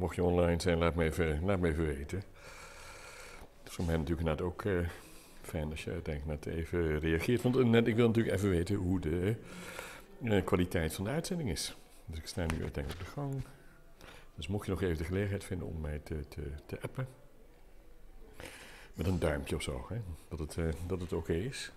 mocht je online zijn, laat me even weten. Het is voor mij natuurlijk net ook fijn als je net even reageert. Want net, ik wil natuurlijk even weten hoe de kwaliteit van de uitzending is. Dus ik sta nu uiteindelijk op de gang. Dus mocht je nog even de gelegenheid vinden om mij te appen. Met een duimpje of zo, hè? Dat het oké is.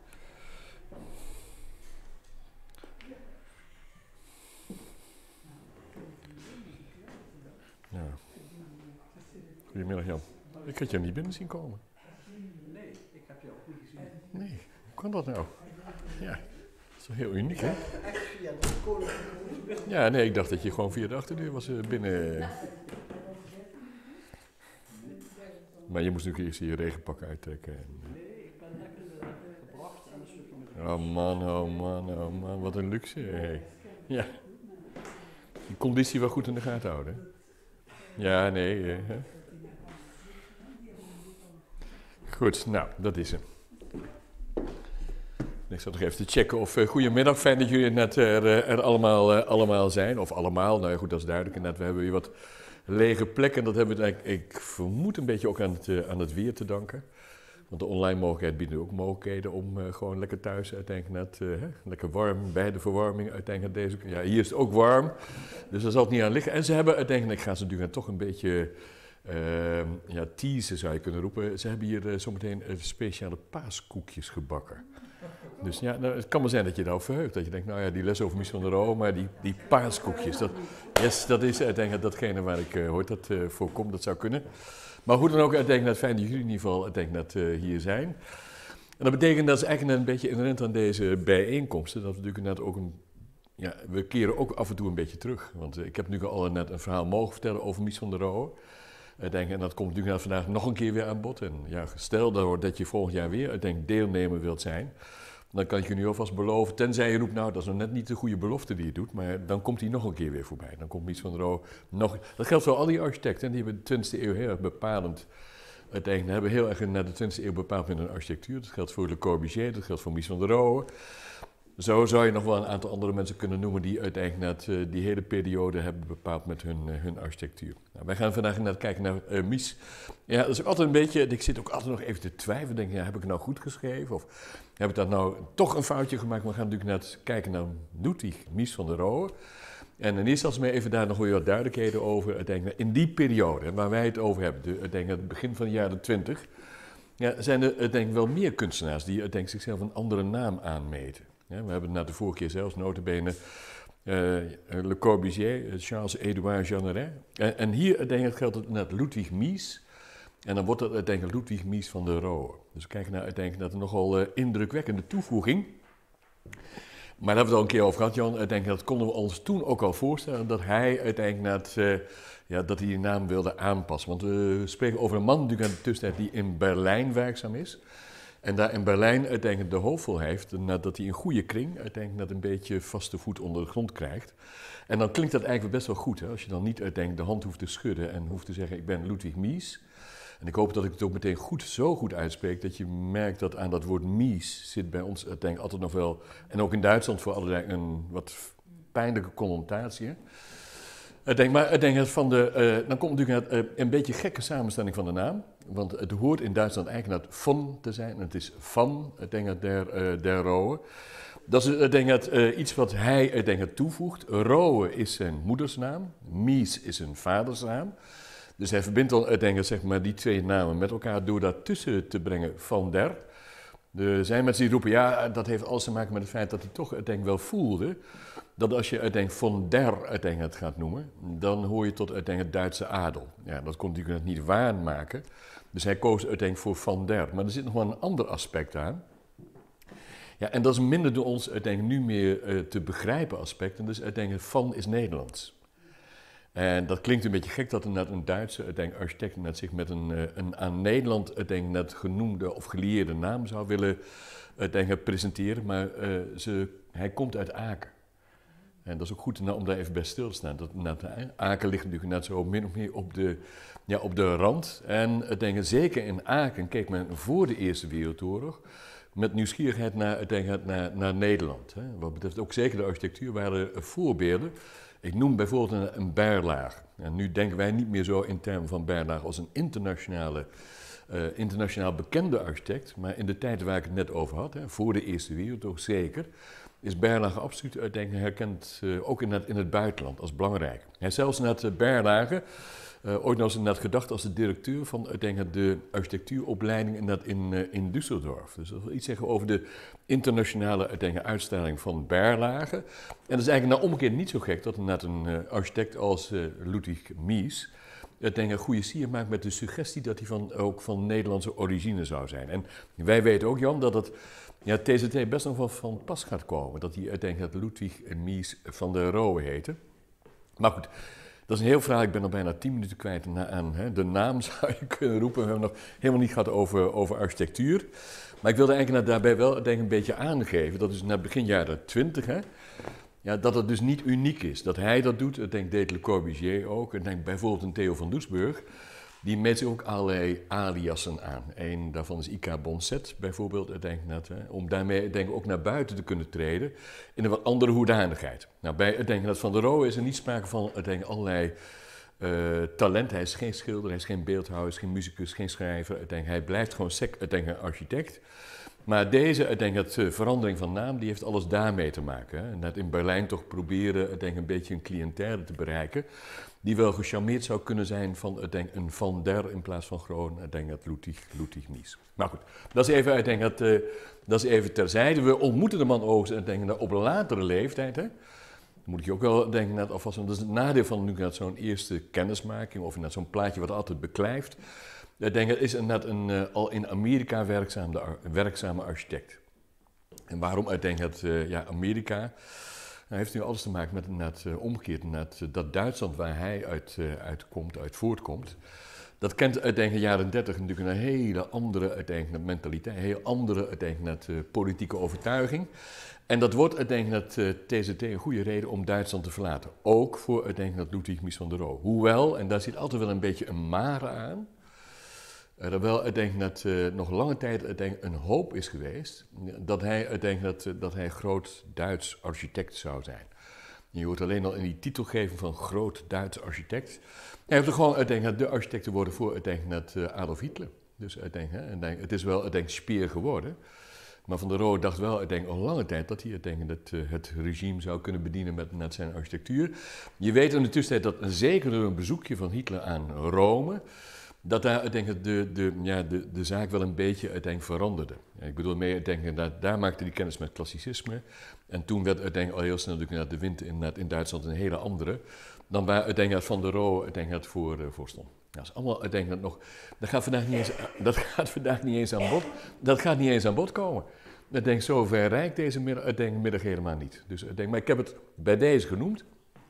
Ja. Goedemiddag Jan. Ik had je niet binnen zien komen. Nee, ik heb je ook niet gezien. Nee, hoe kan dat nou? Ja, dat is toch heel uniek, hè? Echt via de koninklijke. Ja, nee, ik dacht dat je gewoon via de achterdeur was binnen. Maar je moest natuurlijk eerst je regenpak uittrekken. Nee, ik ben lekker gebracht en een stukje met. Oh man, wat een luxe. Hey. Ja. Die conditie wel goed in de gaten houden. Hè? Ja, nee. Hè? Goed, nou, dat is hem. Ik zat nog even te checken of... goedemiddag, fijn dat jullie net er allemaal zijn. Of allemaal, nou ja, goed, dat is duidelijk. Net, we hebben hier wat lege plekken. Dat hebben we eigenlijk, ik vermoed een beetje ook aan het weer te danken. Want de online mogelijkheid biedt ook mogelijkheden om gewoon lekker thuis uiteindelijk net... lekker warm bij de verwarming uiteindelijk deze... Ja, hier is het ook warm, dus daar zal het niet aan liggen. En ze hebben uiteindelijk, gaan ze natuurlijk toch een beetje... teasen zou je kunnen roepen. Ze hebben hier zometeen speciale paaskoekjes gebakken. Dus ja, nou, het kan maar zijn dat je daarop verheugt. Dat je denkt, nou ja, die les over Mies van der Rohe, maar die paaskoekjes, dat is uiteindelijk datgene waar ik hoort dat voorkomt, dat zou kunnen. Maar hoe dan ook, uiteindelijk fijn dat jullie in ieder geval uiteindelijk hier zijn. En dat betekent dat ze eigenlijk net een beetje inherent aan deze bijeenkomsten, dat we natuurlijk net ook we keren ook af en toe een beetje terug. Want ik heb nu al net een verhaal mogen vertellen over Mies van der Rohe. En dat komt natuurlijk vandaag nog een keer weer aan bod. En ja, stel dat je volgend jaar weer deelnemer wilt zijn, dan kan ik je nu alvast beloven, tenzij je roept, nou dat is nog net niet de goede belofte die je doet, maar dan komt hij nog een keer weer voorbij. Dan komt Mies van der Rohe nog... Dat geldt voor al die architecten, die hebben de 20e eeuw heel erg bepalend... Uiteindelijk hebben heel erg naar de 20e eeuw bepaald met hun architectuur. Dat geldt voor Le Corbusier, dat geldt voor Mies van der Rohe. Zo zou je nog wel een aantal andere mensen kunnen noemen die uiteindelijk net die hele periode hebben bepaald met hun architectuur. Nou, wij gaan vandaag net kijken naar Mies. Ja, dat is ook altijd een beetje, ik zit ook altijd nog even te twijfelen. Denk, ja, heb ik het nou goed geschreven? Of heb ik dat nou toch een foutje gemaakt? We gaan natuurlijk net kijken naar Ludwig Mies van der Rohe. En in eerste instantie even daar nog weer wat duidelijkheden over. Uiteindelijk in die periode waar wij het over hebben, uiteindelijk het begin van de jaren 20, zijn er uiteindelijk wel meer kunstenaars die uiteindelijk zichzelf een andere naam aanmeten. Ja, we hebben het de vorige keer zelfs notabene Le Corbusier, Charles-Édouard Jeanneret. En hier uiteindelijk geldt het net Ludwig Mies. En dan wordt het uiteindelijk Ludwig Mies van der Rohe. Dus we kijken naar uiteindelijk naar een nogal indrukwekkende toevoeging. Maar daar hebben we het al een keer over gehad, Jan. Uiteindelijk dat konden we ons toen ook al voorstellen dat hij uiteindelijk dat hij die naam wilde aanpassen. Want we spreken over een man natuurlijk in de tussentijd die in Berlijn werkzaam is. En daar in Berlijn uiteindelijk de hoofdrol heeft, nadat hij een goede kring uiteindelijk net een beetje vaste voet onder de grond krijgt. En dan klinkt dat eigenlijk best wel goed, hè? Als je dan niet uiteindelijk de hand hoeft te schudden en hoeft te zeggen, ik ben Ludwig Mies. En ik hoop dat ik het ook meteen zo goed uitspreek, dat je merkt dat aan dat woord Mies zit bij ons uiteindelijk altijd nog wel, en ook in Duitsland voor allerlei een wat pijnlijke connotatie. Maar dan komt natuurlijk een beetje gekke samenstelling van de naam. Want het hoort in Duitsland eigenlijk net von te zijn. En het is van der Rohe. Dat is iets wat hij toevoegt. Rohe is zijn moedersnaam. Mies is zijn vadersnaam. Dus hij verbindt dan zeg maar, die twee namen met elkaar door daartussen te brengen van der. Er zijn mensen die roepen, ja, dat heeft alles te maken met het feit dat hij toch wel voelde dat als je uiteindelijk von der uiteindelijk gaat noemen, dan hoor je tot uiteindelijk Duitse adel. Ja, dat kon natuurlijk niet waarmaken. Dus hij koos uiteindelijk voor van der. Maar er zit nog wel een ander aspect aan. Ja, en dat is minder door ons uiteindelijk nu meer te begrijpen aspect. En dus uiteindelijk van is Nederlands. En dat klinkt een beetje gek dat een Duitse architect zich met een aan Nederland net genoemde of gelieerde naam zou willen presenteren. Maar hij komt uit Aken. En dat is ook goed om daar even bij stil te staan. Aken ligt natuurlijk net zo min of meer op de rand. En zeker in Aken keek men voor de Eerste Wereldoorlog met nieuwsgierigheid naar Nederland. Wat betreft ook zeker de architectuur waren er voorbeelden. Ik noem bijvoorbeeld een Berlage. En nu denken wij niet meer zo in termen van Berlage als een internationaal bekende architect. Maar in de tijd waar ik het net over had, voor de Eerste Wereldoorlog zeker, is Berlage absoluut herkend, ook in het buitenland, als belangrijk. Hij is zelfs net Berlage ooit nog eens gedacht als de directeur van de architectuuropleiding in Düsseldorf. Dus dat wil iets zeggen over de internationale uitstelling van Berlage. En dat is eigenlijk nou omgekeerd niet zo gek dat een architect als Ludwig Mies een goede sier maakt met de suggestie dat hij ook van Nederlandse origine zou zijn. En wij weten ook, Jan, dat het TZT best nog wel van pas gaat komen. Dat hij uiteindelijk Ludwig Mies van der Rohe heette. Maar goed, dat is een heel verhaal. Ik ben al bijna 10 minuten kwijt aan de naam, zou je kunnen roepen. We hebben nog helemaal niet gehad over architectuur. Maar ik wilde eigenlijk daarbij wel een beetje aangeven, dat is na begin jaren 20, dat het dus niet uniek is. Dat hij dat doet, deed Le Corbusier ook. Ik denk bijvoorbeeld een Theo van Doesburg. Die meet zich ook allerlei aliasen aan. Eén daarvan is I.K. Bonset bijvoorbeeld, om daarmee ook naar buiten te kunnen treden in een wat andere hoedanigheid. Nou, bij Van der Rohe is er niet sprake van allerlei talent. Hij is geen schilder, hij is geen beeldhouwer, hij is geen muzikus, geen schrijver. Hij blijft gewoon een architect. Maar deze verandering van naam, die heeft alles daarmee te maken. En dat in Berlijn toch proberen een beetje een cliëntele te bereiken, die wel gecharmeerd zou kunnen zijn van een Van der in plaats van gewoon Ludwig Mies. Maar goed, dat is even, dat is even terzijde. We ontmoeten de man overigens op een latere leeftijd. Hè. Dan moet je ook wel denken, alvast, want dat is het nadeel van nu zo'n eerste kennismaking of zo'n plaatje wat altijd beklijft. Het is inderdaad al in Amerika werkzame architect. En waarom Amerika? Nou, heeft nu alles te maken met omgekeerd, dat Duitsland waar hij uit voortkomt. Dat kent uit de jaren 30 natuurlijk een hele andere mentaliteit, een heel andere politieke overtuiging. En dat wordt TZT een goede reden om Duitsland te verlaten. Ook voor Ludwig Mies van der Rohe. Hoewel, en daar zit altijd wel een beetje een maar aan, terwijl nog lange tijd een hoop is geweest dat hij groot Duits architect zou zijn. Je hoort alleen al in die titelgeving van groot Duits architect. Hij heeft er gewoon de architect te worden voor Adolf Hitler. Dus het is wel Speer geworden. Maar Van der Rohe dacht wel al lange tijd dat hij het regime zou kunnen bedienen met zijn architectuur. Je weet in de tussentijd dat zeker door een bezoekje van Hitler aan Rome, dat daar de zaak wel een beetje veranderde. Ik bedoel mee, daar maakte hij kennis met klassicisme. En toen werd al heel snel de wind in Duitsland een hele andere dan waar Van der Rohe voor stond. Dat is allemaal nog. Dat gaat vandaag niet eens aan bod. Dat gaat niet eens aan bod komen. Zo ver reikt deze middag helemaal niet. Dus maar ik heb het bij deze genoemd.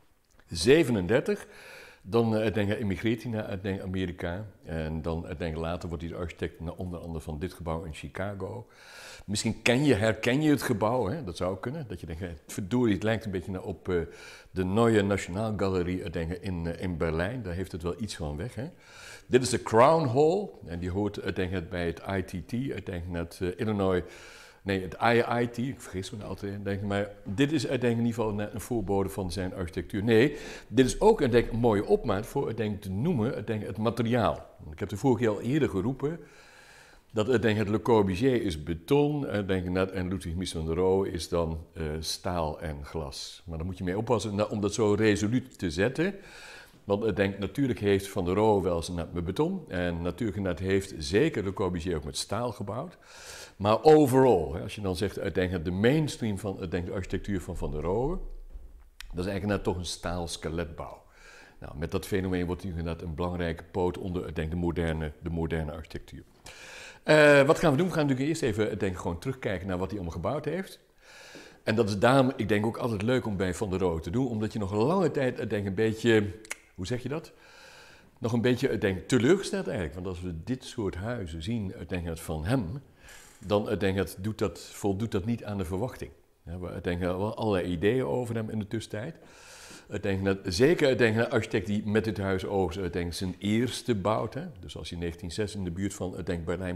37. Dan emigreert hij naar Amerika en dan later wordt hij de architect onder andere van dit gebouw in Chicago. Misschien herken je het gebouw, hè? Dat zou kunnen. Dat je denkt, verdorie, het lijkt een beetje op de Neue Nationalgalerie in Berlijn. Daar heeft het wel iets van weg. Hè? Dit is de Crown Hall en die hoort bij het ITT, het Illinois. Nee, het IIT, ik vergis me altijd, maar dit is in ieder geval een voorbode van zijn architectuur. Nee, dit is ook een mooie opmaat voor te noemen het materiaal. Ik heb de vorige keer al eerder geroepen dat het Le Corbusier is beton en Ludwig Mies van der Rohe is dan staal en glas. Maar daar moet je mee oppassen om dat zo resoluut te zetten. Want natuurlijk heeft Van der Rohe wel eens met beton en natuurlijk heeft zeker Le Corbusier ook met staal gebouwd. Maar overal, als je dan zegt, de mainstream van de architectuur van der Rohe, dat is eigenlijk toch een staal skeletbouw. Nou, met dat fenomeen wordt inderdaad een belangrijke poot onder de moderne architectuur. Wat gaan we doen? We gaan natuurlijk eerst even gewoon terugkijken naar wat hij allemaal gebouwd heeft. En dat is daarom, ik denk ook altijd leuk om bij Van der Rohe te doen, omdat je nog een lange tijd een beetje, hoe zeg je dat? Nog een beetje teleurgesteld eigenlijk. Want als we dit soort huizen zien, van hem, dan voldoet dat niet aan de verwachting. Ja, we wel allerlei ideeën over hem in de tussentijd. Zeker een architect die met dit huis overigens zijn eerste bouwt. Hè? Dus als hij in 1906 in de buurt van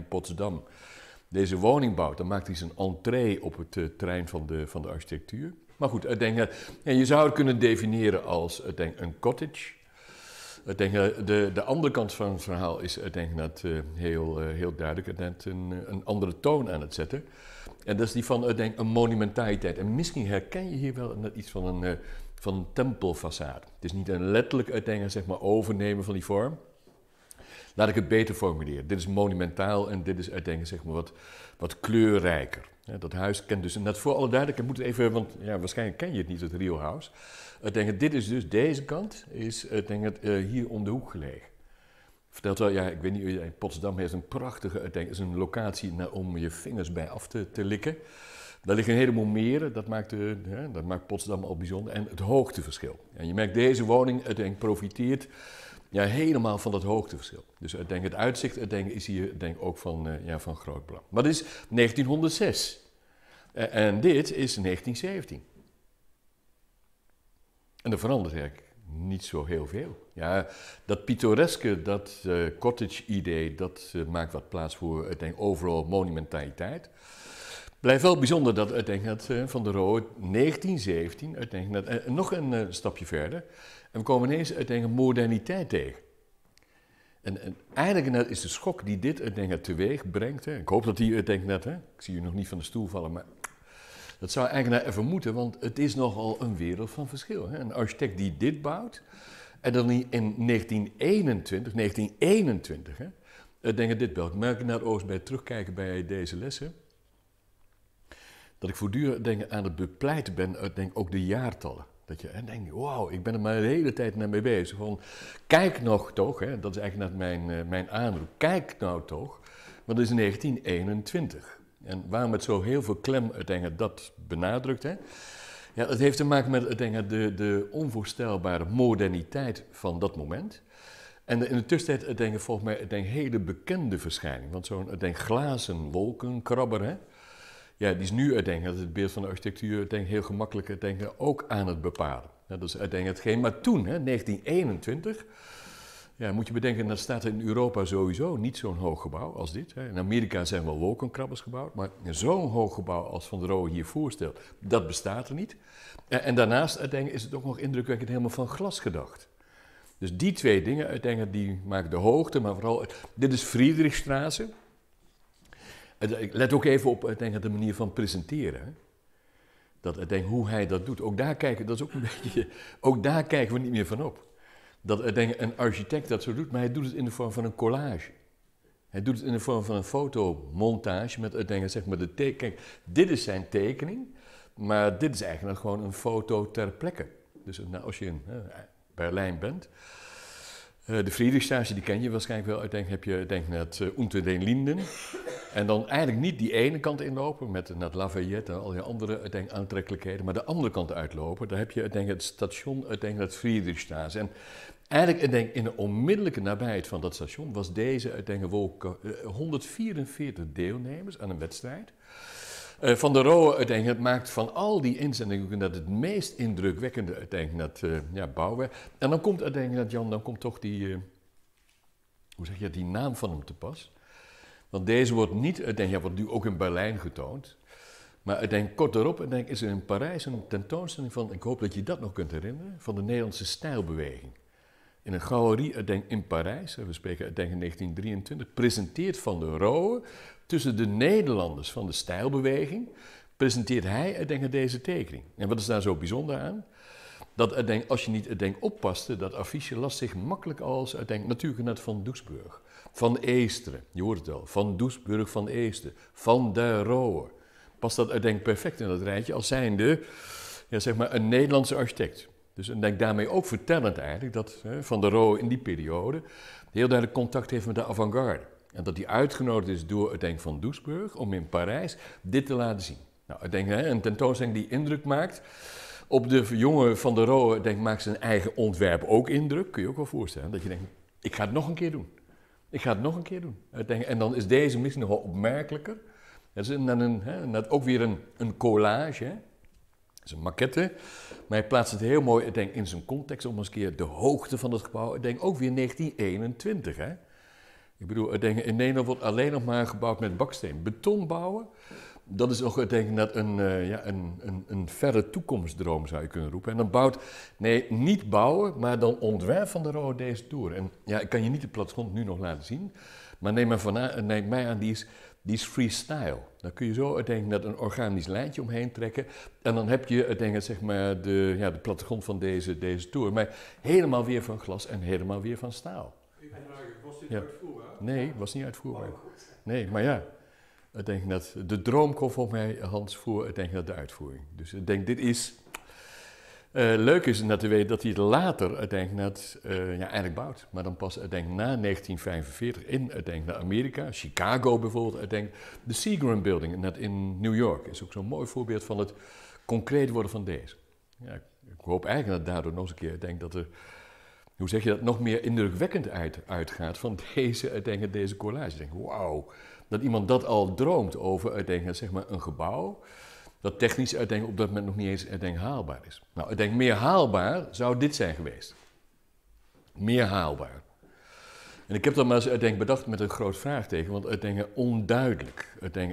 Berlijn-Potsdam deze woning bouwt, dan maakt hij zijn entree op het terrein van de architectuur. Maar goed, ik denk, je zou het kunnen definiëren als een cottage. Ik denk, de andere kant van het verhaal is heel duidelijk een andere toon aan het zetten. En dat is die van een monumentaliteit. En misschien herken je hier wel iets van een tempelfaçade. Het is niet een letterlijk zeg maar, overnemen van die vorm. Laat ik het beter formuleren. Dit is monumentaal en dit is zeg maar, wat kleurrijker. Ja, dat huis kent dus, en dat voor alle duidelijkheid moet even, want ja, waarschijnlijk ken je het niet, het Rio House. Dit is dus, deze kant is hier om de hoek gelegen. Vertelt wel, ja, ik weet niet, Potsdam heeft een prachtige, is een locatie om je vingers bij af te likken. Daar liggen een heleboel meren, dat maakt Potsdam al bijzonder. En het hoogteverschil. En je merkt, deze woning profiteert helemaal van dat hoogteverschil. Dus het uitzicht is hier ook van groot belang. Maar dit is 1906. En dit is 1917. En er verandert eigenlijk niet zo heel veel. Ja, dat pittoreske, dat cottage-idee, dat maakt wat plaats voor overal monumentaliteit. Blijft wel bijzonder dat Van der Rohe 1917, nog een stapje verder. En we komen ineens moderniteit tegen. En eigenlijk is de schok die dit teweeg brengt. Hè. Ik hoop dat die ik zie u nog niet van de stoel vallen, maar dat zou eigenlijk even moeten, want het is nogal een wereld van verschil. Hè. Een architect die dit bouwt, en dan in 1921, hè, dit beeld. Merk ik naar het oost bij het terugkijken bij deze lessen, dat ik voortdurend aan het bepleiten ben uit ook de jaartallen. Dat je denkt, wauw, ik ben er maar de hele tijd naar mee bezig. Van, kijk nog toch, hè, dat is eigenlijk mijn aanroep, kijk nou toch, want het is 1921. En waarom het zo heel veel klem dat benadrukt, hè? Ja, dat heeft te maken met de onvoorstelbare moderniteit van dat moment. En in de tussentijd volgens mij een hele bekende verschijning. Want zo'n glazen wolkenkrabber, hè? Ja, die is nu het beeld van de architectuur heel gemakkelijk ook aan het bepalen. Ja, dat is hetgeen. Maar toen, hè, 1921, ja, moet je bedenken, dat staat in Europa sowieso niet zo'n hoog gebouw als dit. Hè. In Amerika zijn wel wolkenkrabbers gebouwd, maar zo'n hoog gebouw als Van der Rohe hier voorstelt, dat bestaat er niet. En daarnaast is het ook nog indrukwekkend helemaal van glas gedacht. Dus die twee dingen, die maken de hoogte, maar vooral, dit is Friedrichstraße. Let ook even op de manier van presenteren. Hè. Hoe hij dat doet. Ook daar kijken we niet meer van op. Dat een architect dat zo doet, maar hij doet het in de vorm van een collage. Hij doet het in de vorm van een fotomontage met zeg maar de tekening. Kijk, dit is zijn tekening, maar dit is eigenlijk gewoon een foto ter plekke. Dus als je in Berlijn bent, de Friedrichstraße, die ken je waarschijnlijk wel. Heb je het Unter den Linden. En dan eigenlijk niet die ene kant inlopen met het Lafayette en al die andere aantrekkelijkheden, maar de andere kant uitlopen. Daar heb je het station, het Friedrichstraße. En eigenlijk in de onmiddellijke nabijheid van dat station was deze 144 deelnemers aan een wedstrijd. Van der Rohe maakt van al die inzendingen dat het meest indrukwekkende bouwwerk. En dan komt Jan, dan komt toch die naam van hem te pas. Want deze wordt niet, wordt nu ook in Berlijn getoond. Maar kort daarop is er in Parijs een tentoonstelling van, ik hoop dat je dat nog kunt herinneren, van de Nederlandse stijlbeweging. In een galerie in Parijs, we spreken in 1923, presenteert Van der Rohe tussen de Nederlanders van de stijlbeweging, presenteert hij deze tekening. En wat is daar zo bijzonder aan? Dat als je niet oppaste, dat affiche las zich makkelijk als natuurlijk net Van Doesburg, Van Eesteren, je hoort het wel, Van Doesburg, Van Eesteren, Van der Rohe. Past dat perfect in dat rijtje als zijnde, ja, zeg maar een Nederlandse architect. Dus daarmee ook vertellend eigenlijk dat Van der Rohe in die periode heel duidelijk contact heeft met de avant-garde. En dat hij uitgenodigd is door Van Doesburg om in Parijs dit te laten zien. Nou, een tentoonstelling die indruk maakt. Op de jonge Van der Rohe maakt zijn eigen ontwerp ook indruk. Kun je ook wel voorstellen. Dat je denkt, ik ga het nog een keer doen. Ik ga het nog een keer doen. En dan is deze misschien nog wel opmerkelijker. Dat is ook weer een collage. Hè. Dat is een maquette. Maar hij plaatst het heel mooi in zijn context om eens een keer de hoogte van het gebouw. Ook weer 1921. Hè. Ik bedoel, in Nederland wordt alleen nog maar gebouwd met baksteen. Beton bouwen, dat is nog, denk ik, net een verre toekomstdroom zou je kunnen roepen. En dan bouwt, nee, niet bouwen, maar dan ontwerp Van der Rohe deze tour. En ja, ik kan je niet de plattegrond nu nog laten zien, maar neem mij aan, die is freestyle. Dan kun je zo, denk ik, net een organisch lijntje omheen trekken. En dan heb je, denk ik, zeg maar, de plattegrond van deze tour. Maar helemaal weer van glas en helemaal weer van staal. Was dit Ja. uitvoerbaar? Nee, was niet uitvoerbaar. Oh, goed. Nee, maar ja, ik denk dat de droom komt voor mij, Hans, voor de uitvoering. Dus ik denk, dit is... leuk is net te weten dat hij het later, eigenlijk bouwt. Maar dan pas, na 1945 in, Amerika, Chicago bijvoorbeeld, de Seagram Building, net in New York, is ook zo'n mooi voorbeeld van het concreet worden van deze. Ja, ik hoop eigenlijk dat daardoor nog eens een keer, dat er... Hoe zeg je dat, nog meer indrukwekkend uitgaat van deze collage. Ik denk, wauw, dat iemand dat al droomt over zeg maar een gebouw, dat technisch op dat moment nog niet eens haalbaar is. Nou, ik denk, meer haalbaar zou dit zijn geweest. Meer haalbaar. En ik heb dat maar eens bedacht met een groot vraagteken, want onduidelijk.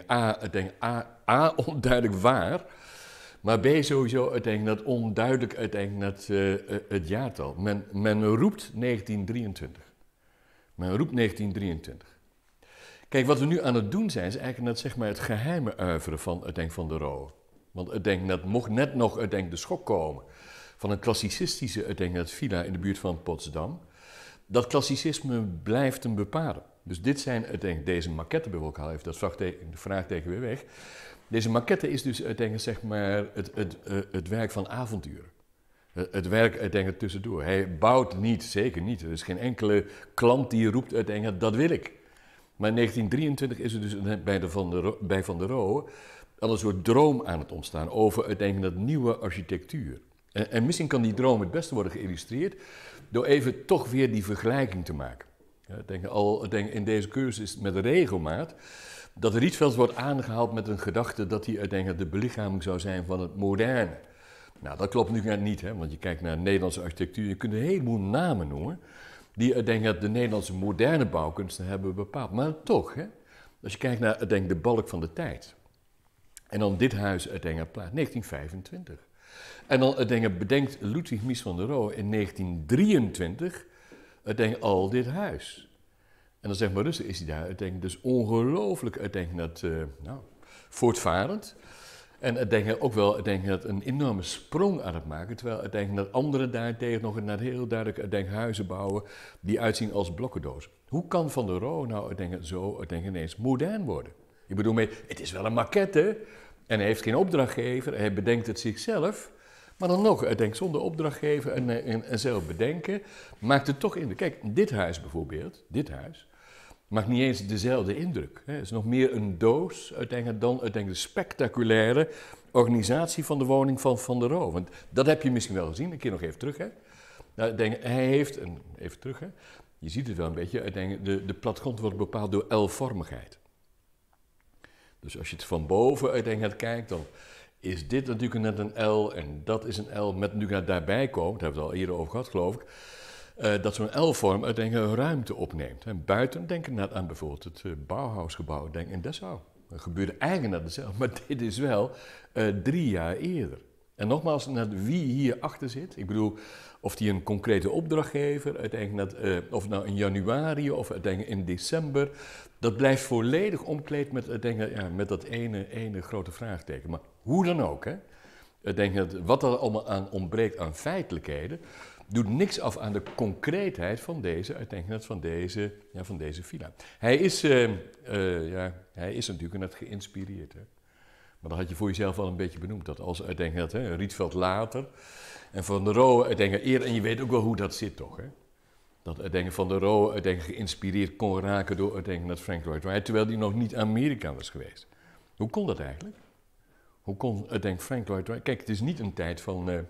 A, onduidelijk waar. Maar B, sowieso, dat onduidelijk, het jaartal. Men roept 1923. Men roept 1923. Kijk, wat we nu aan het doen zijn, is eigenlijk net, zeg maar, het geheime uiveren van Van der Rohe. Want dat mocht net nog, de schok komen van een klassicistische, villa in de buurt van Potsdam. Dat klassicisme blijft hem bepalen. Dus dit zijn, deze maquette bijvoorbeeld, ik haal even dat vraagteken weer weg. Deze maquette is dus zeg maar het werk van avonturen. Het werk er tussendoor. Hij bouwt niet, zeker niet. Er is geen enkele klant die roept dat wil ik. Maar in 1923 is er dus bij Van der Rohe al een soort droom aan het ontstaan over dat nieuwe architectuur. En misschien kan die droom het beste worden geïllustreerd door even toch weer die vergelijking te maken. Ja, in deze cursus met regelmaat dat Rietveld wordt aangehaald met een gedachte dat hij de belichaming zou zijn van het moderne. Nou, dat klopt natuurlijk niet, hè, want je kijkt naar Nederlandse architectuur, je kunt een heleboel namen noemen die de Nederlandse moderne bouwkunsten hebben bepaald. Maar toch, hè, als je kijkt naar de balk van de tijd. En dan dit huis uit 1925. En dan bedenkt Ludwig Mies van der Rohe in 1923 al dit huis. En dan zeg maar rustig is hij daar, dus ongelooflijk, voortvarend. En ook wel, een enorme sprong aan het maken. Terwijl dat anderen daartegen nog een heel duidelijk huizen bouwen die uitzien als blokkendozen. Hoe kan Van der Rohe nou zo ineens modern worden? Ik bedoel, het is wel een maquette en hij heeft geen opdrachtgever, hij bedenkt het zichzelf. Maar dan nog, zonder opdrachtgever en zelf bedenken, maakt het toch indruk. Kijk, dit huis bijvoorbeeld, maakt niet eens dezelfde indruk. Het is nog meer een doos dan de spectaculaire organisatie van de woning van Van der Rohe. Want dat heb je misschien wel gezien, een keer nog even terug. Hè. Nou, hij heeft, even terug, hè. Je ziet het wel een beetje, de plattegrond wordt bepaald door L-vormigheid. Dus als je het van boven kijkt, dan is dit natuurlijk net een L en dat is een L met natuurlijk daarbij komt, daar hebben we het al eerder over gehad geloof ik, dat zo'n L-vorm ruimte opneemt. En buiten denken net aan bijvoorbeeld het Bauhausgebouw in Dessau. Dat gebeurde eigenlijk net hetzelfde, maar dit is wel 3 jaar eerder. En nogmaals, wie hier achter zit, ik bedoel, of die een concrete opdrachtgever, of het nou in januari of in december, dat blijft volledig omkleed met dat ene grote vraagteken. Maar hoe dan ook, hè? Wat er allemaal aan ontbreekt aan feitelijkheden, doet niks af aan de concreetheid van deze villa. Hij is natuurlijk net geïnspireerd. Hè? Maar dat had je voor jezelf al een beetje benoemd. Dat als Rietveld later en Van der Rohe eerder, en je weet ook wel hoe dat zit toch. Hè? Dat Van der Rohe geïnspireerd kon raken door Frank Lloyd Wright, terwijl hij nog niet Amerika was geweest. Hoe kon dat eigenlijk? Hoe kon Frank Lloyd Wright... Kijk, het is niet een tijd van... het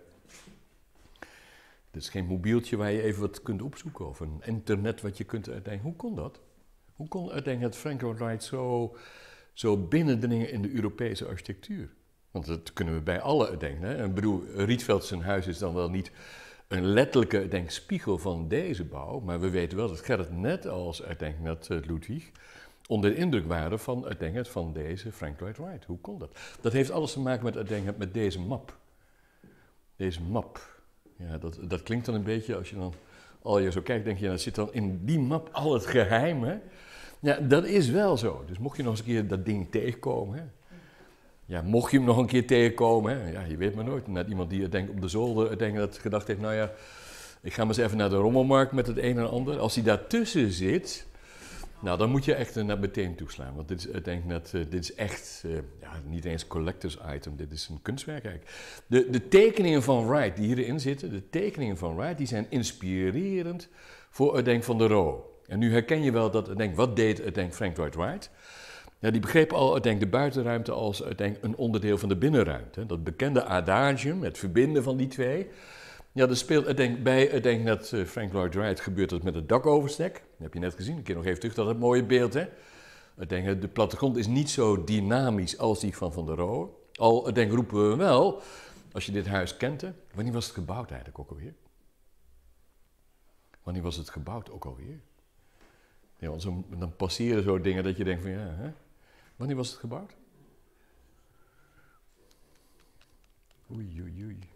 is geen mobieltje waar je even wat kunt opzoeken of een internet wat je kunt uitdenken. Hoe kon dat? Hoe kon Frank Lloyd Wright zo binnendringen in de Europese architectuur? Want dat kunnen we bij alle denken. Hè? Ik bedoel, Rietveld zijn huis is dan wel niet een letterlijke spiegel van deze bouw, maar we weten wel dat Gerrit net als Ludwig onder de indruk waren van van deze Frank Lloyd Wright. Hoe kon dat? Dat heeft alles te maken met deze map. Deze map. Ja, dat klinkt dan een beetje, als je dan al je zo kijkt, denk je, dat zit dan in die map al het geheim, hè? Ja, dat is wel zo. Dus mocht je nog eens een keer dat ding tegenkomen, hè? Ja, mocht je hem nog een keer tegenkomen, hè? Ja, je weet maar nooit. Net iemand die op de zolder dat gedacht heeft, nou ja, ik ga maar eens even naar de rommelmarkt met het een en ander. Als hij daartussen zit, nou, dan moet je echt meteen toeslaan. Want dit is echt, niet eens collectors item, dit is een kunstwerk eigenlijk. De tekeningen van Wright die hierin zitten, de tekeningen van Wright, die zijn inspirerend voor Van der Rohe. En nu herken je wel dat, wat deed Frank Lloyd Wright? Ja, die begreep al de buitenruimte als een onderdeel van de binnenruimte. Dat bekende adagium, het verbinden van die twee. Ja, dat speelt bij Frank Lloyd Wright gebeurt dat met het dakoverstek. Dat heb je net gezien, een keer nog even terug, dat mooie beeld, hè. De plattegrond is niet zo dynamisch als die van der Rohe. Al roepen we wel, als je dit huis kent, hè. Wanneer was het gebouwd eigenlijk ook alweer? Wanneer was het gebouwd ook alweer? Ja, want dan passeren zo dingen dat je denkt van ja, hè? Wanneer was het gebouwd? Oei, oei, oei.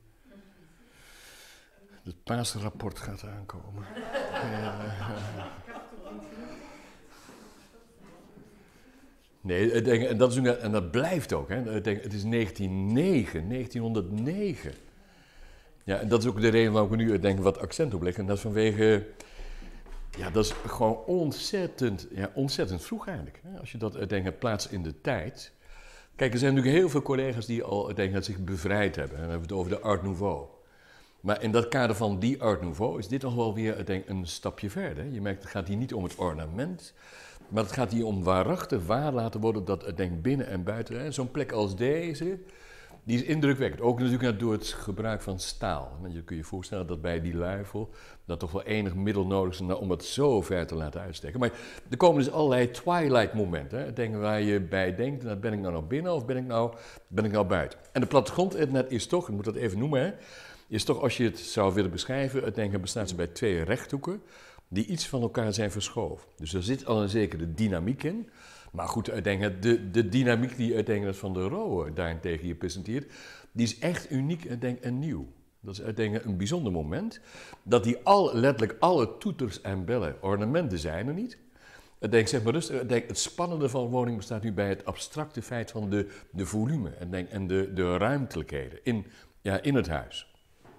Het paasrapport gaat aankomen. Nee, en dat blijft ook. Hè. Het is 1909. Ja, en dat is ook de reden waarom ik nu wat accent op leg. En dat is vanwege... Ja, dat is gewoon ontzettend vroeg eigenlijk. Hè. Als je dat plaatst in de tijd. Kijk, er zijn natuurlijk heel veel collega's die al zich bevrijd hebben. En dan hebben we het over de Art Nouveau. Maar in dat kader van die Art Nouveau is dit nog wel weer een stapje verder. Je merkt, het gaat hier niet om het ornament, maar het gaat hier om waarachtig waar laten worden dat binnen en buiten. Zo'n plek als deze, die is indrukwekkend. Ook natuurlijk door het gebruik van staal. Je kunt je voorstellen dat bij die luifel dat toch wel enig middel nodig is om het zo ver te laten uitsteken. Maar er komen dus allerlei twilight momenten, waar je bij denkt, ben ik nou nog binnen of ben ik nou buiten? En de plattegrond is toch, ik moet dat even noemen, hè, is toch, als je het zou willen beschrijven, bestaat ze bij twee rechthoeken die iets van elkaar zijn verschoven. Dus er zit al een zekere dynamiek in. Maar goed, de dynamiek die Van der Rohe daarentegen hier presenteert, die is echt uniek en nieuw. Dat is een bijzonder moment. Dat die letterlijk alle toeters en bellen, ornamenten zijn er niet. Het spannende van een woning bestaat nu bij het abstracte feit van de volume en de ruimtelijkheden in het huis.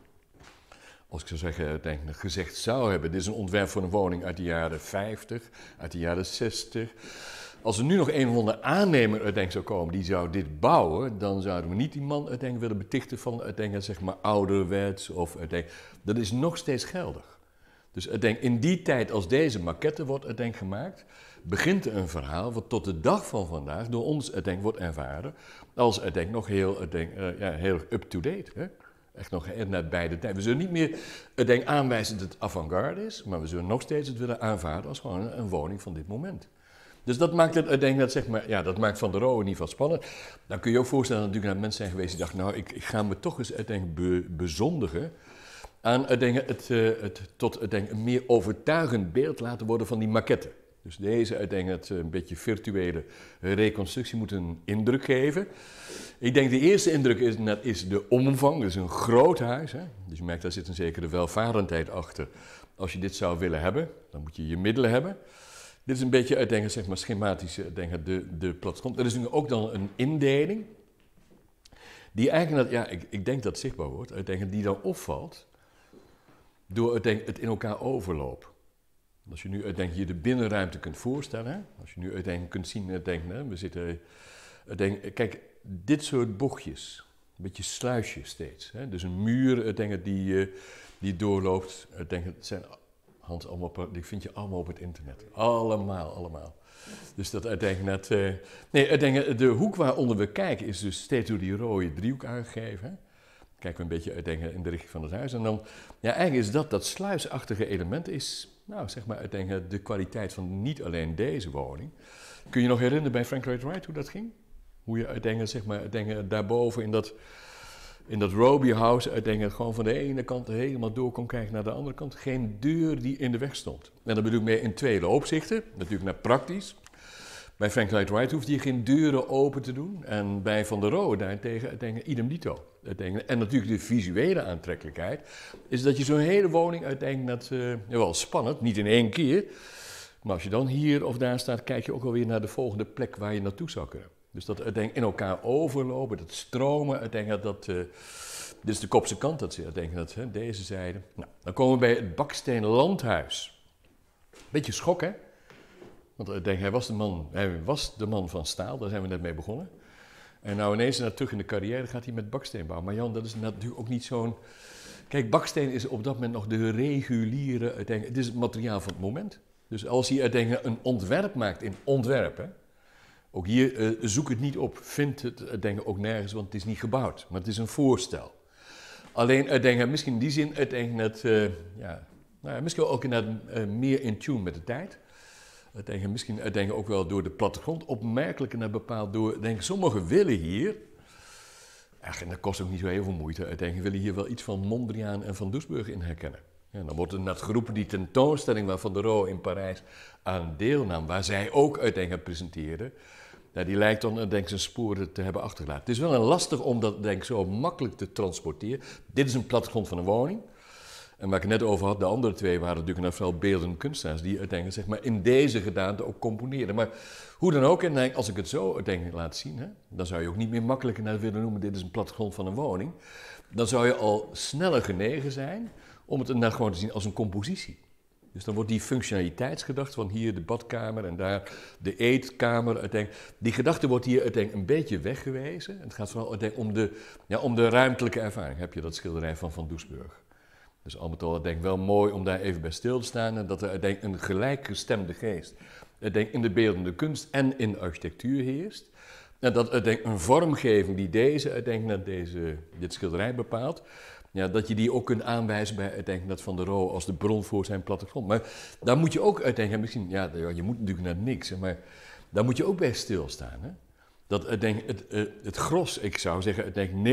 Als ik zou zeggen, gezegd zou hebben, dit is een ontwerp voor een woning uit de jaren 50, uit de jaren 60. Als er nu nog een of andere aannemer zou komen die zou dit bouwen, dan zouden we niet die man willen betichten van ouderwets of dat is nog steeds geldig. Dus in die tijd als deze maquette wordt gemaakt, begint er een verhaal wat tot de dag van vandaag door ons wordt ervaren als nog heel up-to-date, hè? Echt nog net bij de tijd. We zullen niet meer aanwijzen dat het avant-garde is, maar we zullen nog steeds het willen aanvaarden als gewoon een woning van dit moment. Dus dat maakt dat maakt Van der Rohe in ieder geval spannend. Dan kun je ook voorstellen dat er natuurlijk mensen zijn geweest die dachten, nou, ik ga me toch eens bezondigen aan tot een meer overtuigend beeld laten worden van die maquette. Dus deze een beetje virtuele reconstructie moet een indruk geven. Ik denk de eerste indruk is de omvang, dus een groot huis. Hè? Dus je merkt, daar zit een zekere welvarendheid achter. Als je dit zou willen hebben, dan moet je je middelen hebben. Dit is een beetje schematisch de plattegrond. Er is nu ook dan een indeling, die eigenlijk, ik denk dat het zichtbaar wordt, die dan opvalt door het in elkaar overloop. Als je nu je de binnenruimte kunt voorstellen, hè? Als je nu kunt zien, we zitten, kijk, dit soort bochtjes, een beetje sluisjes steeds. Hè? Dus een muur, die doorloopt, het zijn, Hans, die vind je allemaal op het internet. Allemaal. Dus dat de hoek waaronder we kijken is dus steeds door die rode driehoek aangegeven. Hè? Kijken we een beetje in de richting van het huis. En dan, eigenlijk is dat sluisachtige element is, de kwaliteit van niet alleen deze woning. Kun je nog herinneren bij Frank Lloyd Wright hoe dat ging? Hoe je daarboven in dat Roby House gewoon van de ene kant helemaal door kon kijken naar de andere kant. Geen deur die in de weg stond. En dat bedoel ik meer in twee opzichten. Natuurlijk naar praktisch. Bij Frank Lloyd Wright hoefde je geen deuren open te doen. En bij Van der Rohe daarentegen idem dito. En natuurlijk de visuele aantrekkelijkheid is dat je zo'n hele woning uiteindelijk, wel spannend, niet in één keer. Maar als je dan hier of daar staat, kijk je ook alweer naar de volgende plek waar je naartoe zou kunnen. Dus dat uiteindelijk in elkaar overlopen, dat stromen, uiteindelijk dit is de Kopse kant, dat deze zijde. Nou, dan komen we bij het Baksteen Landhuis. Beetje schok, hè? Want hij was de man van staal, daar zijn we net mee begonnen. En nou ineens terug in de carrière gaat hij met baksteen bouwen. Maar Jan, dat is natuurlijk ook niet zo'n... Kijk, baksteen is op dat moment nog de reguliere... Het is het materiaal van het moment. Dus als hij uiteindelijk een ontwerp maakt in ontwerp... Hè, ook hier, zoek het niet op. Vind het ook nergens, want het is niet gebouwd. Maar het is een voorstel. Alleen misschien in die zin misschien ook meer in tune met de tijd... Misschien ook wel door de plattegrond, opmerkelijk en bepaald door, sommigen willen hier, en dat kost ook niet zo heel veel moeite, willen hier wel iets van Mondriaan en Van Doesburg in herkennen. Ja, dan wordt er net geroepen die tentoonstelling waar Van der Rohe in Parijs aan deelnam, waar zij ook presenteerde, die lijkt dan zijn sporen te hebben achtergelaten. Het is wel een lastig om dat zo makkelijk te transporteren. Dit is een plattegrond van een woning. En waar ik het net over had, de andere twee waren natuurlijk vooral beeldende kunstenaars die uiteindelijk in deze gedaante ook componeren. Maar hoe dan ook, en als ik het zo laat zien, hè, dan zou je ook niet meer makkelijker willen noemen, dit is een plattegrond van een woning. Dan zou je al sneller genegen zijn om het gewoon te zien als een compositie. Dus dan wordt die functionaliteitsgedachte van hier de badkamer en daar de eetkamer, die gedachte wordt hier een beetje weggewezen. Het gaat vooral om de ruimtelijke ervaring. Heb je dat schilderij van Van Doesburg. Dus al met al wel mooi om daar even bij stil te staan en dat er een gelijkgestemde geest in de beeldende kunst en in de architectuur heerst. En dat een vormgeving die dit schilderij bepaalt, ja, dat je die ook kunt aanwijzen bij dat Van der Rohe als de bron voor zijn plattegrond. Maar daar moet je ook misschien, je moet natuurlijk naar niks, maar daar moet je ook bij stilstaan. Hè? Dat het gros, ik zou zeggen,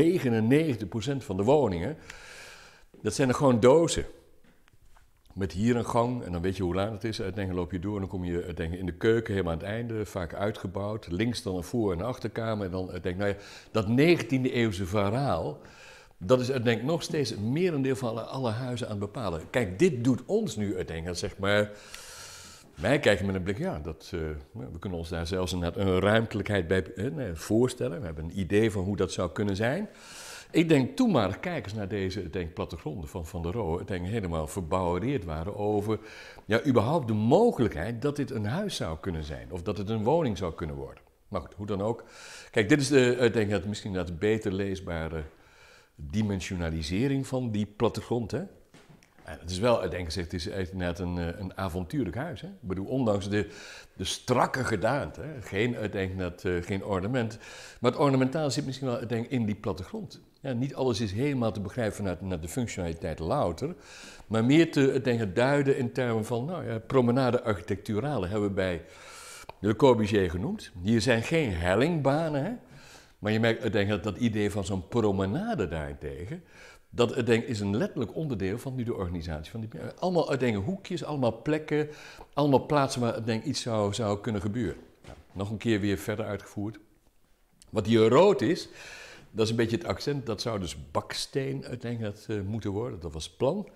99% van de woningen, dat zijn er gewoon dozen. Met hier een gang, en dan weet je hoe laat het is. Uiteindelijk loop je door en dan kom je in de keuken helemaal aan het einde, vaak uitgebouwd. Links dan een voor- en achterkamer. En dan dat 19e eeuwse verhaal, dat is nog steeds het merendeel van alle huizen aan het bepalen. Kijk, dit doet ons nu wij kijken met een blik, we kunnen ons daar zelfs een ruimtelijkheid bij voorstellen. We hebben een idee van hoe dat zou kunnen zijn. Ik denk toen maar, kijk eens naar deze plattegronden van Van der Rohe, helemaal verbouwereerd waren over, überhaupt de mogelijkheid dat dit een huis zou kunnen zijn, of dat het een woning zou kunnen worden. Maar goed, hoe dan ook. Kijk, dit is misschien de beter leesbare dimensionalisering van die plattegrond, hè. Het is wel, het is inderdaad een avontuurlijk huis. Hè? Ik bedoel, ondanks de strakke gedaante, geen ornament. Maar het ornamentaal zit misschien wel in die plattegrond. Ja, niet alles is helemaal te begrijpen vanuit de functionaliteit louter, maar meer te duiden in termen van promenade architecturale hebben we bij Le Corbusier genoemd. Hier zijn geen hellingbanen, hè? Maar je merkt dat idee van zo'n promenade daarentegen. Dat is een letterlijk onderdeel van nu de organisatie van die. Allemaal hoekjes, allemaal plekken, allemaal plaatsen waar iets zou kunnen gebeuren. Nou, nog een keer weer verder uitgevoerd. Wat hier rood is, dat is een beetje het accent. Dat zou dus baksteen moeten worden. Dat was het plan.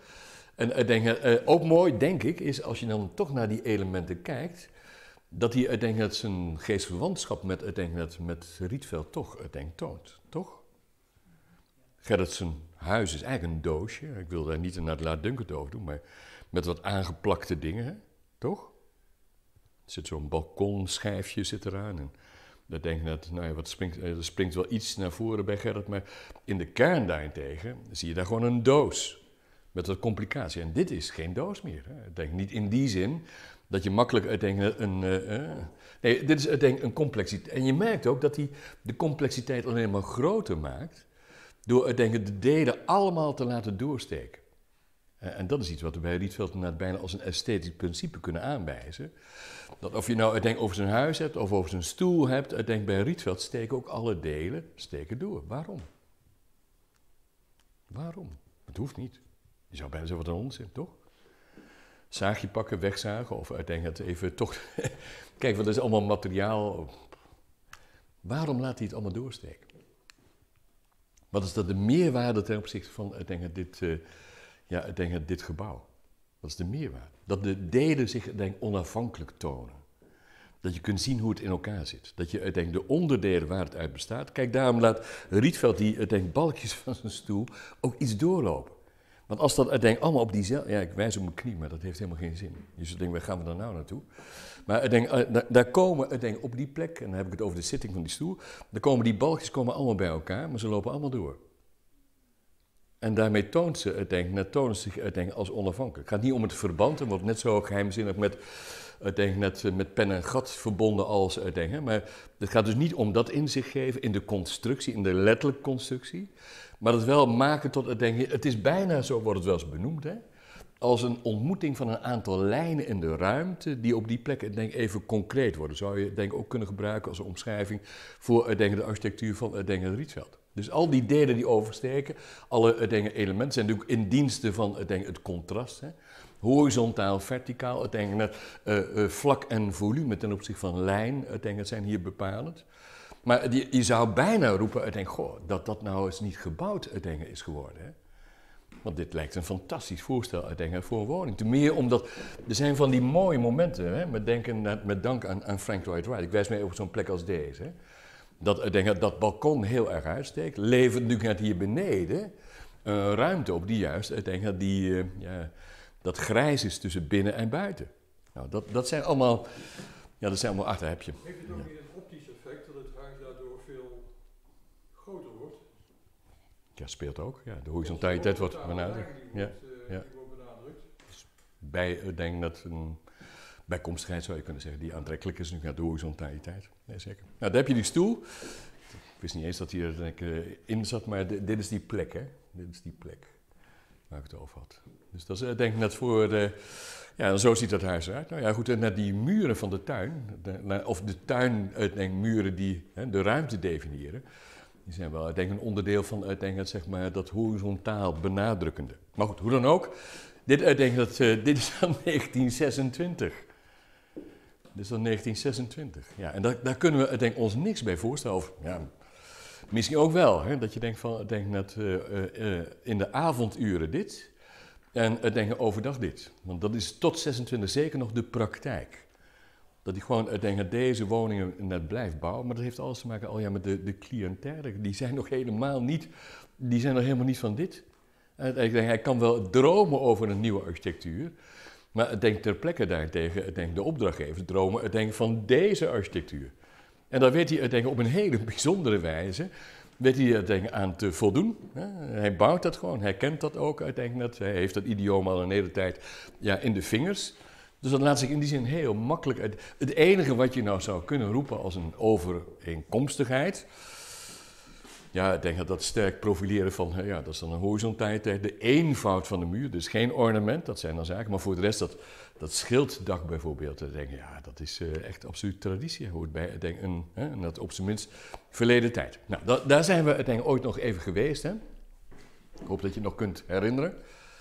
En ook mooi, denk ik, is als je dan toch naar die elementen kijkt, dat hij zijn geestverwantschap met Rietveld toch toont, toch? Gerritsen huis is eigenlijk een doosje. Ik wil daar niet naar de laatdunkend over doen, maar met wat aangeplakte dingen, hè? Toch? Er zit zo'n balkonschijfje zit eraan. En dan denk je er springt wel iets naar voren bij Gerrit, maar in de kern daarentegen zie je daar gewoon een doos. Met wat complicatie. En dit is geen doos meer. Hè? Ik denk niet in die zin dat je makkelijk nee, dit is een complexiteit. En je merkt ook dat hij de complexiteit alleen maar groter maakt door de delen allemaal te laten doorsteken. En dat is iets wat we bij Rietveld bijna als een esthetisch principe kunnen aanwijzen. Dat of je nou over zijn huis hebt of over zijn stoel hebt, bij Rietveld steken ook alle delen door. Waarom? Waarom? Het hoeft niet. Je zou bijna zeggen wat een onzin, toch? zaagje pakken, wegzagen of uiteindelijk het even toch... Kijk, want dat is allemaal materiaal. Waarom laat hij het allemaal doorsteken? Wat is dat de meerwaarde ten opzichte van dit gebouw? Wat is de meerwaarde? Dat de delen zich onafhankelijk tonen. Dat je kunt zien hoe het in elkaar zit. Dat je de onderdelen waar het uit bestaat... Kijk, daarom laat Rietveld die balkjes van zijn stoel ook iets doorlopen. Want als dat allemaal op diezelfde... Ja, ik wijs op mijn knie, maar dat heeft helemaal geen zin. Je zult denken, waar gaan we dan nou naartoe? Maar daar komen op die plek, en dan heb ik het over de zitting van die stoel... Dan komen die balkjes allemaal bij elkaar, maar ze lopen allemaal door. En daarmee toont ze zich als onafhankelijk. Het gaat niet om het verband, het wordt net zo geheimzinnig met pen en gat verbonden als maar het gaat dus niet om dat inzicht geven in de constructie, in de letterlijke constructie, maar het wel maken tot het is bijna, zo wordt het wel eens benoemd, als een ontmoeting van een aantal lijnen in de ruimte die op die plek even concreet worden. Zou je ook kunnen gebruiken als een omschrijving voor de architectuur van het Rietveld. Dus al die delen die oversteken, alle elementen zijn natuurlijk in dienste van het contrast. Horizontaal, verticaal, vlak en volume ten opzichte van lijn, zijn hier bepalend. Maar je zou bijna roepen, dat nou eens niet gebouwd is geworden. Hè? Want dit lijkt een fantastisch voorstel voor een woning. Ten meer omdat er zijn van die mooie momenten, met dank aan Frank Lloyd Wright. Ik wijs mij op zo'n plek als deze. Hè? Dat balkon heel erg uitsteekt, levert natuurlijk net hier beneden ruimte op die juist, dat grijs is tussen binnen en buiten. Nou, dat zijn allemaal achterhebje. Heeft het ook niet een optisch effect dat het huis daardoor veel groter wordt? Ja, speelt ook. Ja, de horizontaliteit wordt benadrukt. Ja. Bij een bijkomstigheid zou je kunnen zeggen, die aantrekkelijk is nu naar de horizontaliteit. Nee, zeker. Nou, daar heb je die stoel. Ik wist niet eens dat hij er in zat, maar dit is die plek, hè. Dit is die plek waar ik het over had. Dus dat is net voor ja, zo ziet dat huis eruit. Nou ja, goed, net die muren van de tuin, of de tuinmuren die de ruimte definiëren, die zijn wel, een onderdeel van dat horizontaal benadrukkende. Maar goed, hoe dan ook, dit is dan 1926. Dit is dan 1926, ja, en daar kunnen we ons niks bij voorstellen. Of, ja, misschien ook wel, dat je denkt in de avonduren dit en overdag dit. Want dat is tot 26 zeker nog de praktijk. Dat hij gewoon deze woningen net blijft bouwen, maar dat heeft alles te maken met de cliëntele. Die zijn nog helemaal niet van dit. Hij kan wel dromen over een nieuwe architectuur, maar ter plekke daartegen, de opdrachtgever dromen van deze architectuur. En daar weet hij op een hele bijzondere wijze aan te voldoen. Hij bouwt dat gewoon, hij kent dat ook. Hij heeft dat idioom al een hele tijd in de vingers. Dus dat laat zich in die zin heel makkelijk uit. Het enige wat je nou zou kunnen roepen als een overeenkomstigheid, ja, ik denk dat sterk profileren van, dat is dan een horizontaliteit, de eenvoud van de muur, dus geen ornament, dat zijn dan zaken, maar voor de rest dat schilddak bijvoorbeeld, ja, dat is echt absoluut traditie, hoort bij, en dat op zijn minst verleden tijd. Nou, daar zijn we ooit nog even geweest, hè. Ik hoop dat je het nog kunt herinneren.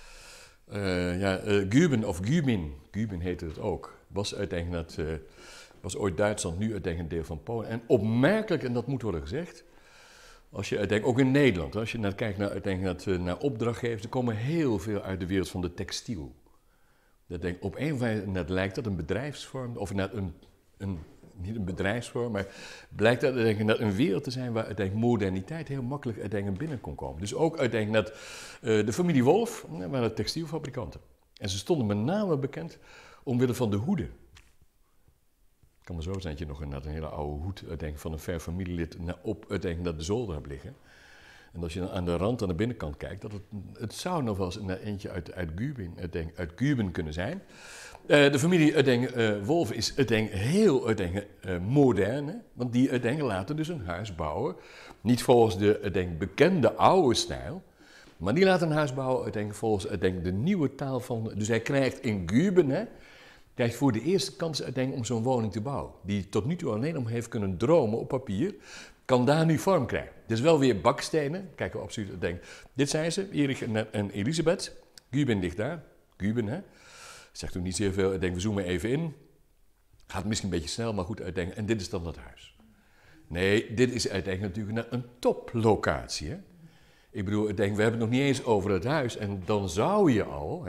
Guben of Guben heette het ook, was was ooit Duitsland, nu een deel van Polen. En opmerkelijk, en dat moet worden gezegd, als je ook in Nederland, als je kijkt naar opdrachtgevers, er komen heel veel uit de wereld van de textiel. Op een of andere manier lijkt dat een bedrijfsvorm, of net niet een bedrijfsvorm, maar blijkt dat een wereld te zijn waar moderniteit heel makkelijk binnen kon komen. Dus ook de familie Wolf waren textielfabrikanten. En ze stonden met name bekend omwille van de hoeden. Het kan maar zo zijn dat je nog een hele oude hoed van een ver familielid op de zolder hebt liggen. En als je dan aan de rand, aan de binnenkant kijkt, dat het zou nog wel eens eentje uit Guben kunnen zijn. De familie Wolf is heel modern, hè? Want die laten dus een huis bouwen, niet volgens de bekende oude stijl, maar die laten een huis bouwen volgens de nieuwe taal van. Dus hij krijgt in Guben, krijgt voor de eerste kans om zo'n woning te bouwen, die tot nu toe alleen om heeft kunnen dromen op papier, kan daar nu vorm krijgen. Dus wel weer bakstenen, kijk we absoluut dit zijn ze, Erich en Elisabeth, Guben ligt daar, Guben, hè. Zegt ook niet zeer veel. Ik denk, we zoomen even in. Gaat misschien een beetje snel, maar goed uitdenken. En dit is dan dat huis. Nee, dit is uiteindelijk natuurlijk een toplocatie. Hè? Ik bedoel, ik denk, we hebben het nog niet eens over het huis. En dan zou je al,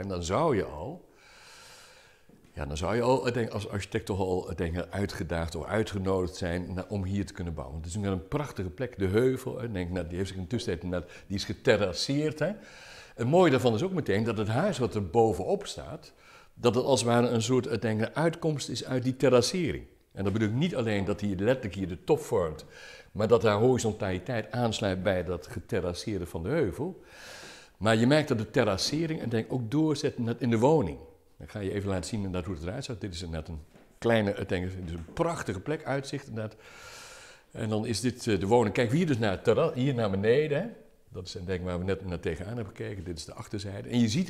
ik denk, als architect toch al uitgedaagd of uitgenodigd zijn om hier te kunnen bouwen. Het is een prachtige plek, de heuvel. Ik denk, die heeft zich in de tussentijd, die is geterrasseerd. Hè? Het mooie daarvan is ook meteen dat het huis wat er bovenop staat, dat het als het ware een soort uitkomst is uit die terrassering. En dat bedoel ik niet alleen dat hij letterlijk hier de top vormt, maar dat haar horizontaliteit aansluit bij dat geterrasseerde van de heuvel. Maar je merkt dat de terrassering ook doorzet in de woning. Dan ga je even laten zien hoe het eruit ziet. Dit is inderdaad een kleine, dus een prachtige plek, uitzicht inderdaad. En dan is dit de woning. Kijk, hier dus naar het terras, hier naar beneden. Hè. Dat is denk waar we net naar tegenaan hebben gekeken. Dit is de achterzijde. En je ziet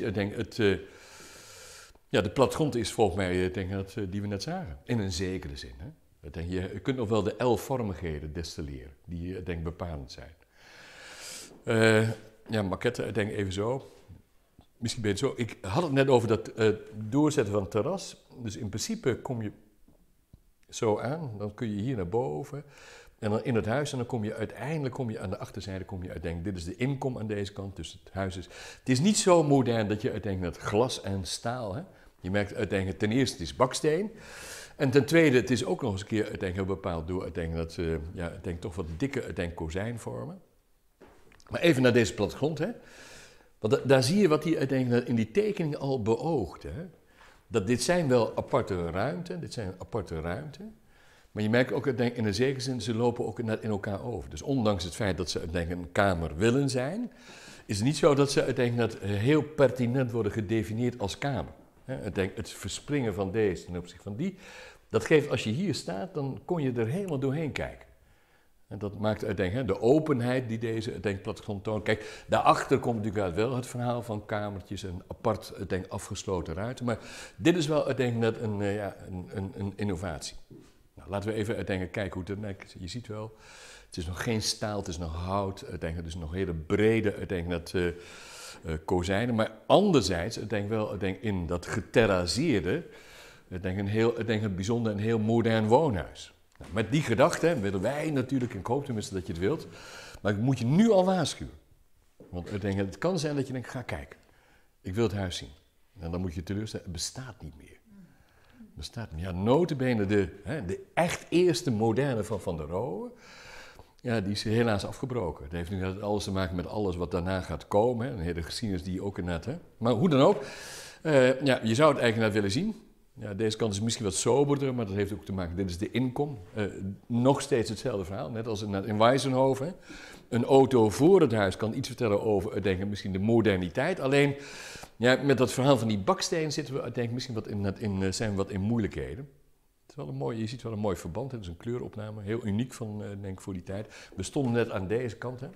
de plattegrond is volgens mij die we net zagen. In een zekere zin. Hè. Je kunt nog wel de L-vormigheden destilleren, die bepalend zijn. Maquette, even zo. Misschien ben je het zo. Ik had het net over dat doorzetten van het terras. Dus in principe kom je zo aan, dan kun je hier naar boven. En dan in het huis, en dan kom je uiteindelijk aan de achterzijde, dit is de inkom aan deze kant, dus het huis is. Het is niet zo modern dat je uiteindelijk dat glas en staal, hè. Je merkt uiteindelijk, ten eerste, het is baksteen. En ten tweede, het is ook nog eens een keer bepaald door toch wat dikke kozijnvormen. Maar even naar deze plattegrond, hè. Want daar zie je wat hij uiteindelijk in die tekening al beoogt, hè. Dat dit zijn wel aparte ruimten, maar je merkt ook in een zekere zin, ze lopen ook in elkaar over. Dus ondanks het feit dat ze een kamer willen zijn, is het niet zo dat ze uiteindelijk heel pertinent worden gedefinieerd als kamer. Het verspringen van deze ten opzichte van die, dat geeft als je hier staat, dan kon je er helemaal doorheen kijken. En dat maakt uiteindelijk de openheid die deze plattegrond toont. Kijk, daarachter komt natuurlijk wel het verhaal van kamertjes en apart afgesloten ruimte. Maar dit is wel uiteindelijk een innovatie. Nou, laten we even kijken hoe het lijkt. Je ziet wel, het is nog geen staal, het is nog hout. Dus nog hele brede kozijnen. Maar anderzijds, in dat geterrasseerde, een heel bijzonder en heel modern woonhuis. Nou, met die gedachte willen wij natuurlijk, en ik hoop tenminste dat je het wilt, maar ik moet je nu al waarschuwen. Want het kan zijn dat je denkt, ga kijken. Ik wil het huis zien. En dan moet je teleurstellen, het bestaat niet meer. Ja, nota bene de echt eerste moderne van der Rohe, ja, die is helaas afgebroken. Dat heeft nu alles te maken met alles wat daarna gaat komen. Hè. Een hele geschiedenis die ook net. Hè. Maar hoe dan ook, je zou het eigenlijk net willen zien. Ja, deze kant is misschien wat soberder, maar dat heeft ook te maken, dit is de inkom. Nog steeds hetzelfde verhaal, net als in Weissenhoven. Een auto voor het huis kan iets vertellen over, misschien de moderniteit. Alleen, ja, met dat verhaal van die baksteen zitten we, misschien zijn we wat in moeilijkheden. Het is wel een mooi, je ziet wel een mooi verband, het is een kleuropname, heel uniek voor die tijd. We stonden net aan deze kant, hè.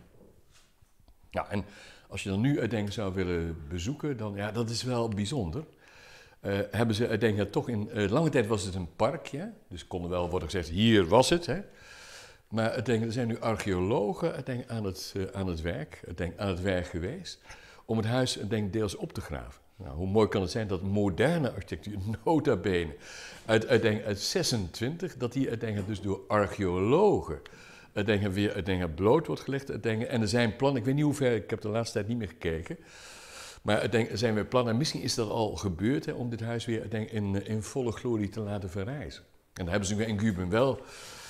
Ja, en als je dan nu zou willen bezoeken, dan, ja, dat is wel bijzonder. Hebben ze, toch in lange tijd was het een parkje, dus konden wel worden gezegd, hier was het, hè. Maar er zijn nu archeologen aan het werk geweest om het huis deels op te graven. Nou, hoe mooi kan het zijn dat moderne architectuur, nota bene, uit 26, dat die dus door archeologen weer bloot wordt gelegd. En er zijn plannen, ik weet niet hoe ver, ik heb de laatste tijd niet meer gekeken, maar er zijn weer plannen, en misschien is dat al gebeurd, hè, om dit huis weer in volle glorie te laten verrijzen. En dan hebben ze nu in Guben wel.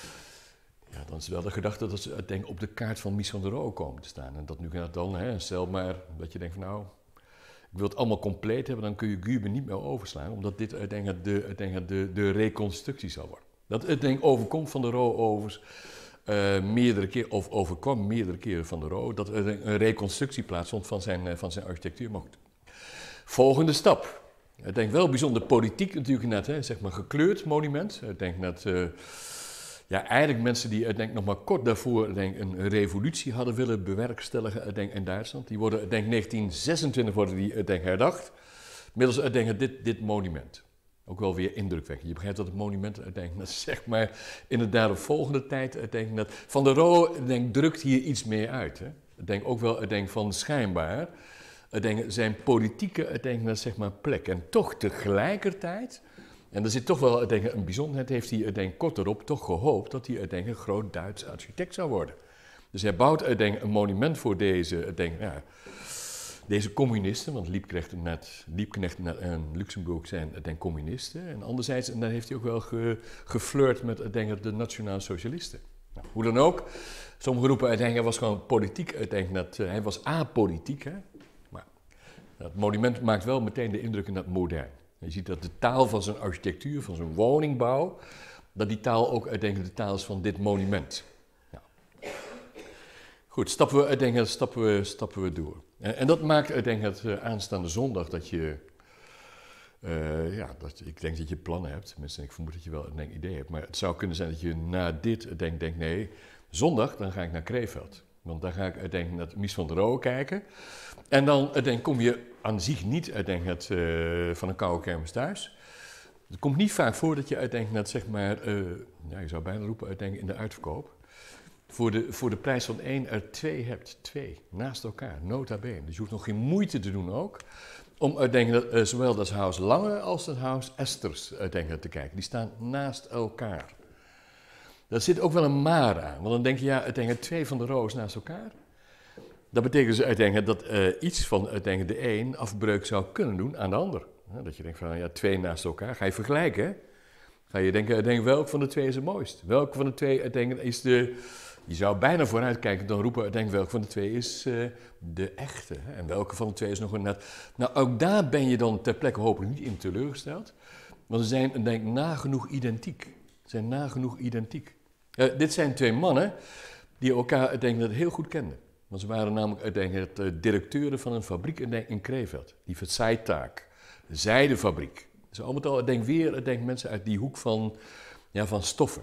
Ja, dan is wel de gedachte dat ze op de kaart van Mies van der Rohe komen te staan. En dat nu dan, hè, stel maar dat je denkt van nou, ik wil het allemaal compleet hebben, dan kun je Guben niet meer overslaan, omdat dit uiteindelijk de reconstructie zal worden. Dat overkomt van der Rohe overigens meerdere keer, of overkwam meerdere keren van der Rohe, dat er een reconstructie plaatsvond van zijn architectuur. Maar goed. Volgende stap. Ik denk wel bijzonder politiek natuurlijk net, hè, zeg maar gekleurd monument. Ik denk dat eigenlijk mensen die nog maar kort daarvoor een revolutie hadden willen bewerkstelligen in Duitsland. Die worden, 1926 worden die herdacht. Middels dit monument. Ook wel weer indrukwekkend. Je begrijpt dat het monument zeg maar in de daaropvolgende tijd van der Rohe drukt hier iets meer uit. Hè. Ik denk ook wel van schijnbaar zijn politieke zeg maar, plek. En toch tegelijkertijd, en er zit toch wel een bijzonderheid, heeft hij kort erop toch gehoopt dat hij een groot Duits architect zou worden. Dus hij bouwt een monument voor deze communisten, want Liebknecht en Luxemburg zijn communisten. En anderzijds, en dan heeft hij ook wel geflirt met de nationale socialisten. Nou, hoe dan ook, sommigen roepen hij was gewoon politiek, hij was apolitiek. Hè? Maar het monument maakt wel meteen de indruk in dat modern. Je ziet dat de taal van zijn architectuur, van zijn woningbouw, dat die taal ook de taal is van dit monument. Ja. Goed, stappen we door. En dat maakt aanstaande zondag dat je, ik denk dat je plannen hebt, tenminste ik vermoed dat je wel een idee hebt, maar het zou kunnen zijn dat je na dit denkt, nee, zondag dan ga ik naar Krefeld. Want daar ga ik naar Mies van der Rohe kijken. En dan kom je aan zich niet van een koude kermis thuis. Het komt niet vaak voor dat je zeg maar, je zou bijna roepen in de uitverkoop. Voor de prijs van 1 er 2 hebt. 2, naast elkaar, nota bene. Dus je hoeft nog geen moeite te doen ook. Om zowel dat Huis Lange als het Huis Esters te kijken. Die staan naast elkaar. Daar zit ook wel een maar aan. Want dan denk je, 2 van de Rohes naast elkaar. Dat betekent dus dat iets van de een afbreuk zou kunnen doen aan de ander. Dat je denkt van, 2 naast elkaar. Ga je vergelijken. Ga je denken, welk van de 2 is het mooist? Welke van de 2 is de... Je zou bijna vooruitkijken, dan roepen, welke van de 2 is de echte. Hè? En welke van de 2 is nog een net... Nou, ook daar ben je dan ter plekke hopelijk niet in teleurgesteld. Want ze zijn, nagenoeg identiek. Dit zijn 2 mannen die elkaar, heel goed kenden. Want ze waren namelijk, directeuren van een fabriek in Krefeld. Die Verzeitaak, de zijdefabriek. Dus allemaal weer mensen uit die hoek van stoffen.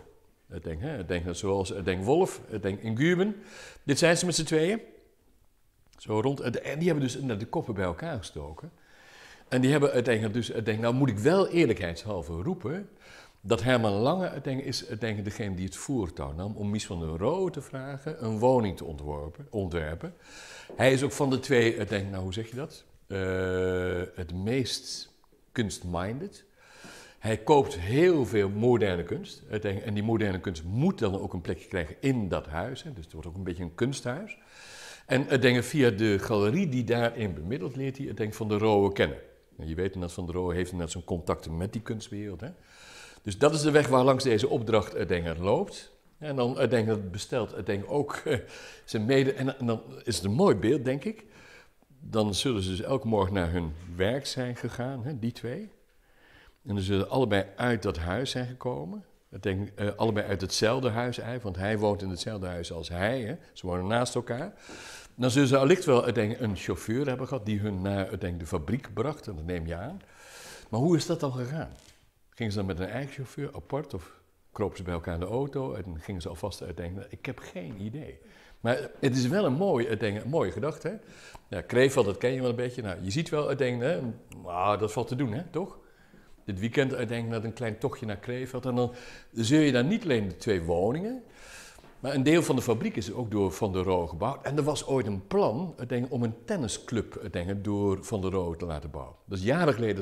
Zoals Wolf, in Guben. Dit zijn ze met z'n tweeën. Zo rond. En die hebben dus de koppen bij elkaar gestoken. En die hebben nou moet ik wel eerlijkheidshalve roepen, dat Herman Lange is degene die het voortouw nam om Mies van der Rohe te vragen een woning te ontwerpen. Hij is ook van de 2, hoe zeg je dat? Het meest kunstminded. Hij koopt heel veel moderne kunst. En die moderne kunst moet dan ook een plekje krijgen in dat huis. Hè. Dus het wordt ook een beetje een kunsthuis. En via de galerie die daarin bemiddelt, leert hij Van der Rohe kennen. En je weet dat Van der Rohe heeft zijn contacten met die kunstwereld. Hè. Dus dat is de weg waar langs deze opdracht loopt. En dan bestelt ook zijn mede... En dan is het een mooi beeld, denk ik. Dan zullen ze dus elke morgen naar hun werk zijn gegaan, hè, die 2. En dan zullen allebei uit dat huis zijn gekomen. Allebei uit hetzelfde huis eigenlijk, want hij woont in hetzelfde huis als hij. Hè. Ze wonen naast elkaar. Dan zullen ze allicht wel een chauffeur hebben gehad die hun naar de fabriek bracht. En dat neem je aan. Maar hoe is dat dan gegaan? Gingen ze dan met een eigen chauffeur apart of kropen ze bij elkaar in de auto en gingen ze alvast uitdenken? Ik heb geen idee. Maar het is wel een mooie gedachte. Hè? Ja, Krefeld, dat ken je wel een beetje. Nou, je ziet wel uitdenken, dat valt te doen, hè, toch? Dit weekend uitdenken een klein tochtje naar Krefeld. En dan zul je daar niet alleen de 2 woningen, maar een deel van de fabriek is ook door Van der Rohe gebouwd. En er was ooit een plan om een tennisclub door Van der Rohe te laten bouwen. Dus jaren geleden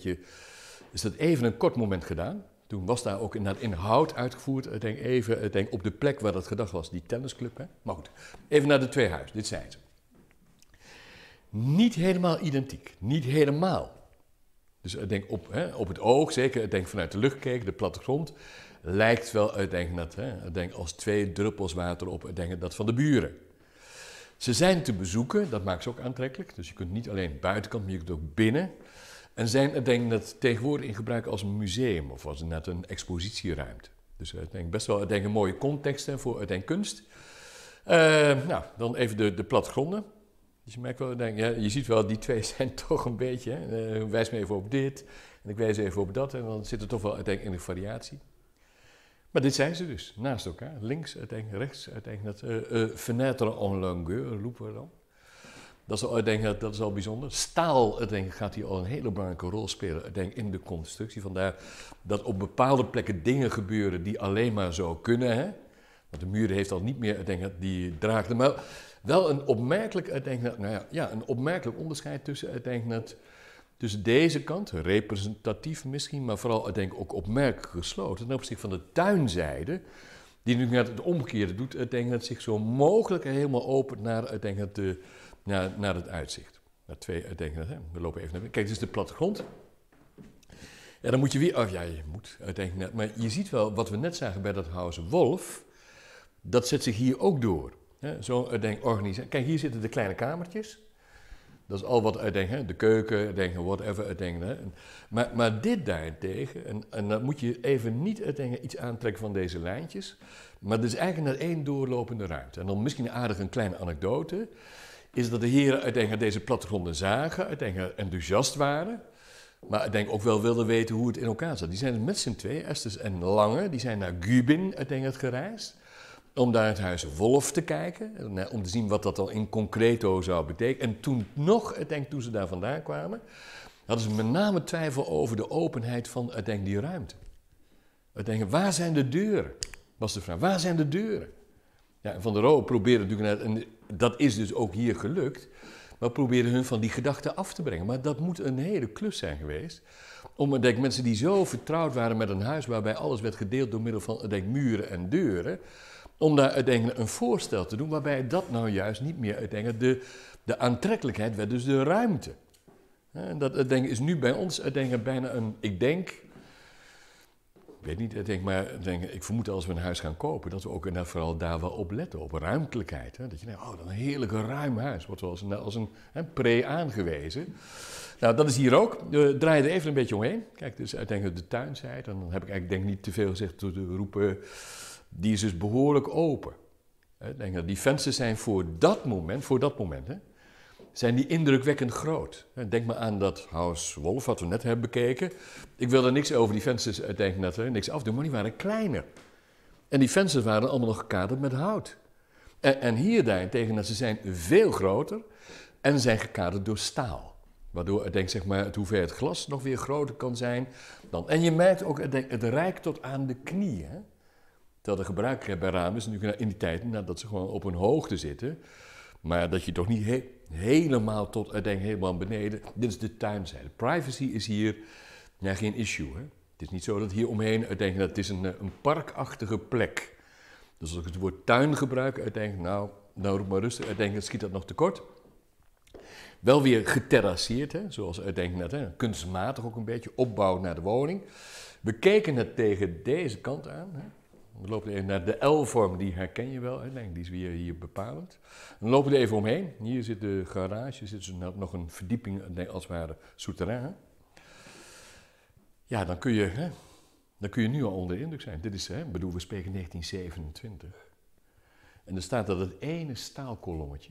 is dat even een kort moment gedaan. Toen was daar ook in hout uitgevoerd, even op de plek waar dat gedacht was, die tennisclub. Hè? Maar goed, even naar de 2 huizen, dit zijn ze. Niet helemaal identiek, niet helemaal. Dus op het oog, zeker vanuit de lucht gekeken, de plattegrond, lijkt wel als 2 druppels water op dat van de buren. Ze zijn te bezoeken, dat maakt ze ook aantrekkelijk. Dus je kunt niet alleen buitenkant, maar je kunt ook binnen. En zijn tegenwoordig in gebruik als een museum of als een expositieruimte. Dus best wel een mooie context voor kunst. Dan even de plattegronden. Dus je merkt wel, je ziet wel, die 2 zijn toch een beetje, wijs me even op dit en ik wijs even op dat en dan zit er toch wel in de variatie. Maar dit zijn ze dus, naast elkaar, links, rechts, dat fenêtre en longueur roepen we dan. Dat is al bijzonder. Staal gaat hier al een hele belangrijke rol spelen in de constructie. Vandaar dat op bepaalde plekken dingen gebeuren die alleen maar zo kunnen. Hè? Want de muur heeft al niet meer die draagde. Maar wel een opmerkelijk, een opmerkelijk onderscheid tussen deze kant, representatief misschien, maar vooral ook opmerkelijk gesloten, ten opzichte van de tuinzijde, die nu net het omgekeerde doet, het zich zo mogelijk helemaal opent naar het uitzicht. We lopen even naar binnen. Kijk, dit is de plattegrond. Ja, dan moet je weer, maar je ziet wel, wat we net zagen bij dat House Wolf, dat zet zich hier ook door. Zo'n organisatie. Kijk, hier zitten de kleine kamertjes. Dat is al wat de keuken, whatever. Maar dit daarentegen, en dan moet je even niet iets aantrekken van deze lijntjes, maar er is eigenlijk net één doorlopende ruimte. En dan misschien een kleine anekdote, is dat de heren deze plattegronden zagen, enthousiast waren, maar ook wel wilden weten hoe het in elkaar zat. Die zijn met z'n twee, Estes en Lange, die zijn naar Gubin gereisd, om daar het Huis Wolf te kijken, om te zien wat dat dan in concreto zou betekenen. En toen toen ze daar vandaan kwamen, hadden ze met name twijfel over de openheid van die ruimte. Waar zijn de deuren? Was de vraag, waar zijn de deuren? Ja, en Van der Rohe probeerde natuurlijk, en dat is dus ook hier gelukt, maar probeerde hun van die gedachten af te brengen. Maar dat moet een hele klus zijn geweest, om mensen die zo vertrouwd waren met een huis waarbij alles werd gedeeld door middel van muren en deuren, om daar een voorstel te doen waarbij dat nou juist niet meer de aantrekkelijkheid werd, dus de ruimte. En dat is nu bij ons bijna een, ik vermoed als we een huis gaan kopen, dat we ook vooral daar wel op letten, op ruimtelijkheid. Hè? Dat je denkt, dat een heerlijk ruim huis, wordt wel als een pre aangewezen. Nou, dat is hier ook. We draaien er even een beetje omheen. Kijk, dus uiteindelijk de tuinzijde, en dan heb ik eigenlijk niet te veel gezegd door te roepen. Die is dus behoorlijk open. Die vensters zijn voor dat moment, zijn die indrukwekkend groot. Denk maar aan dat House Wolf, wat we net hebben bekeken. Ik wil er niks over die vensters niks afdoen, maar die waren kleiner. En die vensters waren allemaal nog gekaderd met hout. En hier daarentegen, ze zijn veel groter en zijn gekaderd door staal. Waardoor het hoeveelheid glas nog weer groter kan zijn dan. En je merkt ook, het reikt tot aan de knieën. Terwijl de gebruik bij ramen is natuurlijk in die tijd dat ze gewoon op een hoogte zitten. Maar dat je toch niet helemaal tot helemaal beneden. Dit is de tuinzijde. Privacy is hier geen issue. Hè? Het is niet zo dat hier omheen dat het is een parkachtige plek. Dus als ik het woord tuin gebruik, nou roep maar rustig, schiet dat nog tekort. Wel weer geterrasseerd, zoals net, kunstmatig ook een beetje, opbouw naar de woning. We keken het tegen deze kant aan. Hè. We lopen even naar de L-vorm, die herken je wel, die is weer hier bepalend. Dan lopen we er even omheen. Hier zit de garage, zit dus nog een verdieping, als het ware, souterrain. Ja, dan kun je nu al onder de indruk zijn. Dit is, we spreken 1927. En er staat dat ene staalkolommetje,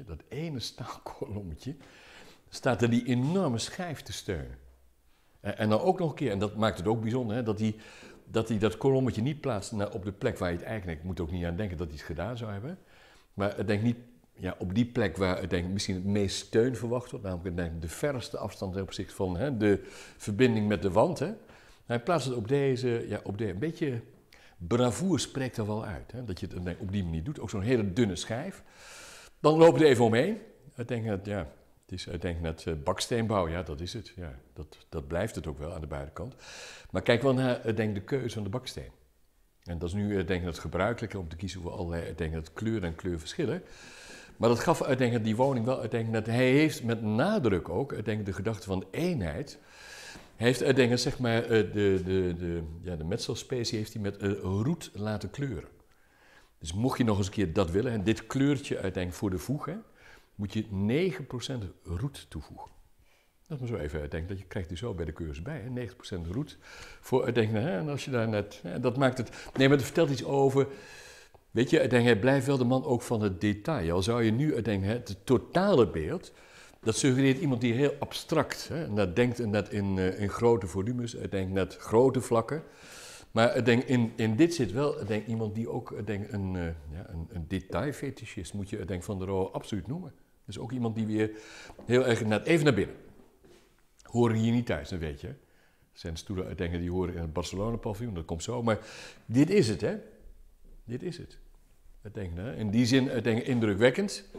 staat er die enorme schijf te steunen. En dan ook nog een keer, en dat maakt het ook bijzonder, dat hij dat kolommetje niet plaatst op de plek waar je het eigenlijk, ik moet ook niet aan denken dat hij het gedaan zou hebben, maar ik denk niet op die plek waar ik misschien het meest steun verwacht wordt, namelijk de verste afstand ten opzichte van de verbinding met de wand. Hè. Hij plaatst het op deze, een beetje bravoer spreekt er wel uit, dat je het op die manier doet, ook zo'n hele dunne schijf. Dan lopen we er even omheen. Ik denk dat, het is net baksteenbouw, dat is het. Ja, dat blijft het ook wel aan de buitenkant. Maar kijk wel naar de keuze van de baksteen. En dat is nu het gebruikelijke om te kiezen voor allerlei kleur en kleurverschillen. Maar dat gaf die woning wel, hij heeft met nadruk ook, de gedachte van eenheid. Hij heeft zeg maar, de metselspecie heeft hij met roet laten kleuren. Dus mocht je nog eens een keer dat willen, en dit kleurtje voor de voeg, moet je 9% roet toevoegen. Dat is maar zo even, dat je krijgt er zo bij de cursus bij, 9% roet. En als je daar net, dat maakt het, nee, maar dat vertelt iets over, weet je, hij blijft wel de man ook van het detail. Al zou je nu, het totale beeld, dat suggereert iemand die heel abstract, denkt in grote volumes, net grote vlakken. Maar in dit zit wel iemand die ook een detailfetischist, moet je Van der Rohe absoluut noemen. Dus ook iemand die weer heel erg even naar binnen. Horen hier niet thuis, dat weet je. Er zijn stoelen die horen in het Barcelona-paviljoen, dat komt zo. Maar dit is het, hè. Dit is het. In die zin indrukwekkend.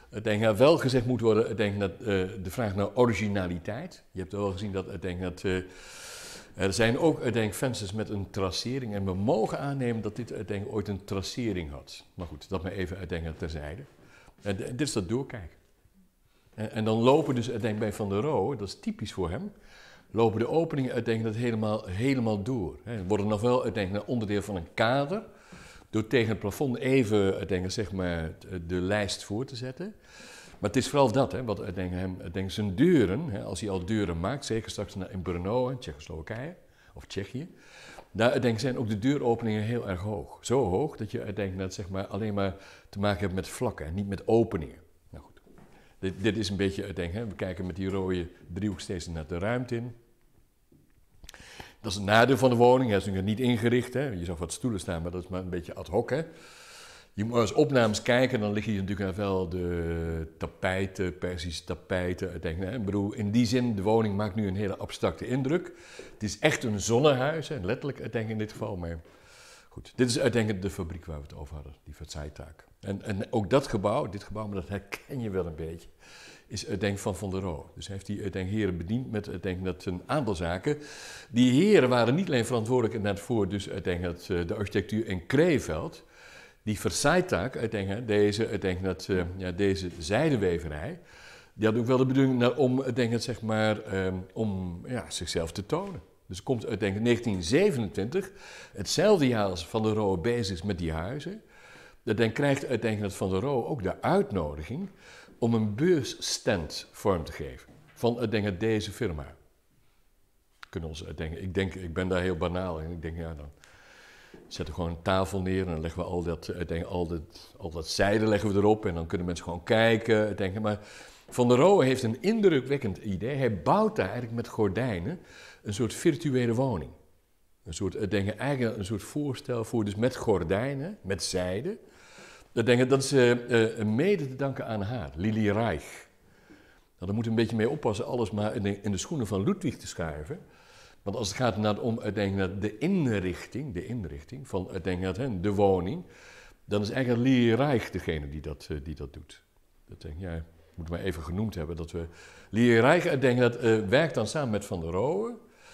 Ik denk dat wel gezegd moet worden, ik denk dat de vraag naar originaliteit. Je hebt wel gezien dat, ik denk dat er zijn ook, ik denk, vensters met een tracering. En we mogen aannemen dat dit, ik denk, ooit een tracering had. Maar goed, dat maar even, ik denk, terzijde. Dit is dat doorkijken. En dan lopen dus, ik denk, bij Van der Rohe, dat is typisch voor hem, lopen de openingen, ik denk, dat helemaal door. Hè. Worden nog wel, ik denk, een onderdeel van een kader. Door tegen het plafond even, ik denk, zeg maar, de lijst voor te zetten. Maar het is vooral dat, hè, wat ik denk, zijn deuren, hè, als hij al deuren maakt, zeker straks in Brno, in Tsjechoslowakije of Tsjechië, daar denk, zijn ook de deuropeningen heel erg hoog. Zo hoog dat je denk, dat, zeg maar, alleen maar te maken hebt met vlakken en niet met openingen. Nou goed, dit is een beetje, denk, hè, we kijken met die rode driehoek steeds naar de ruimte in. Dat is het nadeel van de woning, hij is natuurlijk niet ingericht. Hè. Je zag wat stoelen staan, maar dat is maar een beetje ad hoc. Hè. Je moet als opnames kijken, dan liggen hier natuurlijk wel de tapijten, Persische tapijten. Ik bedoel, in die zin, de woning maakt nu een hele abstracte indruk. Het is echt een zonnehuis, hè, letterlijk, ik denk in dit geval. Maar goed, dit is uiteindelijk de fabriek waar we het over hadden, die Versailles-taak. En ook dat gebouw, dit gebouw, maar dat herken je wel een beetje, is denk van der Rohe. Dus heeft die denk heren bediend met denk dat een aantal zaken. Die heren waren niet alleen verantwoordelijk net voor dus denk dat de architectuur in Krefeld. Die Versailles-taak, deze zijdeweverij, die had ook wel de bedoeling om zeg maar, om zichzelf te tonen. Dus komt uit 1927, hetzelfde jaar als Van der Rohe bezig is met die huizen. Dan krijgt dat Van der Rohe ook de uitnodiging om een beursstand vorm te geven van deze firma. Kunnen ons ik ben daar heel banaal in. Ik denk, ja, dan zetten we gewoon een tafel neer en dan leggen we al dat zijde leggen we erop en dan kunnen mensen gewoon kijken. Maar Van der Rohe heeft een indrukwekkend idee. Hij bouwt daar eigenlijk met gordijnen een soort virtuele woning. Een soort, eigenlijk een soort voorstel voor, dus met gordijnen, met zijde. Dat is mede te danken aan haar, Lili Reich. Nou, daar moeten we een beetje mee oppassen, alles maar in de schoenen van Ludwig te schuiven. Want als het gaat om de inrichting van de woning, dan is eigenlijk Lili Reich degene die dat doet. Dat moet maar even genoemd hebben. Dat we Lili Reich werkt dan samen met Van der Rohe.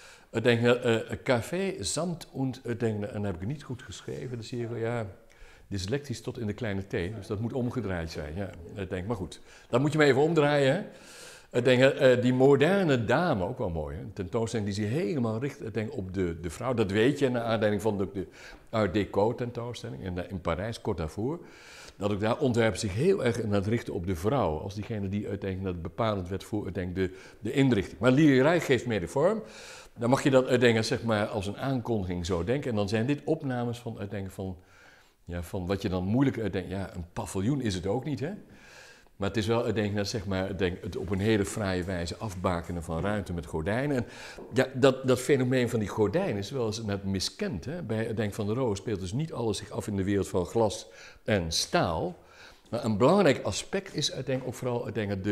Café Samt und en dan heb ik het niet goed geschreven, dan zie je wel, ja, dyslectisch tot in de kleine t, dus dat moet omgedraaid zijn. Ja, maar goed, dat moet je maar even omdraaien. Hè. Die moderne dame, ook wel mooi, hè? Een tentoonstelling die zich helemaal richt op de vrouw. Dat weet je naar aanleiding van de Art Deco tentoonstelling in Parijs, kort daarvoor. Dat ook daar ontwerpen zich heel erg aan het richten op de vrouw. Als diegene die uiteindelijk bepalend werd voor de inrichting. Maar Lili Reich geeft meer de vorm. Dan mag je dat zeg maar, als een aankondiging zo denken. En dan zijn dit opnames van wat je dan moeilijk uitdenkt. Ja, een paviljoen is het ook niet, hè? Maar het is wel, het op een hele fraaie wijze afbakenen van ruimte met gordijnen. En ja, dat fenomeen van die gordijnen is wel eens net miskend. Hè? Bij Van der Rohe speelt dus niet alles zich af in de wereld van glas en staal. Maar een belangrijk aspect is ook vooral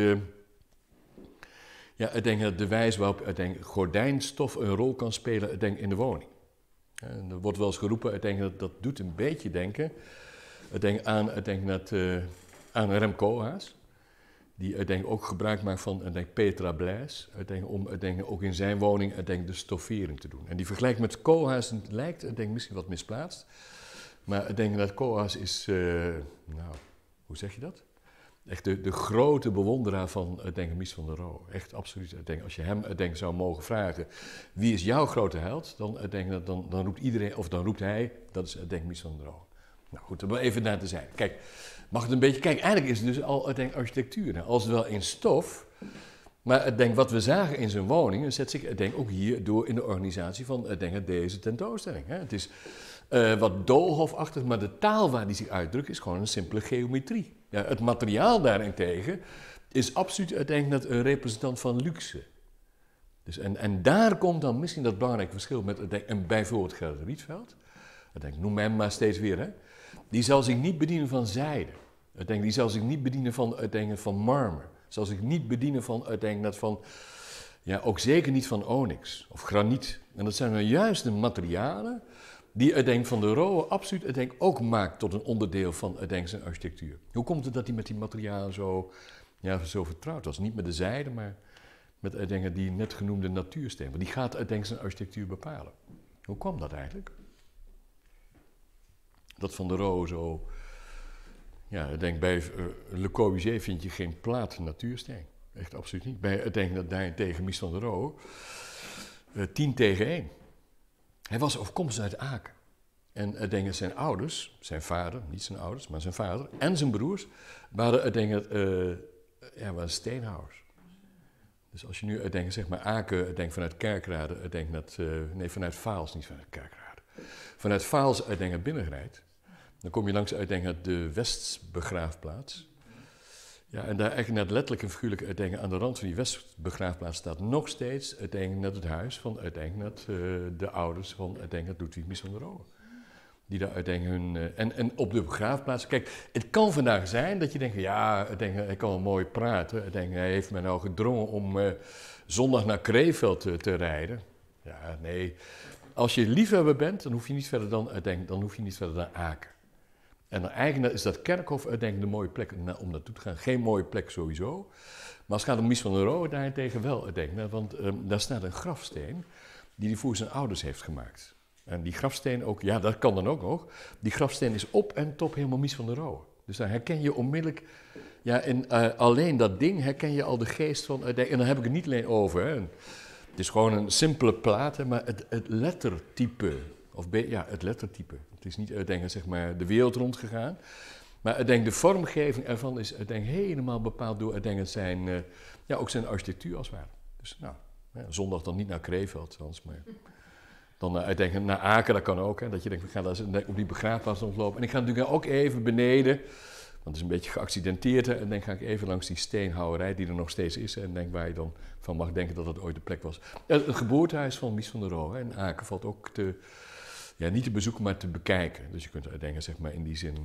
de wijze waarop gordijnstof een rol kan spelen in de woning. En er wordt wel eens geroepen, dat doet een beetje denken aan Rem Koolhaas, die ook gebruik maakt van Petra Blaise, om ook in zijn woning de stoffering te doen. En die vergelijking met Koolhaas lijkt misschien wat misplaatst, maar ik denk dat Koolhaas is, hoe zeg je dat? Echt de grote bewonderaar van Mies van der Rohe. Echt absoluut. Als je hem zou mogen vragen, wie is jouw grote held? Dan roept iedereen, of dan roept hij, dat is Mies van der Rohe. Nou goed, dan even naar te zijn. Kijk, mag het een beetje... Kijk, eigenlijk is het dus al architectuur. Nou, als het wel in stof, maar wat we zagen in zijn woning, zet zich ook hier door in de organisatie van deze tentoonstelling. Hè. Het is wat doolhofachtig, maar de taal waar die zich uitdrukt is gewoon een simpele geometrie. Ja, het materiaal daarentegen is absoluut een representant van luxe. Dus en daar komt dan misschien dat belangrijke verschil met bijvoorbeeld Gerrit Rietveld. Noem hem maar steeds weer, hè. Die zal zich niet bedienen van zijde. Die zal zich niet bedienen van marmer. Zal zich niet bedienen van ook zeker niet van onyx of graniet. En dat zijn nou juist de materialen die Uiteindelijk van der Rohe absoluut uiteindelijk ook maakt tot een onderdeel van uiteindelijk zijn architectuur. Hoe komt het dat hij met die materialen zo vertrouwd was? Niet met de zijde, maar met uiteindelijk die net genoemde natuursteen. Want die gaat uiteindelijk zijn architectuur bepalen. Hoe kwam dat eigenlijk? Dat van der Rohe zo... Ja, ik denk bij Le Corbusier vind je geen plaat natuursteen. Echt absoluut niet. Ik denk dat daarentegen Mies van der Rohe 10 tegen 1. Hij was afkomstig uit Aken. En ik denk dat zijn ouders, zijn vader, niet zijn ouders, maar zijn vader en zijn broers, waren steenhouwers. Dus als je nu uitdenkt, zeg maar Aken, vanuit Kerkrade, vanuit Vaals, niet vanuit Kerkrade. Vanuit Vaals uitdenkt binnenrijdt, dan kom je langs de Westbegraafplaats. Ja, en daar eigenlijk net letterlijk en figuurlijk uitdenken aan de rand van die Westbegraafplaats staat nog steeds net het huis van de ouders van Ludwig Mies van der Rohe. Die daar uiteindelijk en op de begraafplaats. Kijk, het kan vandaag zijn dat je denkt, ja, hij kan wel mooi praten. Hij heeft mij nou gedrongen om zondag naar Krefeld te rijden. Ja, nee. Als je liefhebber bent, dan hoef je niet verder dan Aken. En dan eigenlijk is dat kerkhof uiteindelijk de mooie plek om naartoe te gaan. Geen mooie plek sowieso. Maar als het gaat om Mies van der Rohe daarentegen wel uiteindelijk. Want daar staat een grafsteen die hij voor zijn ouders heeft gemaakt. En die grafsteen ook, ja, dat kan dan ook nog. Die grafsteen is op en top helemaal Mies van der Rohe. Dus daar herken je onmiddellijk, ja, en alleen dat ding herken je al de geest van. En dan heb ik het niet alleen over. Hè. Het is gewoon een simpele plaat, hè, maar het lettertype. Het lettertype. Het is niet zeg maar, de wereld rondgegaan. Maar de vormgeving ervan is helemaal bepaald door zijn, ook zijn architectuur als het ware. Dus nou, zondag dan niet naar Krefeld, maar dan naar Aken, dat kan ook. Hè, dat je denkt, we gaan daar op die begraafplaats rondlopen. En ik ga natuurlijk ook even beneden, want het is een beetje geaccidenteerd. Hè, en dan ga ik even langs die steenhouwerij die er nog steeds is. En denk waar je dan van mag denken dat het ooit de plek was. Het geboortehuis van Mies van der Rohe in Aken valt ook niet te bezoeken, maar te bekijken. Dus je kunt uiteindelijk zeg maar in die zin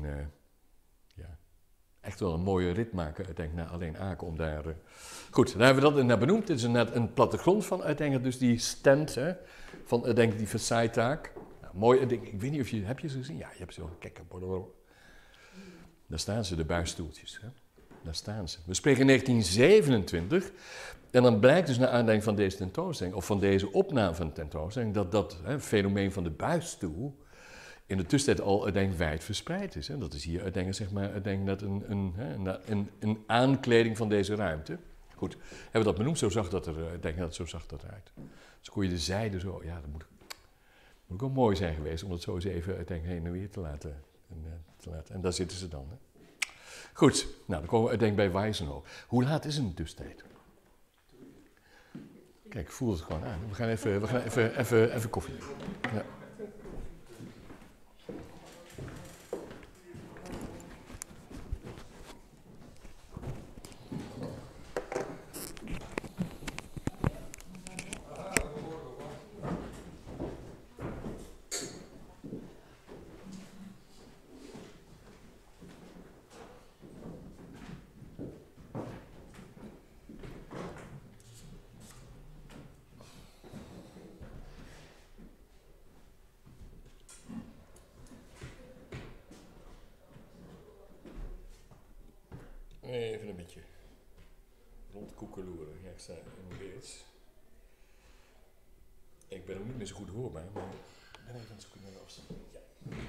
echt wel een mooie rit maken uiteindelijk naar alleen Aken om daar... Goed, dan hebben we dat net benoemd. Dit is net een plattegrond van uiteindelijk dus die stand van uiteindelijk die Versailles-taak. Nou, mooi, ik weet niet heb je ze gezien? Ja, je hebt ze wel. Kijk, daar staan ze, de buisstoeltjes. Hè? Daar staan ze. We spreken 1927 en dan blijkt dus naar aanleiding van deze tentoonstelling, of van deze opname van de tentoonstelling, dat fenomeen van de buisstoel in de tussentijd al uiteindelijk wijd verspreid is. Hè. Dat is hier uiteindelijk, zeg maar, uiteindelijk een aankleding van deze ruimte. Goed, hebben we dat benoemd, zo zag dat eruit. Dus kon je de zijde zo, ja, dat moet ook mooi zijn geweest om dat zo eens even uiteindelijk heen en weer te laten. En daar zitten ze dan. Hè. Goed, nou dan komen we uiteindelijk bij Weisenhof. Hoe laat is het in de tussentijd? Kijk, ik voel het gewoon aan. We gaan even koffie drinken. Ja. Even een beetje rondkoekeloeren. Ja, ik sta in beeld. Ik ben ook niet meer zo goed hoorbaar, maar ik ben even aan het zoeken naar de afstand. Ja.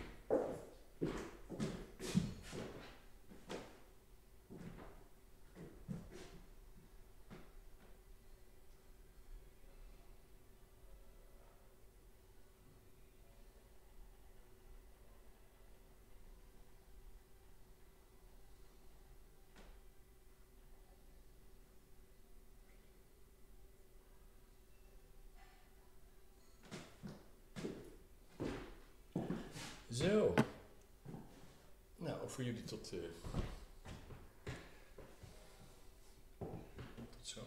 Zo. Nou, voor jullie tot zo.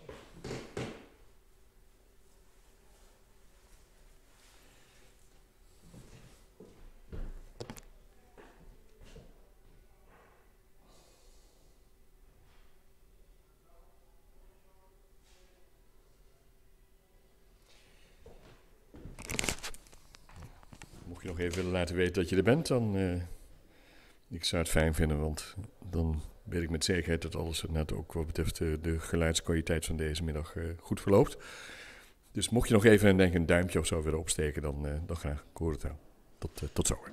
Mocht je nog even willen laten weten dat je er bent, dan ik zou het fijn vinden, want dan weet ik met zekerheid dat alles net ook wat betreft de geluidskwaliteit van deze middag goed verloopt. Dus mocht je nog even een duimpje of zo willen opsteken, dan graag. Ik hoor het wel. Tot zo.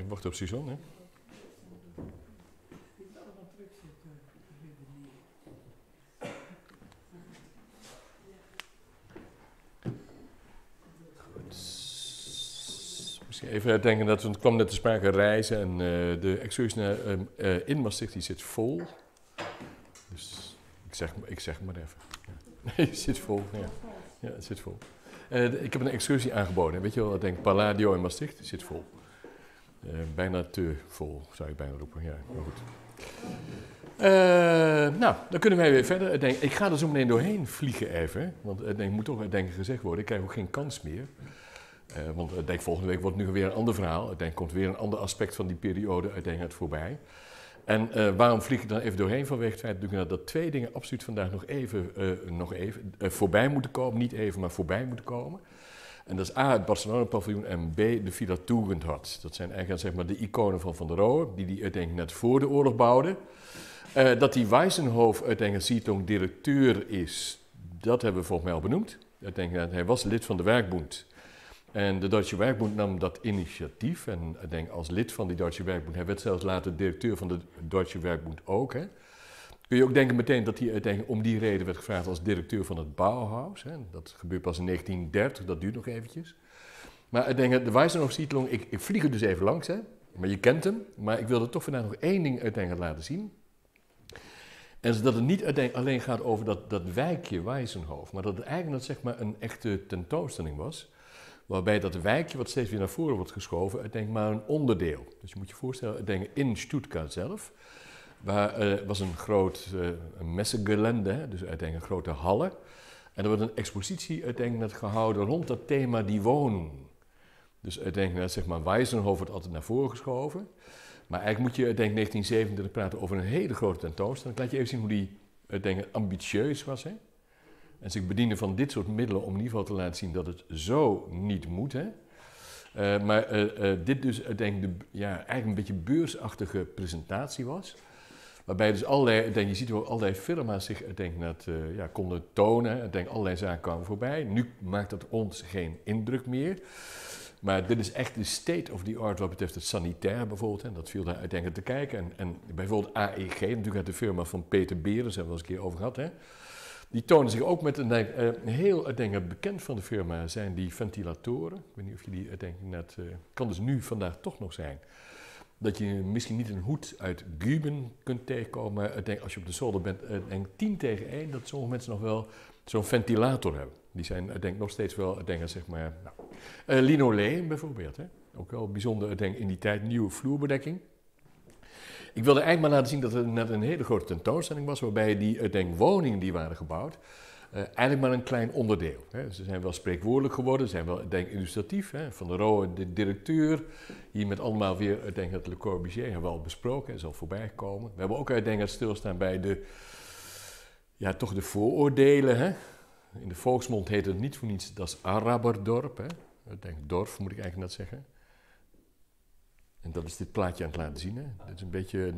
wacht op Suzanne. Hè. Die het allemaal terug zit. Ik weet het niet. Misschien even denken dat het kwam net te sprake reizen en de excursie naar in Maastricht die zit vol. Dus ik zeg maar even. Ja. Nee, het zit vol. Ja, het zit vol. Ik heb een excursie aangeboden. Weet je wel, ik denk Palladio in Maastricht, die zit vol. Bijna te vol, zou je bijna roepen. Ja, maar goed. Nou, dan kunnen wij weer verder. Ik ga er zo meteen doorheen vliegen even. Want het moet toch gezegd worden, ik krijg ook geen kans meer. Want volgende week wordt nu weer een ander verhaal. Komt weer een ander aspect van die periode uit voorbij. En waarom vlieg ik dan even doorheen? Vanwege het feit dat twee dingen absoluut vandaag nog even voorbij moeten komen. Niet even, maar voorbij moeten komen. En dat is A, het Barcelona-paviljoen en B, de Villa Tugendhat. Dat zijn eigenlijk zeg maar, de iconen van Van der Rohe, die uiteindelijk net voor de oorlog bouwde. Dat die Weissenhof uiteindelijk Sietong directeur is, dat hebben we volgens mij al benoemd. Hij was lid van de Werkbond. En de Duitse Werkbond nam dat initiatief. En als lid van die Duitse Werkbond, hij werd zelfs later directeur van de Duitse Werkbond ook. Hè. Kun je ook denken meteen dat hij uiteindelijk om die reden werd gevraagd als directeur van het Bauhaus. Hè. Dat gebeurt pas in 1930, dat duurt nog eventjes. Maar de Weissenhof-Siedlung, ik vlieg er dus even langs, hè. Maar je kent hem. Maar ik wilde toch vandaag nog één ding uiteindelijk laten zien. En dat het niet alleen gaat over dat wijkje Weissenhof, maar dat het eigenlijk zeg maar, een echte tentoonstelling was. Waarbij dat wijkje, wat steeds weer naar voren wordt geschoven, maar een onderdeel. Dus je moet je voorstellen, in Stuttgart zelf, waar was een groot messengelände, dus uiteindelijk grote hallen. En er wordt een expositie uiteindelijk gehouden rond dat thema die woning. Dus uiteindelijk, zeg maar, Weissenhof wordt altijd naar voren geschoven. Maar eigenlijk moet je, 1927 praten over een hele grote tentoonstelling. Ik laat je even zien hoe die, ambitieus was, hè. En zich bedienen van dit soort middelen om in ieder geval te laten zien dat het zo niet moet. Hè? Maar dit dus eigenlijk een beetje beursachtige presentatie was. Waarbij dus allerlei, je ziet ook allerlei firma's zich konden tonen. Allerlei zaken kwamen voorbij. Nu maakt dat ons geen indruk meer. Maar dit is echt de state of the art wat betreft het sanitair bijvoorbeeld. En dat viel daar uiteindelijk te kijken. En bijvoorbeeld AEG, natuurlijk uit de firma van Peter Berens, hebben we eens een keer over gehad. Hè? Die tonen zich ook met een heel bekend van de firma zijn die ventilatoren. Ik weet niet of je die net kan dus nu vandaag toch nog zijn. Dat je misschien niet een hoed uit Guben kunt tegenkomen, maar als je op de zolder bent, 10 tegen 1, dat sommige mensen nog wel zo'n ventilator hebben. Die zijn nog steeds wel, zeg maar, linoleum bijvoorbeeld. Hè? Ook wel bijzonder, in die tijd nieuwe vloerbedekking. Ik wilde eigenlijk maar laten zien dat er net een hele grote tentoonstelling was, waarbij die woningen die waren gebouwd, eigenlijk maar een klein onderdeel. Hè. Ze zijn wel spreekwoordelijk geworden, ze zijn wel illustratief. Hè. Van der Rohe, de directeur, hier met allemaal weer, het Le Corbusier, hebben we al besproken, is al voorbij gekomen. We hebben ook het stilstaan bij toch de vooroordelen. Hè. In de volksmond heet het niet voor niets, dat is Araberdorp. Hè. Dorf moet ik eigenlijk net zeggen. En dat is dit plaatje aan het laten zien. Hè. Dat is een beetje,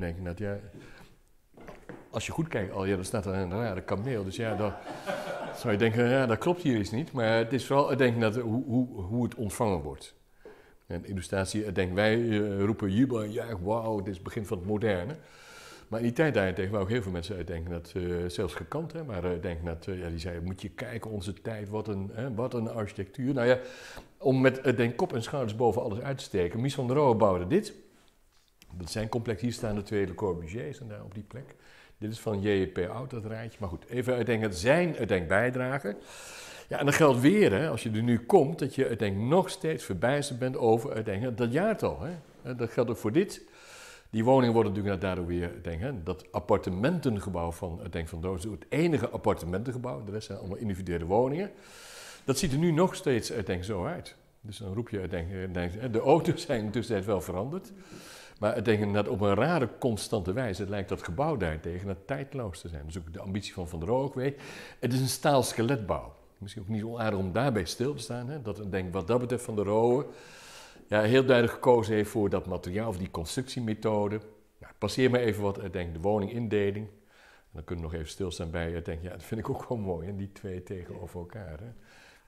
als je goed kijkt, er staat er een rare kameel. Dus ja, dan zou je denken, dat klopt hier iets niet. Maar het is vooral, hoe het ontvangen wordt. En illustratie, wij roepen jubel en juich, wauw, dit is het begin van het moderne. Maar in die tijd daarentegen waren ook heel veel mensen uitdenken dat, zelfs gekant, hè, maar die zeiden, moet je kijken, onze tijd, wat een architectuur. Nou ja, om met kop en schouders boven alles uit te steken. Mies van der Rohe bouwde dit. Dat is zijn complex, hier staan de twee Le Corbusiers en daar op die plek. Dit is van J.P. Oud, dat rijtje. Maar goed, even zijn bijdrage. Ja, en dat geldt weer, hè, als je er nu komt, dat je nog steeds verbijsterd bent over dat jaartal. Hè. Dat geldt ook voor dit. Die woningen worden natuurlijk daardoor weer, dat appartementengebouw van Doos, het enige appartementengebouw, de rest zijn allemaal individuele woningen. Dat ziet er nu nog steeds, zo uit. Dus dan roep je, de auto's zijn intussen wel veranderd. Maar op een rare, constante wijze lijkt dat gebouw daartegen tijdloos te zijn. Dus ook de ambitie van der Rohe ook weer. Het is een staal-skeletbouw. Misschien ook niet onaardig om daarbij stil te staan. Hè? Dat wat dat betreft Van der Rohe heel duidelijk gekozen heeft voor dat materiaal of die constructiemethode. Nou, passeer maar even wat, de woningindeling. En dan kunnen we nog even stilstaan bij, dat vind ik ook wel mooi, hè? Die twee tegenover elkaar. Hè?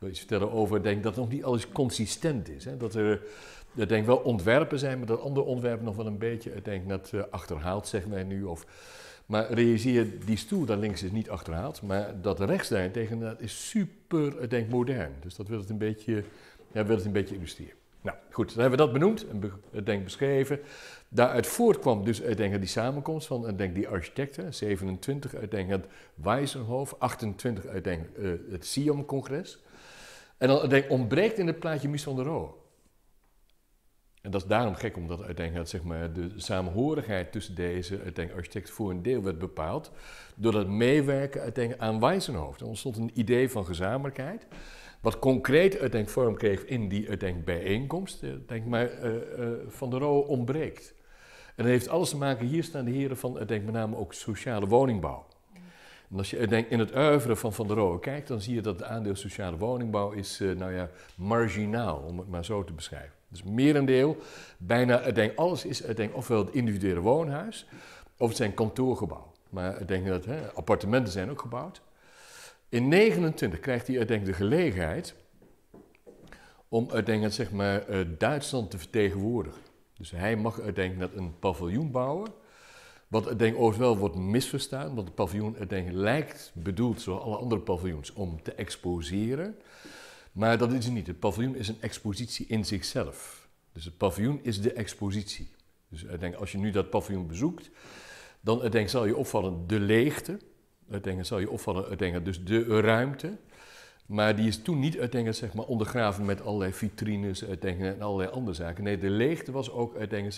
wil iets vertellen over dat nog niet alles consistent is. Hè? Dat er wel ontwerpen zijn, maar dat andere ontwerpen nog wel een beetje achterhaald, zeggen wij nu. Maar realiseer, die stoel daar links is niet achterhaald, maar dat rechts daartegen, dat is super modern. Dus dat wil het een beetje illustreren. Nou goed, dan hebben we dat benoemd en beschreven. Daaruit voortkwam dus die samenkomst van die architecten, 27 het Weissenhof, 28 het SIOM-congres. En dan ontbreekt in het plaatje Mies van der Rohe. En dat is daarom gek, omdat de samenhorigheid tussen deze architecten voor een deel werd bepaald door dat meewerken aan Weissenhof. Er ontstond een idee van gezamenlijkheid, wat concreet vorm kreeg in die bijeenkomst, maar Van der Rohe ontbreekt. En dat heeft alles te maken, hier staan de heren van met name ook sociale woningbouw. En als je in het oeuvre van der Rohe kijkt, dan zie je dat het aandeel sociale woningbouw is marginaal, om het maar zo te beschrijven. Dus merendeel, bijna alles is ofwel het individuele woonhuis, of het zijn kantoorgebouw. Maar appartementen zijn ook gebouwd. In 1929 krijgt hij de gelegenheid om Duitsland te vertegenwoordigen. Dus hij mag een paviljoen bouwen, wat overigens wel wordt misverstaan, want het paviljoen lijkt bedoeld, zoals alle andere paviljoens, om te exposeren. Maar dat is het niet. Het paviljoen is een expositie in zichzelf. Dus het paviljoen is de expositie. Dus als je nu dat paviljoen bezoekt, dan zal je opvallen de leegte. Zal je opvallen dus de ruimte. Maar die is toen niet ondergraven met allerlei vitrines en allerlei andere zaken. Nee, de leegte was ook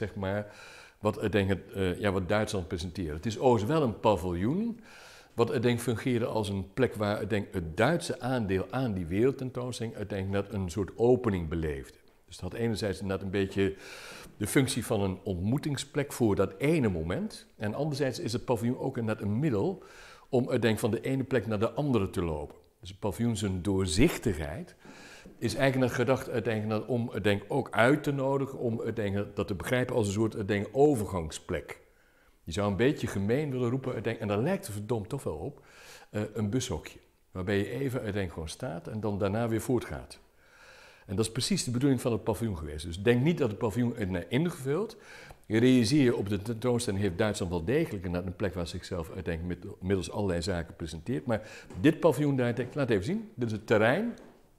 wat Duitsland presenteerde. Het is overigens wel een paviljoen, wat fungeerde als een plek waar het Duitse aandeel aan die wereldtentoonstelling een soort opening beleefde. Dus het had enerzijds inderdaad een beetje de functie van een ontmoetingsplek voor dat ene moment. En anderzijds is het paviljoen ook inderdaad een middel om van de ene plek naar de andere te lopen. Dus het paviljoen zijn doorzichtigheid is eigenlijk gedacht om ook uit te nodigen, om dat te begrijpen als een soort overgangsplek. Je zou een beetje gemeen willen roepen, en daar lijkt het verdomd toch wel op, een bushokje. Waarbij je even gewoon staat en dan daarna weer voortgaat. En dat is precies de bedoeling van het paviljoen geweest. Dus denk niet dat het paviljoen is ingevuld. Je realiseert op de tentoonstelling heeft Duitsland wel degelijk een plek waar zichzelf middels allerlei zaken presenteert. Maar dit paviljoen, laat even zien, dit is het terrein.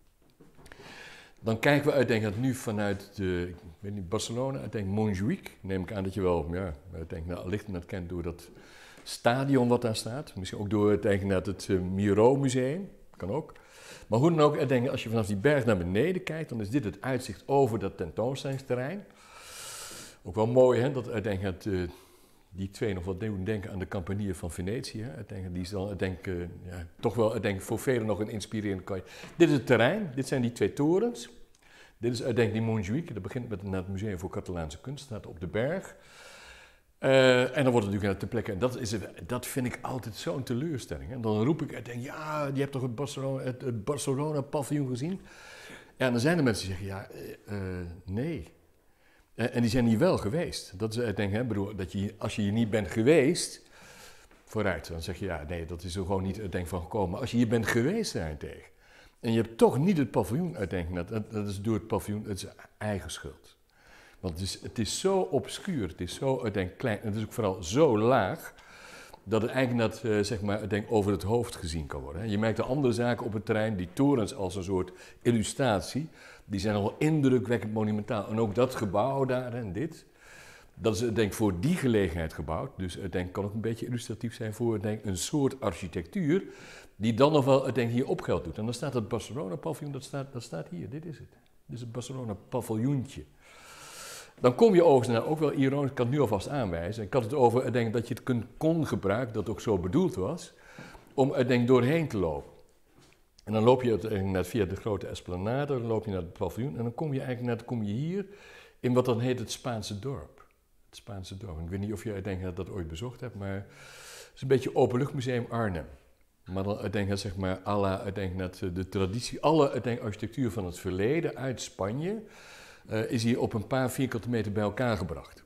Dan kijken we nu vanuit Barcelona, Montjuïc. Neem ik aan dat je wel, allicht dat kent door dat stadion wat daar staat. Misschien ook door het Miro Museum, kan ook. Maar hoe dan ook, als je vanaf die berg naar beneden kijkt, dan is dit het uitzicht over dat tentoonstellingsterrein. Ook wel mooi, hè, dat die twee nog wat doen denken aan de Campanier van Venetië. Die is dan, toch wel voor velen nog een inspirerend kan. Dit is het terrein, dit zijn die twee torens. Dit is die Montjuïc, dat begint met het Museum voor Catalaanse Kunst, staat op de berg. En dan wordt het natuurlijk ter plekke, en dat vind ik altijd zo'n teleurstelling. En dan roep ik, ja, je hebt toch het Barcelona-paviljoen gezien? Ja, en dan zijn er mensen die zeggen, nee. En die zijn hier wel geweest. Dat is, als je hier niet bent geweest, vooruit, dan zeg je, ja, nee, dat is er gewoon niet van gekomen. Maar als je hier bent geweest daarentegen, en je hebt toch niet het paviljoen dat is door het paviljoen, het is eigen schuld. Want het is zo obscuur, het is zo klein, en het is ook vooral zo laag, dat het eigenlijk over het hoofd gezien kan worden. Je merkt de andere zaken op het terrein, die torens als een soort illustratie, die zijn al indrukwekkend monumentaal. En ook dat gebouw daar en dit, dat is voor die gelegenheid gebouwd. Dus kan ook een beetje illustratief zijn voor een soort architectuur, die dan nog wel hier op geld doet. En dan staat het Barcelona-paviljoen, dat staat hier, dit is het. Dit is het Barcelona-paviljoentje. Dan kom je overigens naar, ook wel ironisch, ik kan het nu alvast aanwijzen. Ik had het over dat je het kon gebruiken, dat ook zo bedoeld was, om doorheen te lopen. En dan loop je via de grote esplanade, dan loop je naar het paviljoen en dan kom je hier in wat dan heet het Spaanse dorp. Het Spaanse dorp. Ik weet niet of je dat ooit bezocht hebt, maar het is een beetje Openluchtmuseum Arnhem. Maar dan à la de traditie, alle architectuur van het verleden uit Spanje is hier op een paar vierkante meter bij elkaar gebracht.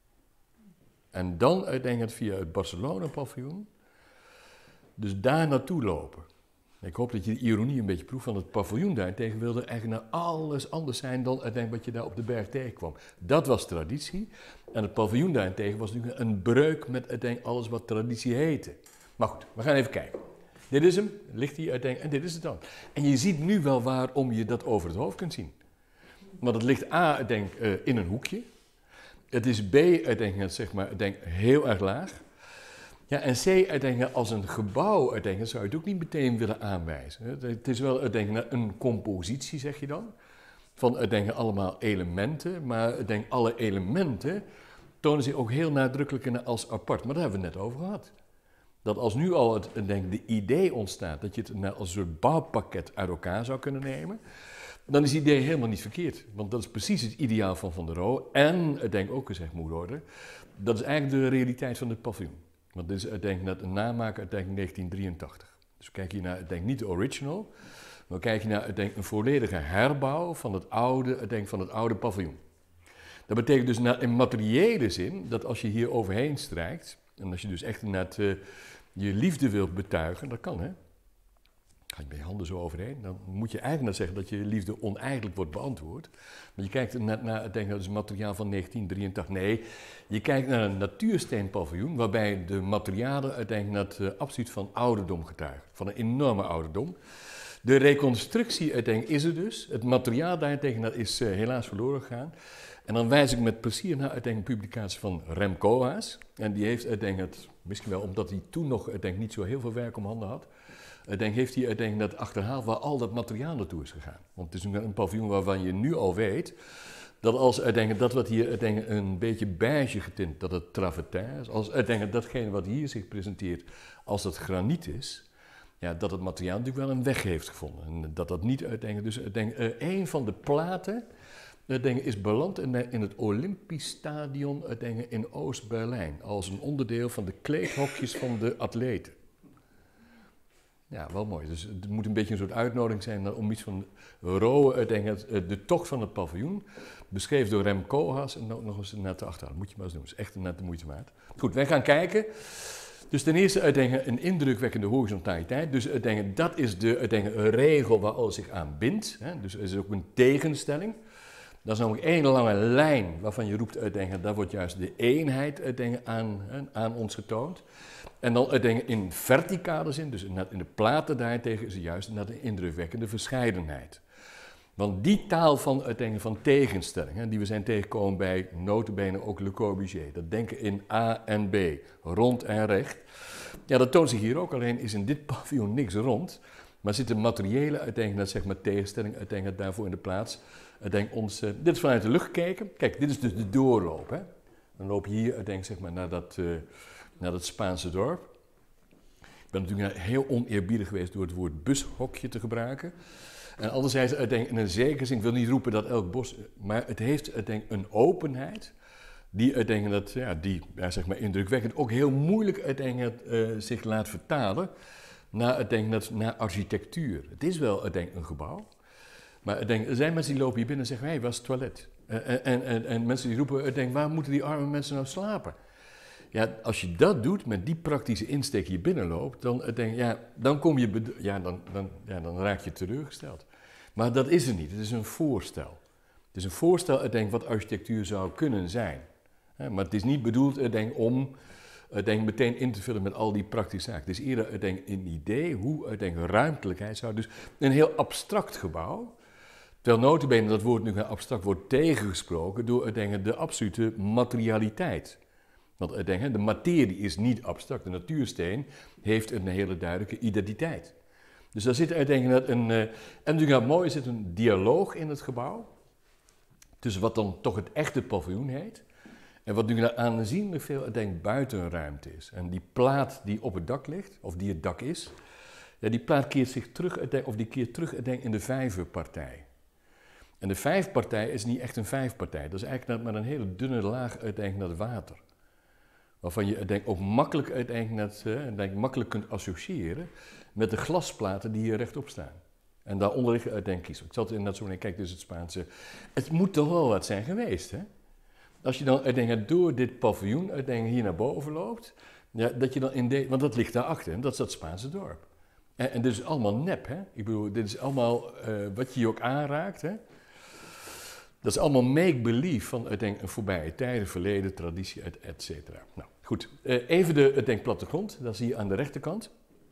En dan via het Barcelona-paviljoen, dus daar naartoe lopen. Ik hoop dat je de ironie een beetje proeft, van het paviljoen daarentegen wilde eigenlijk naar alles anders zijn dan uiteindelijk wat je daar op de berg tegenkwam. Dat was traditie. En het paviljoen daarentegen was natuurlijk een breuk met uiteindelijk alles wat traditie heette. Maar goed, we gaan even kijken. Dit is hem, ligt hier uiteindelijk, en dit is het dan. En je ziet nu wel waarom je dat over het hoofd kunt zien. Want het ligt A, uiteindelijk, in een hoekje. Het is B, uiteindelijk, zeg maar, uiteindelijk heel erg laag. Ja, en C, uiteindelijk, als een gebouw, uiteindelijk, zou je het ook niet meteen willen aanwijzen. Het is wel uiteindelijk een compositie, zeg je dan, van uiteindelijk allemaal elementen, maar uiteindelijk alle elementen tonen zich ook heel nadrukkelijk als apart. Maar daar hebben we het net over gehad. Dat als nu al de idee ontstaat dat je het als een soort bouwpakket uit elkaar zou kunnen nemen, dan is het idee helemaal niet verkeerd. Want dat is precies het ideaal van Van der Rohe. En, ik denk ook gezegd moet worden, dat is eigenlijk de realiteit van het paviljoen. Want dit is uiteindelijk net een namaak uit 1983. Dus we kijken hier naar, uiteindelijk niet de original, maar we kijken naar uiteindelijk een volledige herbouw van het oude paviljoen. Dat betekent dus in materiële zin dat als je hier overheen strijkt, en als je dus echt net je liefde wilt betuigen, dat kan hè. Ga je met je handen zo overheen, dan moet je eigenlijk net zeggen dat je liefde oneigenlijk wordt beantwoord. Maar je kijkt net naar, dat is materiaal van 1983. Nee, je kijkt naar een natuursteenpaviljoen waarbij de materialen uiteindelijk absoluut van ouderdom getuigen. Van een enorme ouderdom. De reconstructie uiteindelijk is er dus. Het materiaal daartegen dat is helaas verloren gegaan. En dan wijs ik met plezier naar uiteindelijk een publicatie van Rem Koolhaas. En die heeft uiteindelijk, misschien wel omdat hij toen nog uiteindelijk niet zo heel veel werk om handen had, heeft hij uiteindelijk dat achterhaald waar al dat materiaal naartoe is gegaan. Want het is een paviljoen waarvan je nu al weet dat als uiteindelijk dat wat hier uiteindelijk een beetje beige getint, dat het travertin is, als uiteindelijk datgene wat hier zich presenteert als het graniet is, ja, dat het materiaal natuurlijk wel een weg heeft gevonden. En dat dat niet uiteindelijk, dus uiteindelijk, een van de platen is beland in het Olympisch Stadion uiteindelijk in Oost-Berlijn als een onderdeel van de kleedhokjes van de atleten. Ja, wel mooi. Dus het moet een beetje een soort uitnodiging zijn om iets van Rohe, uiteindelijk de tocht van het paviljoen, beschreven door Rem Koolhaas en ook nog eens net te achterhalen. Moet je maar eens doen, het is echt net de moeite waard. Goed, wij gaan kijken. Dus ten eerste uiteindelijk een indrukwekkende horizontaliteit. Dus uiteindelijk, dat is uiteindelijk een regel waar alles zich aan bindt. Hè. Dus er is ook een tegenstelling. Dat is namelijk één lange lijn waarvan je roept uiteindelijk, daar wordt juist de eenheid uiteindelijk aan ons getoond. En dan uiteindelijk in verticale zin, dus in de platen daartegen, is het juist een indrukwekkende verscheidenheid. Want die taal van tegenstelling, hè, die we zijn tegengekomen bij nota bene ook Le Corbusier, dat denken in A en B, rond en recht, ja, dat toont zich hier ook, alleen is in dit paviljoen niks rond, maar zit de materiële uiteindelijk, zeg maar, tegenstelling uiteindelijk daarvoor in de plaats. Dit is vanuit de lucht gekeken, kijk, dit is dus de doorloop. Hè. Dan loop je hier uiteindelijk, zeg maar, naar dat Spaanse dorp. Ik ben natuurlijk heel oneerbiedig geweest door het woord bushokje te gebruiken. En anderzijds, in een zekere zin, ik wil niet roepen dat elk bos, maar het heeft een openheid die uiteindelijk, zeg maar, indrukwekkend ook heel moeilijk uiteindelijk zich laat vertalen naar architectuur. Het is wel uiteindelijk een gebouw, maar er zijn mensen die lopen hier binnen en zeggen, hé, waar is het toilet? En mensen die roepen, waar moeten die arme mensen nou slapen? Ja, als je dat doet, met die praktische insteek hier binnenloopt, dan raak je teleurgesteld. Maar dat is er niet, het is een voorstel. Het is een voorstel, wat architectuur zou kunnen zijn. Maar het is niet bedoeld, om meteen in te vullen met al die praktische zaken. Het is eerder, een idee hoe, ruimtelijkheid zou. Dus een heel abstract gebouw. Terwijl nota bene dat woord nu abstract wordt tegengesproken door de absolute materialiteit. Want de materie is niet abstract. De natuursteen heeft een hele duidelijke identiteit. Dus daar zit uiteindelijk en natuurlijk mooi zit een dialoog in het gebouw. Tussen wat dan toch het echte paviljoen heet. En wat nu aanzienlijk veel buitenruimte is. En die plaat die op het dak ligt, of die het dak is, ja, die plaat keert zich terug, keert terug in de vijverpartij. En de vijfpartij is niet echt een vijfpartij. Dat is eigenlijk maar een hele dunne laag uiteindelijk naar het water. Waarvan je ook makkelijk, makkelijk kunt associëren met de glasplaten die hier rechtop staan. En daaronder liggen uiteindelijk kies. Ik zat inderdaad zo, kijk, dus het Spaanse. Het moet toch wel wat zijn geweest, hè? Als je dan door dit paviljoen hier naar boven loopt, ja, dat je dan want dat ligt daarachter, en dat is dat Spaanse dorp. En dit is allemaal nep, hè? Ik bedoel, dit is allemaal wat je hier ook aanraakt, hè? Dat is allemaal make-believe van een voorbije tijden, verleden, traditie, et cetera. Nou, goed. Even de plattegrond, dat zie je aan de rechterkant.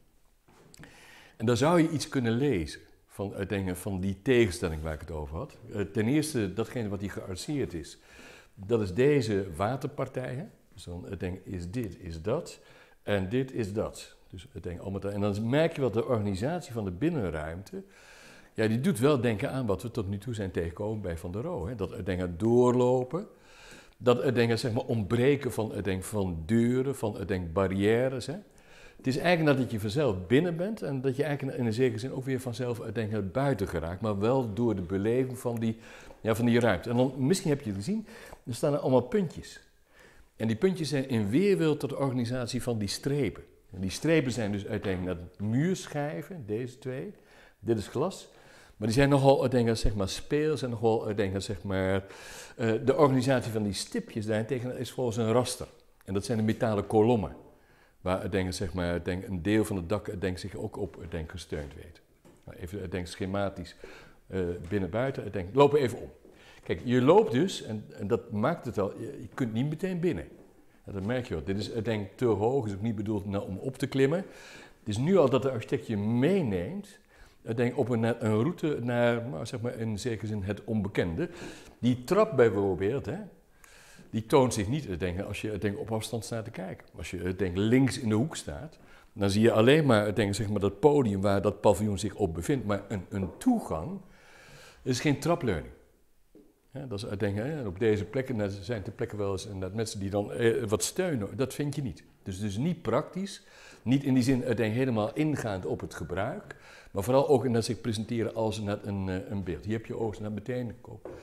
En daar zou je iets kunnen lezen van die tegenstelling waar ik het over had. Ten eerste, datgene wat hier gearseerd is, dat is deze waterpartij, hè? Dus dan is dit, is dat, en dit is dat. Dus en dan merk je wat de organisatie van de binnenruimte, ja, die doet wel denken aan wat we tot nu toe zijn tegengekomen bij Van der Rohe. Dat het doorlopen, dat het zeg maar ontbreken van deuren, van barrières. Hè. Het is eigenlijk dat je vanzelf binnen bent en dat je eigenlijk in een zekere zin ook weer vanzelf buiten geraakt, maar wel door de beleving van die ruimte. En dan, misschien heb je het gezien, er staan er allemaal puntjes. En die puntjes zijn in weerwil tot de organisatie van die strepen. En die strepen zijn dus uiteindelijk muurschijven, deze twee. Dit is glas. Maar die zijn nogal, zeg maar, speels en nogal, zeg maar, de organisatie van die stipjes daarentegen is volgens een raster. En dat zijn de metalen kolommen, waar zeg maar, een deel van het dak zich ook op gesteund weet. Nou, even schematisch binnen-buiten, lopen even om. Kijk, je loopt dus, en dat maakt het al, je kunt niet meteen binnen. Ja, dat merk je wel. Dit is te hoog, is ook niet bedoeld om op te klimmen. Het is nu al dat de architect je meeneemt op een route naar, nou, zeg maar in zekere zin, het onbekende. Die trap bijvoorbeeld, hè, die toont zich niet als je op afstand staat te kijken. Als je links in de hoek staat, dan zie je alleen maar, zeg maar dat podium waar dat paviljoen zich op bevindt. Maar een toegang is geen trapleuning. Ja, dat is op deze plekken zijn er plekken wel eens mensen die dan wat steunen. Dat vind je niet. Dus niet praktisch, niet in die zin helemaal ingaand op het gebruik, maar vooral ook in dat zich presenteren als een beeld. Hier heb je oogst meteen.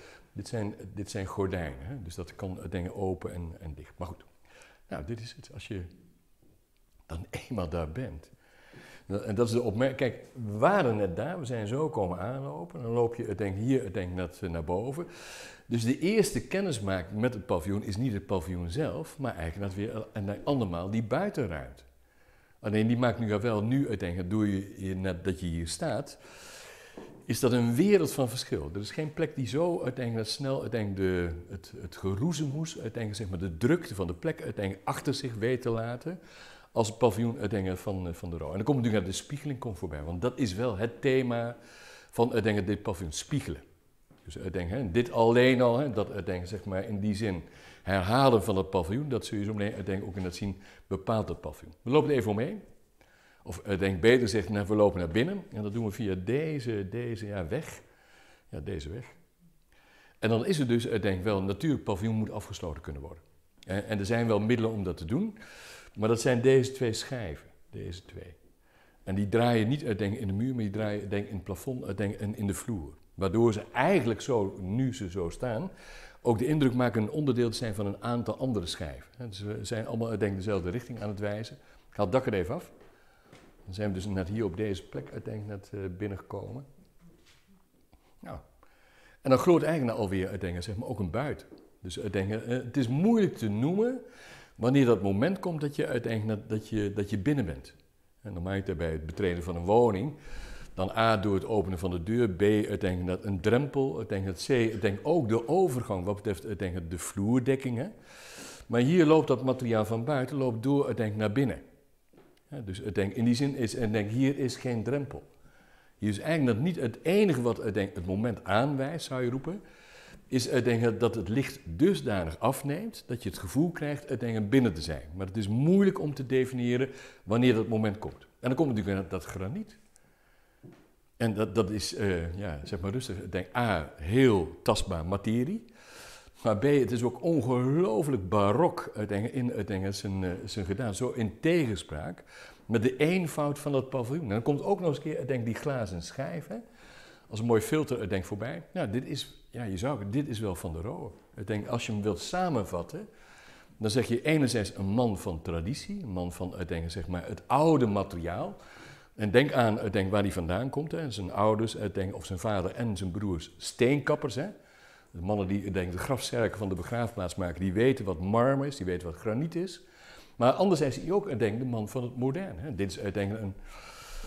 Dit zijn gordijnen, hè? Dus dat kan open en dicht. Maar goed, nou, dit is het. Als je dan eenmaal daar bent. En dat is de opmerking. Kijk, we waren net daar, we zijn zo komen aanlopen. Dan loop je hier naar boven. Dus de eerste kennismaking met het paviljoen is niet het paviljoen zelf, maar eigenlijk weer andermaal die buitenruimte. Alleen die maakt nu wel, dat je hier staat, is dat een wereld van verschil. Er is geen plek die zo snel het geroezemoes, zeg maar de drukte van de plek achter zich weet te laten, als het paviljoen van de Rohe. En dan komt natuurlijk de spiegeling voorbij, want dat is wel het thema van dit paviljoen, spiegelen. Dus dit alleen al, dat zeg maar in die zin herhalen van het paviljoen, dat zul je zo meteen ook in dat zien, bepaalt het paviljoen. We lopen er even omheen. Of beter gezegd, we lopen naar binnen. En dat doen we via deze weg. Ja, deze weg. En dan is het dus, wel, een natuurlijk paviljoen moet afgesloten kunnen worden. En er zijn wel middelen om dat te doen. Maar dat zijn deze twee schijven. Deze twee. En die draaien niet in de muur, maar die draaien in het plafond en in de vloer. Waardoor ze eigenlijk zo, nu ze zo staan, ook de indruk maken een onderdeel te zijn van een aantal andere schijven. Dus we zijn allemaal dezelfde richting aan het wijzen. Ik haal het dak er even af. Dan zijn we dus net hier op deze plek net binnengekomen. Nou. En dan groot eigenaar alweer zeg maar ook een buiten. Dus het is moeilijk te noemen wanneer dat moment komt dat je binnen bent. En dan maak je bij het betreden van een woning, dan A door het openen van de deur, B een drempel, C ook de overgang wat betreft de vloerdekkingen. Maar hier loopt dat materiaal van buiten loopt door naar binnen. Ja, dus in die zin is hier is geen drempel. Hier is eigenlijk niet het enige wat het moment aanwijst, zou je roepen, is dat het licht dusdanig afneemt dat je het gevoel krijgt binnen te zijn. Maar het is moeilijk om te definiëren wanneer dat moment komt. En dan komt natuurlijk dat graniet. En dat is, zeg maar rustig, A, heel tastbaar materie. Maar B, het is ook ongelooflijk barok in zijn gedaan. Zo in tegenspraak met de eenvoud van dat paviljoen. En dan komt ook nog eens een keer die glazen schijf, hè, als een mooi filter voorbij. Ja, dit is wel Van der Rohe. Als je hem wilt samenvatten, dan zeg je enerzijds een man van traditie, een man van zeg maar, het oude materiaal. En denk aan waar hij vandaan komt. Hè. Zijn ouders, of zijn vader en zijn broers, steenkappers. Hè. De mannen die de grafzerken van de begraafplaats maken, die weten wat marmer is, die weten wat graniet is. Maar anderzijds is hij ook de man van het moderne. Hè. Dit is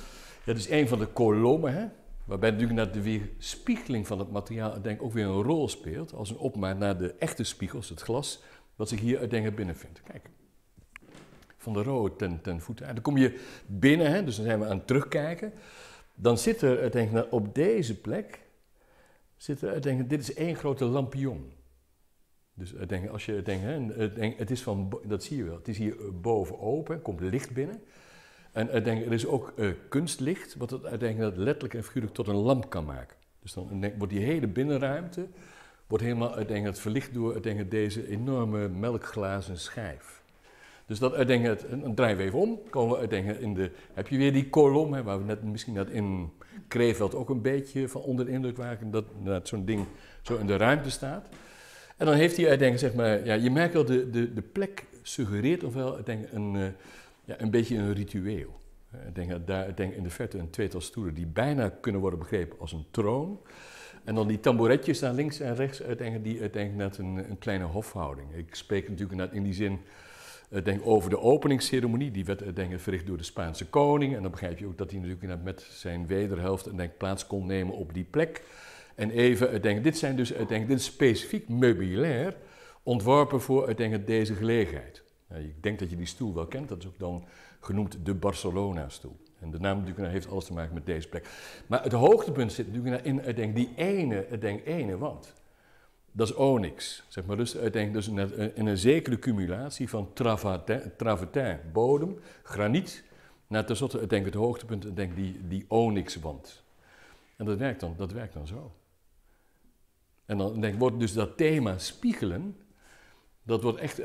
Ja, dat is een van de kolommen, hè, waarbij natuurlijk de weerspiegeling van het materiaal denk ik ook weer een rol speelt, als een opmaat naar de echte spiegels, het glas, wat zich hier uiteindelijk binnenvindt. Kijk, van de Rohe ten voeten. En dan kom je binnen, hè, dus dan zijn we aan het terugkijken. Dan zit er uiteindelijk op deze plek, dit is één grote lampion. Dus als je denkt, het is van, dat zie je wel, het is hier boven open, komt licht binnen. En er is ook kunstlicht, wat het uiteindelijk letterlijk en figuurlijk tot een lamp kan maken. Dus dan wordt die hele binnenruimte wordt helemaal verlicht door deze enorme melkglazen schijf. Dus dat dan draaien we even om, komen we heb je weer die kolom, hè, waar we net misschien net in Krefeld ook een beetje van onder de indruk waren, dat zo'n ding zo in de ruimte staat. En dan heeft hij zeg maar, ja, je merkt wel, de plek suggereert ofwel een beetje een ritueel. Daar in de verte een tweetal stoelen die bijna kunnen worden begrepen als een troon. En dan die tamboeretjes daar links en rechts, die net een kleine hofhouding. Ik spreek natuurlijk net in die zin over de openingsceremonie, die werd verricht door de Spaanse koning. En dan begrijp je ook dat hij natuurlijk met zijn wederhelft plaats kon nemen op die plek. En even, dit zijn dus dit is specifiek meubilair ontworpen voor deze gelegenheid. Ik denk dat je die stoel wel kent, dat is ook dan genoemd de Barcelona-stoel. En de naam natuurlijk heeft alles te maken met deze plek. Maar het hoogtepunt zit natuurlijk in die ene wand. Dat is onyx, zeg maar, dus in een zekere cumulatie van travertin, bodem, graniet, naar tenslotte het hoogtepunt, die onyxwand. En dat werkt dan zo. En dan wordt dus dat thema spiegelen, dat wordt echt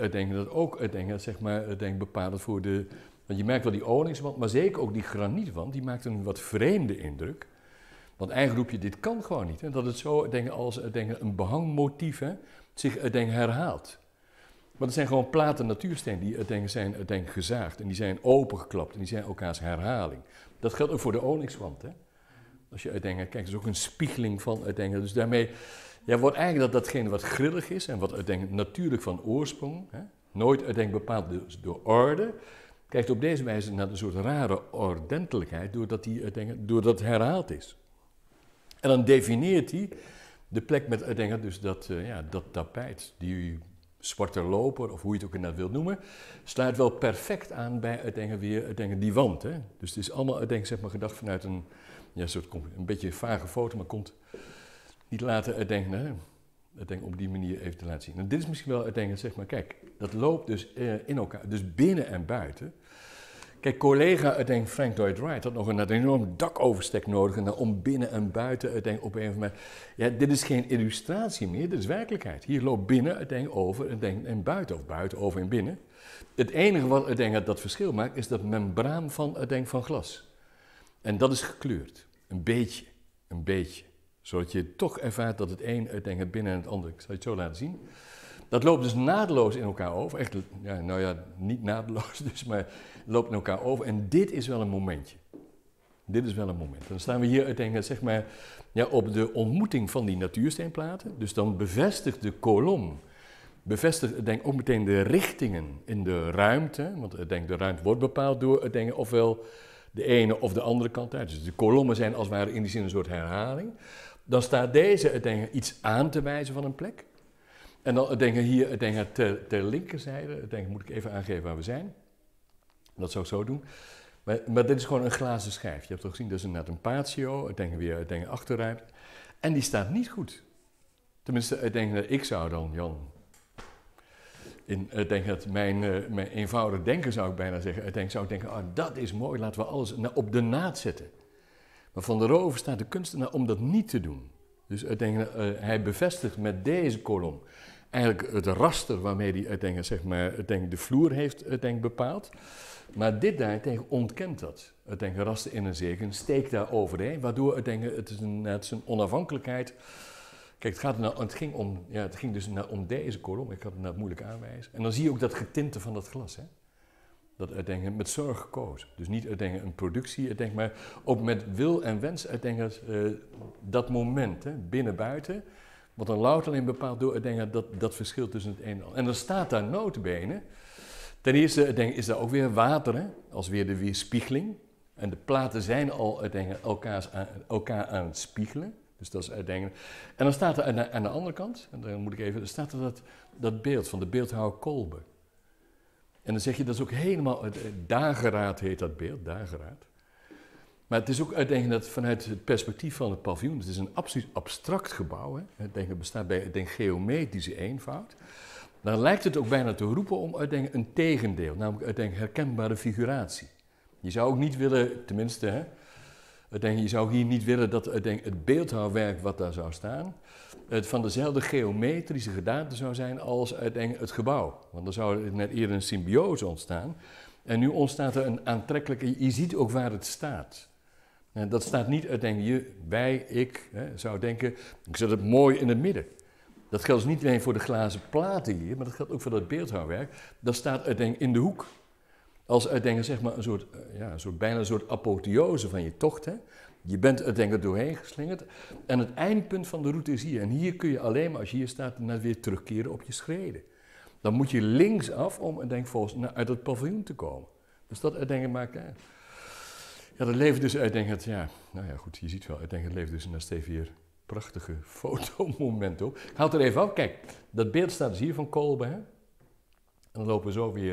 bepaald voor de. Want je merkt wel die onyxwand, maar zeker ook die granietwand, die maakt een wat vreemde indruk. Want eigenlijk roep je, dit kan gewoon niet. Hè? Dat het zo als een behangmotief zich herhaalt. Maar dat zijn gewoon platen natuursteen die zijn gezaagd en die zijn opengeklapt en die zijn elkaars herhaling. Dat geldt ook voor de onyxwand. Hè? Als je kijkt, dat is ook een spiegeling van dus daarmee wordt eigenlijk datgene wat grillig is en wat natuurlijk van oorsprong, hè, nooit bepaald door orde, krijgt op deze wijze naar een soort rare ordentelijkheid doordat het herhaald is. En dan definieert hij de plek met dat tapijt, die zwarte loper, of hoe je het ook inderdaad wilt noemen, sluit wel perfect aan bij die wand. Hè. Dus het is allemaal zeg maar, gedacht vanuit een beetje vage foto, maar komt niet laten op die manier even te laten zien. En dit is misschien wel zeg maar, kijk, dat loopt dus in elkaar, dus binnen en buiten. Kijk, collega Frank Lloyd Wright had nog een enorm dakoverstek nodig om binnen en buiten op een of andere manier. Ja, dit is geen illustratie meer, dit is werkelijkheid. Hier loopt binnen over en buiten, of buiten over en binnen. Het enige wat dat verschil maakt, is dat membraan van glas. En dat is gekleurd, een beetje. Zodat je toch ervaart dat het een het binnen en het ander, ik zal je het zo laten zien. Dat loopt dus naadloos in elkaar over. Echt, niet naadloos dus, maar het loopt in elkaar over. En dit is wel een momentje. Dan staan we hier zeg maar, op de ontmoeting van die natuursteenplaten. Dus dan bevestigt de kolom, ook meteen de richtingen in de ruimte. Want de ruimte wordt bepaald door ofwel de ene of de andere kant uit. Dus de kolommen zijn als het ware in die zin een soort herhaling. Dan staat deze iets aan te wijzen van een plek. En dan hier ter linkerzijde, moet ik even aangeven waar we zijn. Dat zou ik zo doen. Maar dit is gewoon een glazen schijf. Je hebt toch gezien, dat is inderdaad een patio, weer achterruimte. En die staat niet goed. Tenminste, ik zou dan, Jan, mijn eenvoudig denken zou ik bijna zeggen, zou ik denken, dat is mooi, laten we alles op de naad zetten. Maar Van der Rohe staat de kunstenaar om dat niet te doen. Dus hij bevestigt met deze kolom eigenlijk het raster waarmee hij zeg maar, de vloer heeft bepaald. Maar dit daartegen ontkent dat. Het raster in een zegen steekt daar overheen, waardoor het is een onafhankelijkheid. Kijk, het ging dus om deze kolom, ik had het moeilijk aanwijzen. En dan zie je ook dat getinte van dat glas. Hè? Dat met zorg gekozen. Dus niet een productie, maar ook met wil en wens dat moment, binnen-buiten, wat dan louter alleen bepaalt door dat verschil tussen het een en het ander. En dan staat daar nota bene. Ten eerste is daar ook weer water, als weer de weerspiegeling. En de platen zijn al uiteindelijk elkaar aan het spiegelen. Dus dat is uiteindelijk. En dan staat er aan de andere kant, en dan moet ik even, staat er dat beeld van de beeldhouwer Kolbe. En dan zeg je, dat is ook helemaal, dageraad heet dat beeld, dageraad. Maar het is ook uiteindelijk dat vanuit het perspectief van het paviljoen, het is een absoluut abstract gebouw, hè. Het bestaat bij geometrische eenvoud. Dan lijkt het ook bijna te roepen om uiteindelijk een tegendeel, namelijk uiteindelijk herkenbare figuratie. Je zou ook niet willen, tenminste, hè, je zou hier niet willen dat het beeldhouwwerk wat daar zou staan, het van dezelfde geometrische gedaante zou zijn als uiteindelijk het gebouw. Want dan zou er net eerder een symbiose ontstaan. En nu ontstaat er een aantrekkelijke, je ziet ook waar het staat. En dat staat niet uiteindelijk, wij, ik, zou denken, ik zet het mooi in het midden. Dat geldt dus niet alleen voor de glazen platen hier, maar dat geldt ook voor dat beeldhouwwerk. Dat staat uiteindelijk in de hoek. Als uiteindelijk zeg maar bijna een soort apotheose van je tocht. Hè? Je bent uiteindelijk doorheen geslingerd. En het eindpunt van de route is hier. En hier kun je alleen maar, als je hier staat, net weer terugkeren op je schreden. Dan moet je linksaf om uiteindelijk uit het paviljoen te komen. Dus dat uiteindelijk maakt... Ja, dat levert dus uiteindelijk... Ja, nou ja, goed, je ziet wel, uiteindelijk levert dus een steeds weer prachtige fotomomenten op. Ik haal het er even af. Kijk, dat beeld staat dus hier van Kolbe, hè? En dan lopen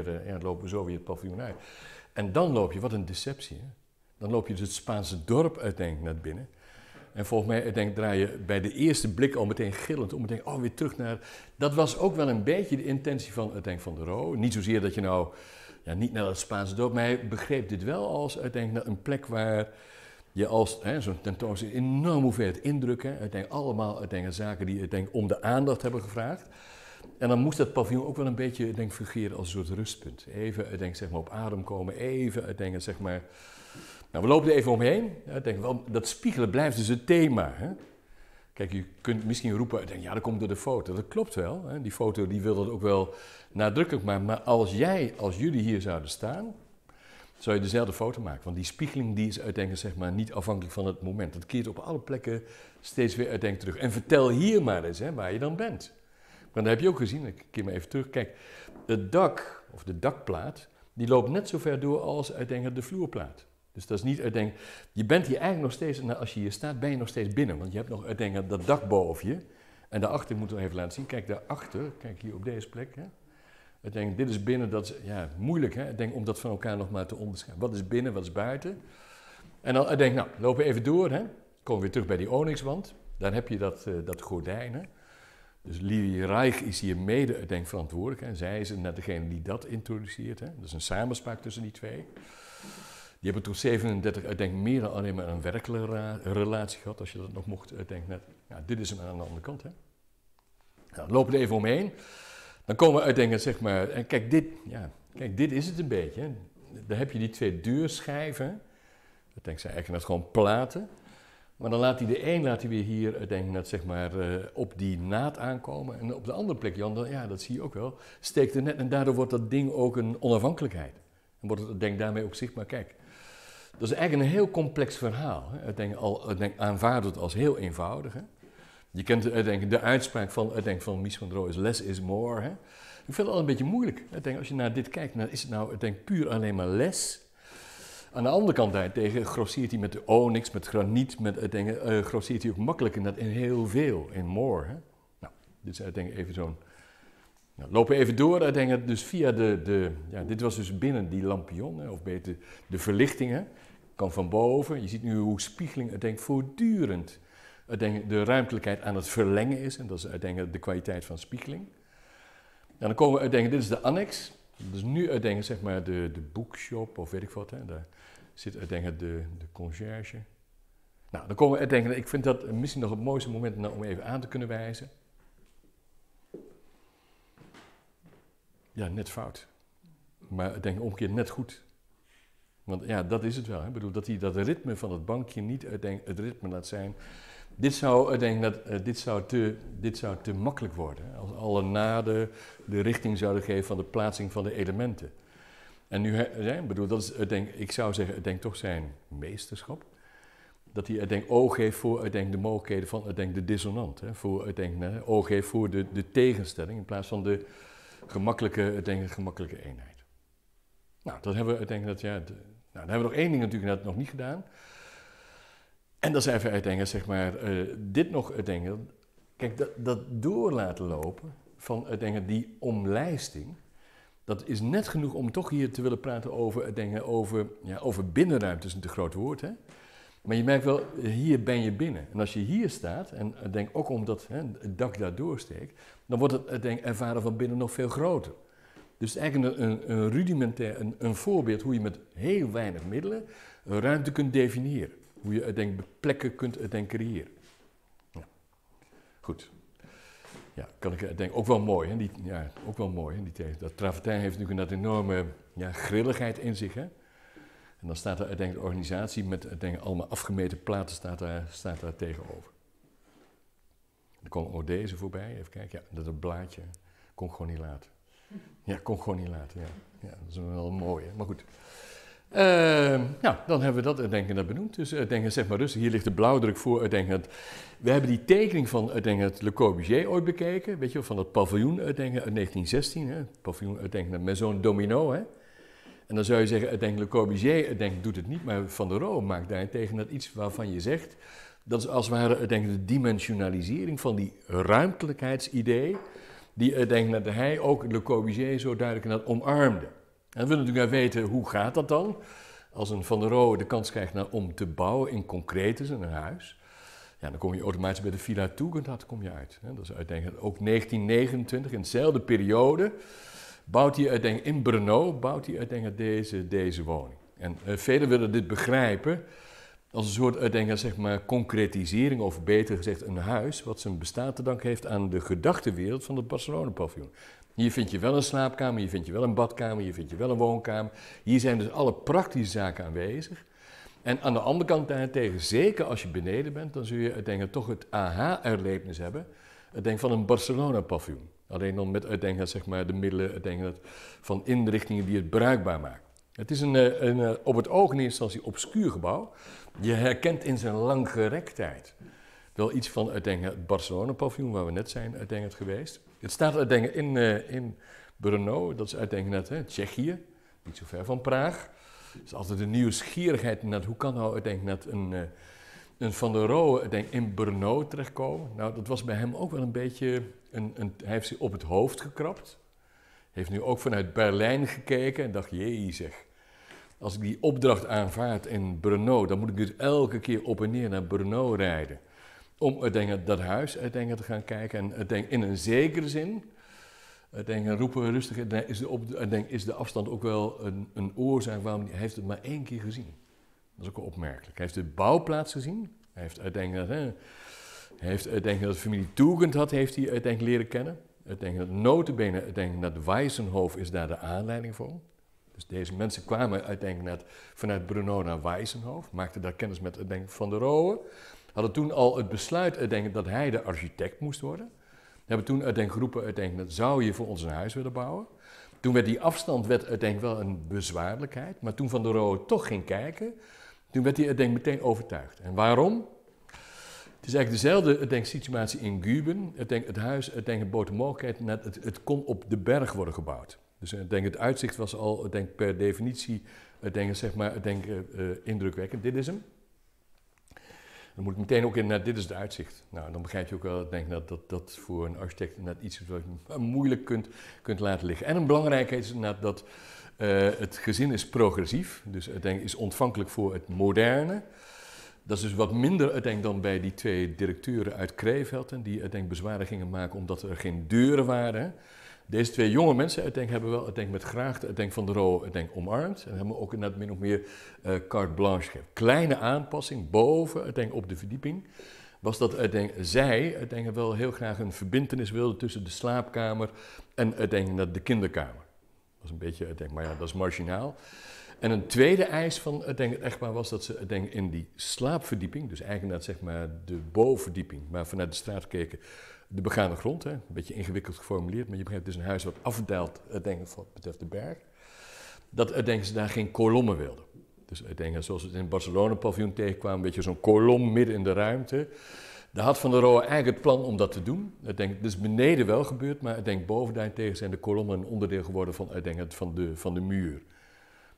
we zo weer het paviljoen uit. En dan loop je, wat een deceptie, hè? Dan loop je dus het Spaanse dorp uiteindelijk naar binnen. En volgens mij draai je bij de eerste blik al meteen gillend om meteen weer terug naar... Dat was ook wel een beetje de intentie van Van der Rohe. Niet zozeer dat je nou, niet naar het Spaanse dorp, maar hij begreep dit wel als uiteindelijk een plek waar je als, zo'n tentoonstelling, enorm hoeveelheid indrukken, uiteindelijk allemaal zaken die uiteindelijk om de aandacht hebben gevraagd. En dan moest dat paviljoen ook wel een beetje, fungeren als een soort rustpunt. Even, zeg maar, op adem komen, even, zeg maar... Nou, we lopen er even omheen. Dat spiegelen blijft dus het thema. Hè? Kijk, je kunt misschien roepen, ja, dat komt door de foto. Dat klopt wel. Hè? Die foto die wil dat ook wel nadrukkelijk maken. Maar als jullie hier zouden staan, zou je dezelfde foto maken. Want die spiegeling die is uiteindelijk zeg maar, niet afhankelijk van het moment. Dat keert op alle plekken steeds weer uiteindelijk terug. En vertel hier maar eens waar je dan bent. Want dat heb je ook gezien, ik keer maar even terug. Kijk, het dak, of de dakplaat, die loopt net zo ver door als uiteindelijk de vloerplaat. Dus dat is niet uiteindelijk... Je bent hier eigenlijk nog steeds, als je hier staat, ben je nog steeds binnen. Want je hebt nog uiteindelijk dat dak boven je. En daarachter moeten we even laten zien. Kijk, daarachter, kijk hier op deze plek. Hè. Uiteindelijk, dit is binnen, dat is moeilijk hè, om dat van elkaar nog maar te onderscheiden. Wat is binnen, wat is buiten? En dan uiteindelijk, lopen we even door. Hè. Komen we weer terug bij die onyxwand. Daar heb je dat gordijn. Hè. Dus Lili Reich is hier mede uiteindelijk verantwoordelijk. En zij is net degene die dat introduceert. Hè. Dat is een samenspraak tussen die twee. Die hebben tot 37 uiteindelijk meer dan alleen maar een werkelijke relatie gehad, als je dat nog mocht uiteindelijk net. Ja, dit is hem aan de andere kant. Hè. Nou, lopen we er even omheen. Dan komen we uiteindelijk, zeg maar, en kijk, dit is het een beetje. Hè. Dan heb je die twee deurschijven. Dat zijn eigenlijk net gewoon platen. Maar dan laat hij de een weer hier uiteindelijk net, zeg maar, op die naad aankomen. En op de andere plek, Jan, dat zie je ook wel, steekt er net. En daardoor wordt dat ding ook een onafhankelijkheid. En wordt het, denk daarmee ook zichtbaar. Kijk, dat is eigenlijk een heel complex verhaal. Hè. Aanvaard het als heel eenvoudig. Hè. Je kent de uitspraak van Mies van der Rohe is less is more. Hè. Ik vind het al een beetje moeilijk. Als je naar dit kijkt, is het nou puur alleen maar less. Aan de andere kant tegen grossiert hij met de onyx, met graniet, grossiert hij ook makkelijk in heel veel, in more. Hè. Nou, dit is uiteindelijk even zo'n... Nou, lopen we even door, dus via dit was dus binnen die lampion, hè, of beter de verlichting, hè, kan van boven. Je ziet nu hoe spiegeling voortdurend de ruimtelijkheid aan het verlengen is, en dat is uiteindelijk de kwaliteit van spiegeling. En dan komen we dit is de annex, dus nu zeg maar de boekshop, of weet ik wat, hè, daar zit uiteindelijk de conciërge. Nou, dan komen we ik vind dat misschien nog het mooiste moment om even aan te kunnen wijzen. Ja, net fout. Maar ik denk omgekeerd net goed. Want ja, dat is het wel. Hè. Ik bedoel, dat hij dat ritme van het bankje niet het ritme laat zijn. Dit zou te makkelijk worden. Hè. Als alle naden de richting zouden geven van de plaatsing van de elementen. En nu, dat is, ik zou zeggen, toch zijn meesterschap. Dat hij oog heeft voor de mogelijkheden van de dissonant. Hè. Oog heeft voor de tegenstelling in plaats van de gemakkelijke eenheid. Nou, dat hebben we uiteindelijk dan hebben we nog één ding natuurlijk nog niet gedaan. En dat is even uitdenken, zeg maar, dit nog uitdenken. Kijk, dat door laten lopen van uitdenken, die omlijsting, dat is net genoeg om toch hier te willen praten over binnenruimte, is een te groot woord, hè. Maar je merkt wel, hier ben je binnen. En als je hier staat, en denk ook omdat het dak daar doorsteekt, dan wordt het ervaren van binnen nog veel groter. Dus eigenlijk een rudimentair, een voorbeeld hoe je met heel weinig middelen ruimte kunt definiëren. Hoe je plekken kunt creëren. Ja. Goed. Ja, kan ik denk ook wel mooi, hè? Ook wel mooi, hè? Dat travertijn heeft natuurlijk een enorme grilligheid in zich, hè? En dan staat er de organisatie met allemaal afgemeten platen staat daar tegenover. Er kwam ook deze voorbij, even kijken, ja, dat blaadje, kon ik gewoon niet laten. Ja, kon ik gewoon niet laten, ja. Ja, dat is wel mooi, hè? Maar goed. Nou, dan hebben we dat net benoemd. Dus zeg maar rustig, hier ligt de blauwdruk voor. We hebben die tekening van het Le Corbusier ooit bekeken, weet je wel, van het paviljoen uit 1916, hè? Het paviljoen uit Maison Domino, hè? En dan zou je zeggen, Le Corbusier doet het niet, maar Van der Rohe maakt daarentegen dat iets waarvan je zegt, dat is als het ware de dimensionalisering van die ruimtelijkheidsidee, die hij ook Le Corbusier zo duidelijk omarmde. En we willen natuurlijk weten, hoe gaat dat dan? Als een Van der Rohe de kans krijgt om te bouwen in concretes, een huis, ja, dan kom je automatisch bij de Villa Tugendhat kom je uit. Dat is uiteindelijk ook 1929, in dezelfde periode, bouwt hij in Brno deze woning. En velen willen dit begrijpen als een soort zeg maar, concretisering, of beter gezegd een huis, wat zijn bestaan te danken heeft aan de gedachtenwereld van het Barcelona-paviljoen. Hier vind je wel een slaapkamer, hier vind je wel een badkamer, hier vind je wel een woonkamer. Hier zijn dus alle praktische zaken aanwezig. En aan de andere kant daarentegen, zeker als je beneden bent, dan zul je toch het aha-erlevenis hebben van een Barcelona-paviljoen. Alleen dan met zeg maar, de middelen van inrichtingen die het bruikbaar maken. Het is een op het oog in eerste instantie obscuur gebouw. Je herkent in zijn langgerektheid wel iets van het Barcelona-paviljoen, waar we net zijn geweest. Het staat in Brno, dat is net Tsjechië, niet zo ver van Praag. Het is altijd een nieuwsgierigheid naar hoe kan nou een Van der Rohe in Brno terechtkomen. Nou, dat was bij hem ook wel een beetje, hij heeft zich op het hoofd gekrapt. Heeft nu ook vanuit Berlijn gekeken en dacht, jee zeg, als ik die opdracht aanvaard in Brno, dan moet ik dus elke keer op en neer naar Brno rijden. Om dat huis te gaan kijken en in een zekere zin, roepen we rustig, is de afstand ook wel een oorzaak waarom hij heeft het maar 1 keer gezien. Dat is ook wel opmerkelijk. Hij heeft de bouwplaats gezien, hij heeft de familie Tugendhat heeft hij leren kennen. Notabene, dat Weissenhof is daar de aanleiding voor. Dus deze mensen kwamen uiteindelijk vanuit Brno naar Weissenhof, maakten daar kennis met Van der Rohe. Hadden toen al het besluit dat hij de architect moest worden. Hebben toen geroepen, dat zou je voor ons een huis willen bouwen. Toen werd die afstand wel een bezwaarlijkheid, maar toen Van der Rohe toch ging kijken, toen werd hij meteen overtuigd. En waarom? Het is eigenlijk dezelfde situatie in Guben. Het huis bood de mogelijkheid, het kon op de berg worden gebouwd. Dus het uitzicht was al per definitie indrukwekkend. Dit is hem. Dan moet ik meteen ook dit is het uitzicht. Nou, dan begrijp je ook wel dat voor een architect iets is wat je moeilijk kunt laten liggen. En een belangrijkheid is dat het gezin is progressief, dus is ontvankelijk voor het moderne. Dat is dus wat minder dan bij die 2 directeuren uit Krefeld, die bezwaren gingen maken omdat er geen deuren waren. Deze 2 jonge mensen hebben wel met graagte Van der Rohe omarmd en hebben ook min of meer carte blanche gegeven. Kleine aanpassing boven op de verdieping was dat zij wel heel graag een verbintenis wilden tussen de slaapkamer en de kinderkamer. Dat is een beetje, maar ja, dat is marginaal. En een tweede eis van het echtpaar was dat ze in die slaapverdieping, dus eigenlijk zeg maar de bovenverdieping, maar vanuit de straat gekeken, de begane grond, een beetje ingewikkeld geformuleerd, maar je begrijpt, het is een huis wat afdaalt, wat betreft de berg, dat ze daar geen kolommen wilden. Dus zoals we het in het Barcelona-paviljoen tegenkwamen, een beetje zo'n kolom midden in de ruimte. Daar had Van der Rohe eigenlijk het plan om dat te doen. Het is beneden wel gebeurd, maar boven daartegen zijn de kolommen een onderdeel geworden van de muur.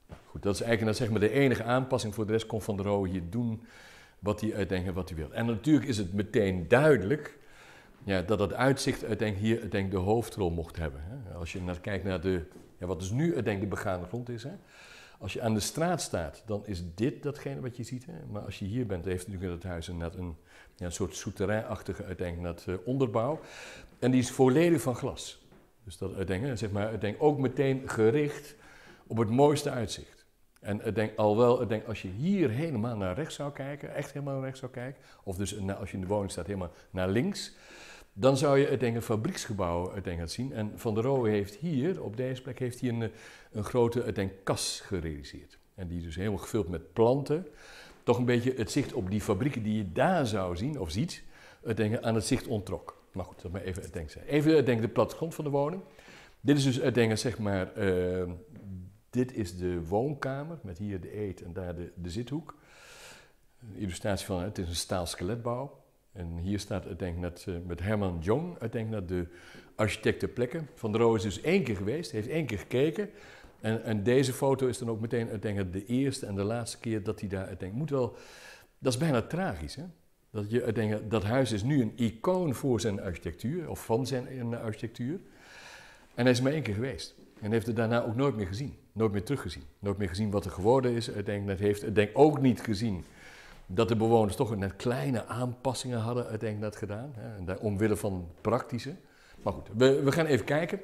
Goed, dat is eigenlijk zeg maar, de enige aanpassing. Voor de rest kon Van der Rohe hier doen wat hij uitdenkt wat hij wil. En natuurlijk is het meteen duidelijk ja, dat het uitzicht hier de hoofdrol mocht hebben. Hè. Als je kijkt naar wat dus nu de begane grond is. Hè. Als je aan de straat staat, dan is dit datgene wat je ziet. Hè. Maar als je hier bent, heeft natuurlijk het huis een soort souterrain-achtige onderbouw. En die is volledig van glas. Dus dat zeg maar, ook meteen gericht op het mooiste uitzicht. En als je hier helemaal naar rechts zou kijken, echt helemaal naar rechts zou kijken, of dus als je in de woning staat helemaal naar links, dan zou je een fabrieksgebouw gaan zien. En Van der Rohe heeft hier, op deze plek, een grote kas gerealiseerd. En die is dus helemaal gevuld met planten. Toch een beetje het zicht op die fabrieken die je daar zou zien, of ziet, aan het zicht onttrok. Maar goed, dat maar even zijn. Even de plattegrond van de woning. Dit is dus zeg maar, dit is de woonkamer, met hier de eet en daar de zithoek. Een illustratie van, het is een staal skeletbouw. En hier staat met Herman Jong, de architect ter plekke. Van der Rohe is dus 1 keer geweest, heeft 1 keer gekeken. En deze foto is dan ook meteen de eerste en de laatste keer dat hij daar moet wel. Dat is bijna tragisch, hè? Dat huis is nu een icoon voor zijn architectuur, of van zijn architectuur. En hij is maar 1 keer geweest. En heeft het daarna ook nooit meer gezien. Nooit meer teruggezien. Nooit meer gezien wat er geworden is. Heeft ook niet gezien dat de bewoners toch net kleine aanpassingen hadden gedaan. Hè, omwille van praktische. Maar goed, we gaan even kijken.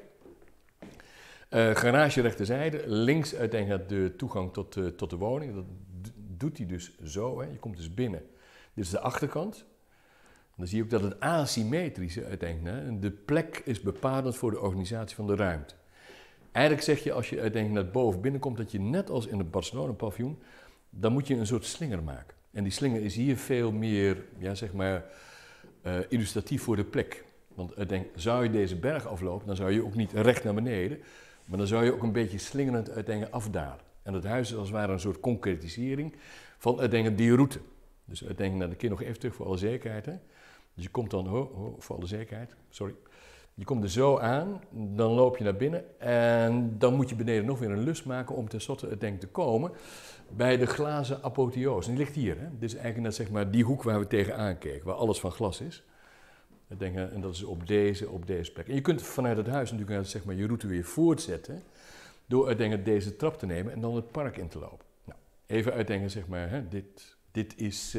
Garage rechterzijde, links de toegang tot de woning. Dat doet hij dus zo. Hè. Je komt dus binnen. Dit is de achterkant. Dan zie je ook dat het asymmetrische de plek is bepalend voor de organisatie van de ruimte. Eigenlijk zeg je als je naar boven binnenkomt dat je net als in het Barcelona-paviljoen, dan moet je een soort slinger maken. En die slinger is hier veel meer, ja, zeg maar, illustratief voor de plek. Want zou je deze berg aflopen, dan zou je ook niet recht naar beneden, maar dan zou je ook een beetje slingerend afdalen. En het huis is als het ware een soort concretisering van die route. Dus dan keer nog even terug voor alle zekerheid. Hè? Dus je komt dan, voor alle zekerheid, sorry. Je komt er zo aan, dan loop je naar binnen en dan moet je beneden nog weer een lus maken om tenslotte te komen bij de glazen apotheose. En die ligt hier, hè? Dit is eigenlijk net zeg maar die hoek waar we tegenaan keken, waar alles van glas is. En dat is op deze plek. En je kunt vanuit het huis natuurlijk zeg maar, je route weer voortzetten door deze trap te nemen en dan het park in te lopen. Nou, even uitdenken, zeg maar, hè? Dit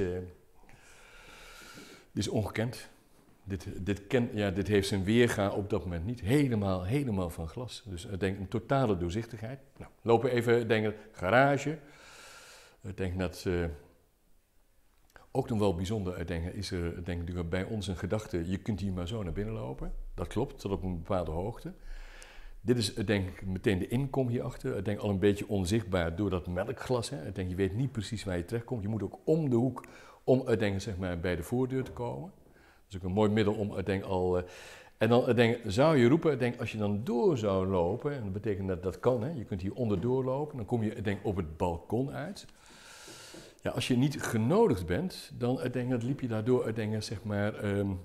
is ongekend. Dit heeft zijn weerga op dat moment niet. Helemaal van glas. Dus een totale doorzichtigheid. Nou, lopen even, garage. Ik denk dat ook nog wel bijzonder is er bij ons een gedachte, je kunt hier maar zo naar binnen lopen. Dat klopt, tot op een bepaalde hoogte. Dit is meteen de inkom hierachter. Al een beetje onzichtbaar door dat melkglas. Hè. Je weet niet precies waar je terechtkomt. Je moet ook om de hoek om zeg maar, bij de voordeur te komen. Dat is ook een mooi middel om en dan zou je roepen, als je dan door zou lopen, en dat betekent dat kan, hè, je kunt hier onderdoor lopen, dan kom je op het balkon uit. Ja, als je niet genodigd bent, dan liep je daardoor zeg maar,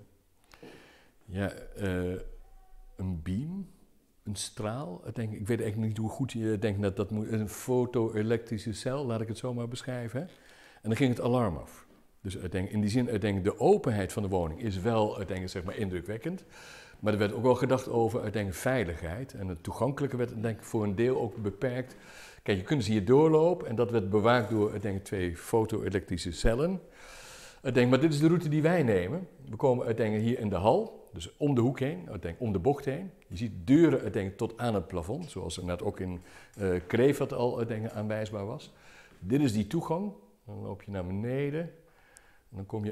een beam, een straal. Ik weet eigenlijk niet hoe goed je dat moet, een foto-elektrische cel, laat ik het zo maar beschrijven. Hè. En dan ging het alarm af. Dus in die zin, de openheid van de woning is wel zeg maar, indrukwekkend. Maar er werd ook wel gedacht over veiligheid. En het toegankelijke werd voor een deel ook beperkt. Kijk, je kunt hier doorlopen en dat werd bewaakt door 2 foto-elektrische cellen. Maar dit is de route die wij nemen. We komen hier in de hal, dus om de hoek heen, om de bocht heen. Je ziet deuren tot aan het plafond, zoals er net ook in Kreeft al aanwijsbaar was. Dit is die toegang. Dan loop je naar beneden. En dan kom je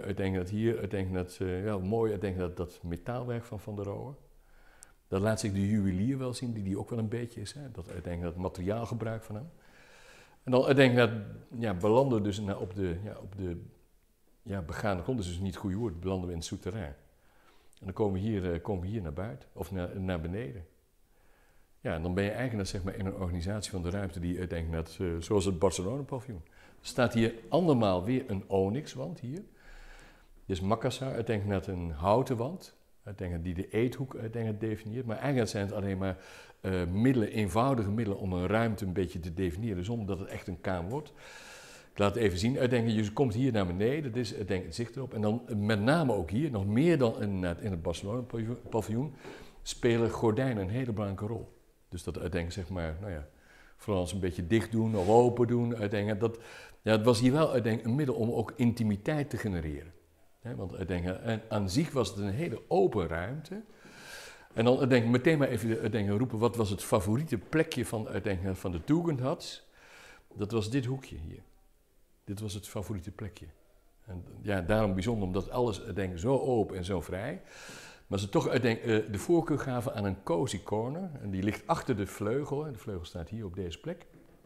dat metaalwerk van der Rohe. Dat laat zich de juwelier wel zien, die ook wel een beetje is. Hè? Dat materiaalgebruik van hem. En dan belanden we dus op de begane grond, dat is dus niet het goede woord, belanden we in het souterrain. En dan komen we hier naar buiten, of naar beneden. Ja, en dan ben je eigenlijk zeg maar, in een organisatie van de ruimte die zoals het Barcelona-paviljoen. Er staat hier andermaal weer een onyxwand hier. Dit is Makassar, een houten wand. die de eethoek definieert. Maar eigenlijk zijn het alleen maar middelen, eenvoudige middelen om een ruimte een beetje te definiëren, zonder dat het echt een kamer wordt. Ik laat het even zien. Je komt hier naar beneden, dat is het zicht erop. En dan met name ook hier, nog meer dan in het Barcelona-paviljoen, spelen gordijnen een hele belangrijke rol. Dus dat zeg maar, nou ja, vooral als een beetje dicht doen of open doen. Het was hier wel een middel om ook intimiteit te genereren. Want aan zich was het een hele open ruimte. En dan meteen maar even roepen, wat was het favoriete plekje van de Tugendhat? Dat was dit hoekje hier. Dit was het favoriete plekje. En ja, daarom bijzonder, omdat alles zo open en zo vrij. Maar ze toch de voorkeur gaven aan een cozy corner. En die ligt achter de vleugel. En de vleugel staat hier op deze plek.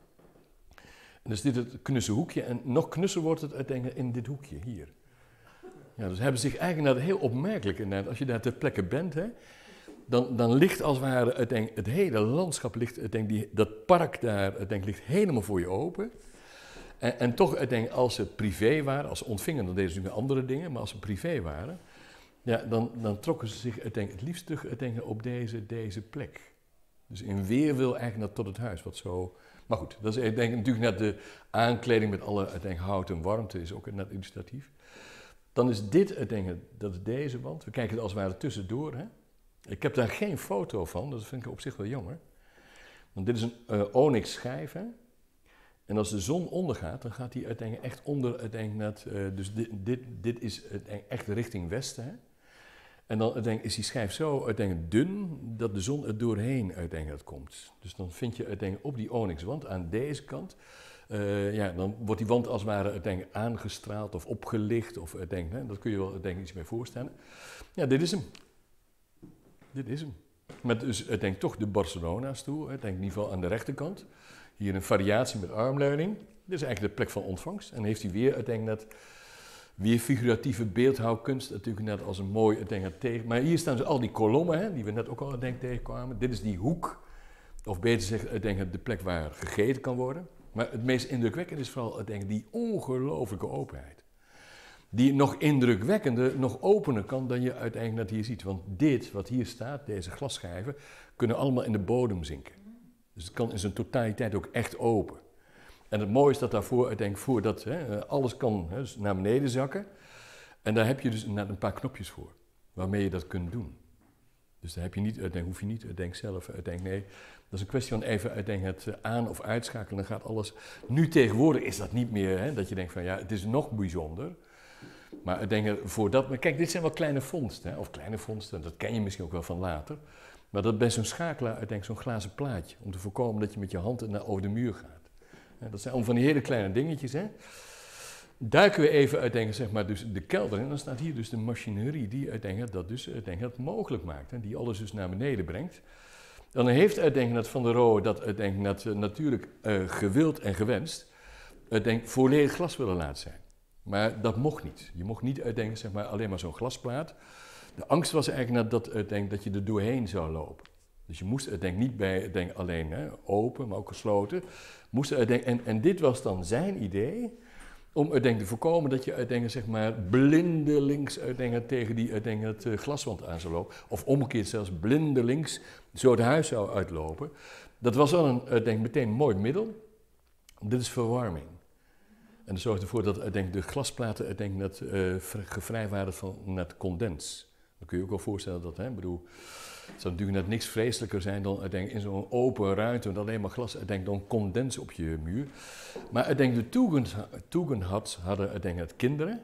En dus dit het knusse hoekje. En nog knusser wordt het in dit hoekje hier. Ja, dus hebben zich eigenlijk heel opmerkelijk inderdaad. Als je daar ter plekke bent, dan ligt als het ware het hele landschap, dat park daar, ligt helemaal voor je open. En toch, als ze privé waren, als ze ontvingen, dan deden ze natuurlijk andere dingen, maar als ze privé waren, ja, dan trokken ze zich het liefst terug op deze plek. Dus in weerwil eigenlijk tot het huis, wat zo... Maar goed, dat is natuurlijk net de aankleding met alle hout en warmte, is ook net illustratief. Dan is dit, dat is deze wand. We kijken er als het ware tussendoor. Hè? Ik heb daar geen foto van, dat vind ik op zich wel jammer. Want dit is een onyx schijf. Hè? En als de zon ondergaat, dan gaat die uiteindelijk echt onder, dus dit is echt richting westen. Hè? En dan is die schijf zo dun, dat de zon er doorheen komt. Dus dan vind je op die onyxwand aan deze kant, dan wordt die wand als het ware aangestraald of opgelicht. Of, dat kun je wel iets mee voorstellen. Ja, dit is hem. Dit is hem. Met dus toch de Barcelona-stoel, in ieder geval aan de rechterkant. Hier een variatie met armleuning. Dit is eigenlijk de plek van ontvangst. En heeft hij weer figuratieve beeldhouwkunst, natuurlijk net als een mooi tegen. Maar hier staan al die kolommen, hè, die we net ook al tegenkwamen. Dit is die hoek, of beter gezegd, de plek waar gegeten kan worden. Maar het meest indrukwekkende is vooral die ongelooflijke openheid. Die nog indrukwekkender, nog opener kan dan je uiteindelijk hier ziet. Want dit, wat hier staat, deze glasschijven, kunnen allemaal in de bodem zinken. Dus het kan in zijn totaliteit ook echt open. En het mooie is dat daarvoor, voordat alles kan dus naar beneden zakken. En daar heb je dus een paar knopjes voor, waarmee je dat kunt doen. Dus daar heb je niet, hoef je niet zelf, nee. Dat is een kwestie van even het aan- of uitschakelen, dan gaat alles. Nu tegenwoordig is dat niet meer, dat je denkt van ja, het is nog bijzonder. Maar maar kijk, dit zijn wel kleine vondsten, of kleine vondsten, dat ken je misschien ook wel van later. Maar dat bij zo'n schakelaar, zo'n glazen plaatje, om te voorkomen dat je met je hand over de muur gaat. Dat zijn allemaal van die hele kleine dingetjes. Hè. Duiken we even uit dus de kelder in, dan staat hier dus de machinerie die dat mogelijk maakt. Hè, die alles dus naar beneden brengt. Dan heeft dat Van der Rohe dat natuurlijk gewild en gewenst volledig glas willen laten zijn. Maar dat mocht niet. Je mocht niet alleen maar zo'n glasplaat. De angst was eigenlijk dat je er doorheen zou lopen. Dus je moest niet bij alleen open, maar ook gesloten. En dit was dan zijn idee om te voorkomen dat je blindelings tegen het glaswand aan zou lopen. Of omgekeerd zelfs blindelings zo het huis zou uitlopen. Dat was wel meteen een mooi middel. Dit is verwarming. En dat zorgt ervoor dat de glasplaten gevrij waren van het condens. Dan kun je ook wel voorstellen dat, het zou natuurlijk net niks vreselijker zijn dan in zo'n open ruimte met alleen maar glas, dan condens op je muur. Maar de Tugendhats hadden het kinderen.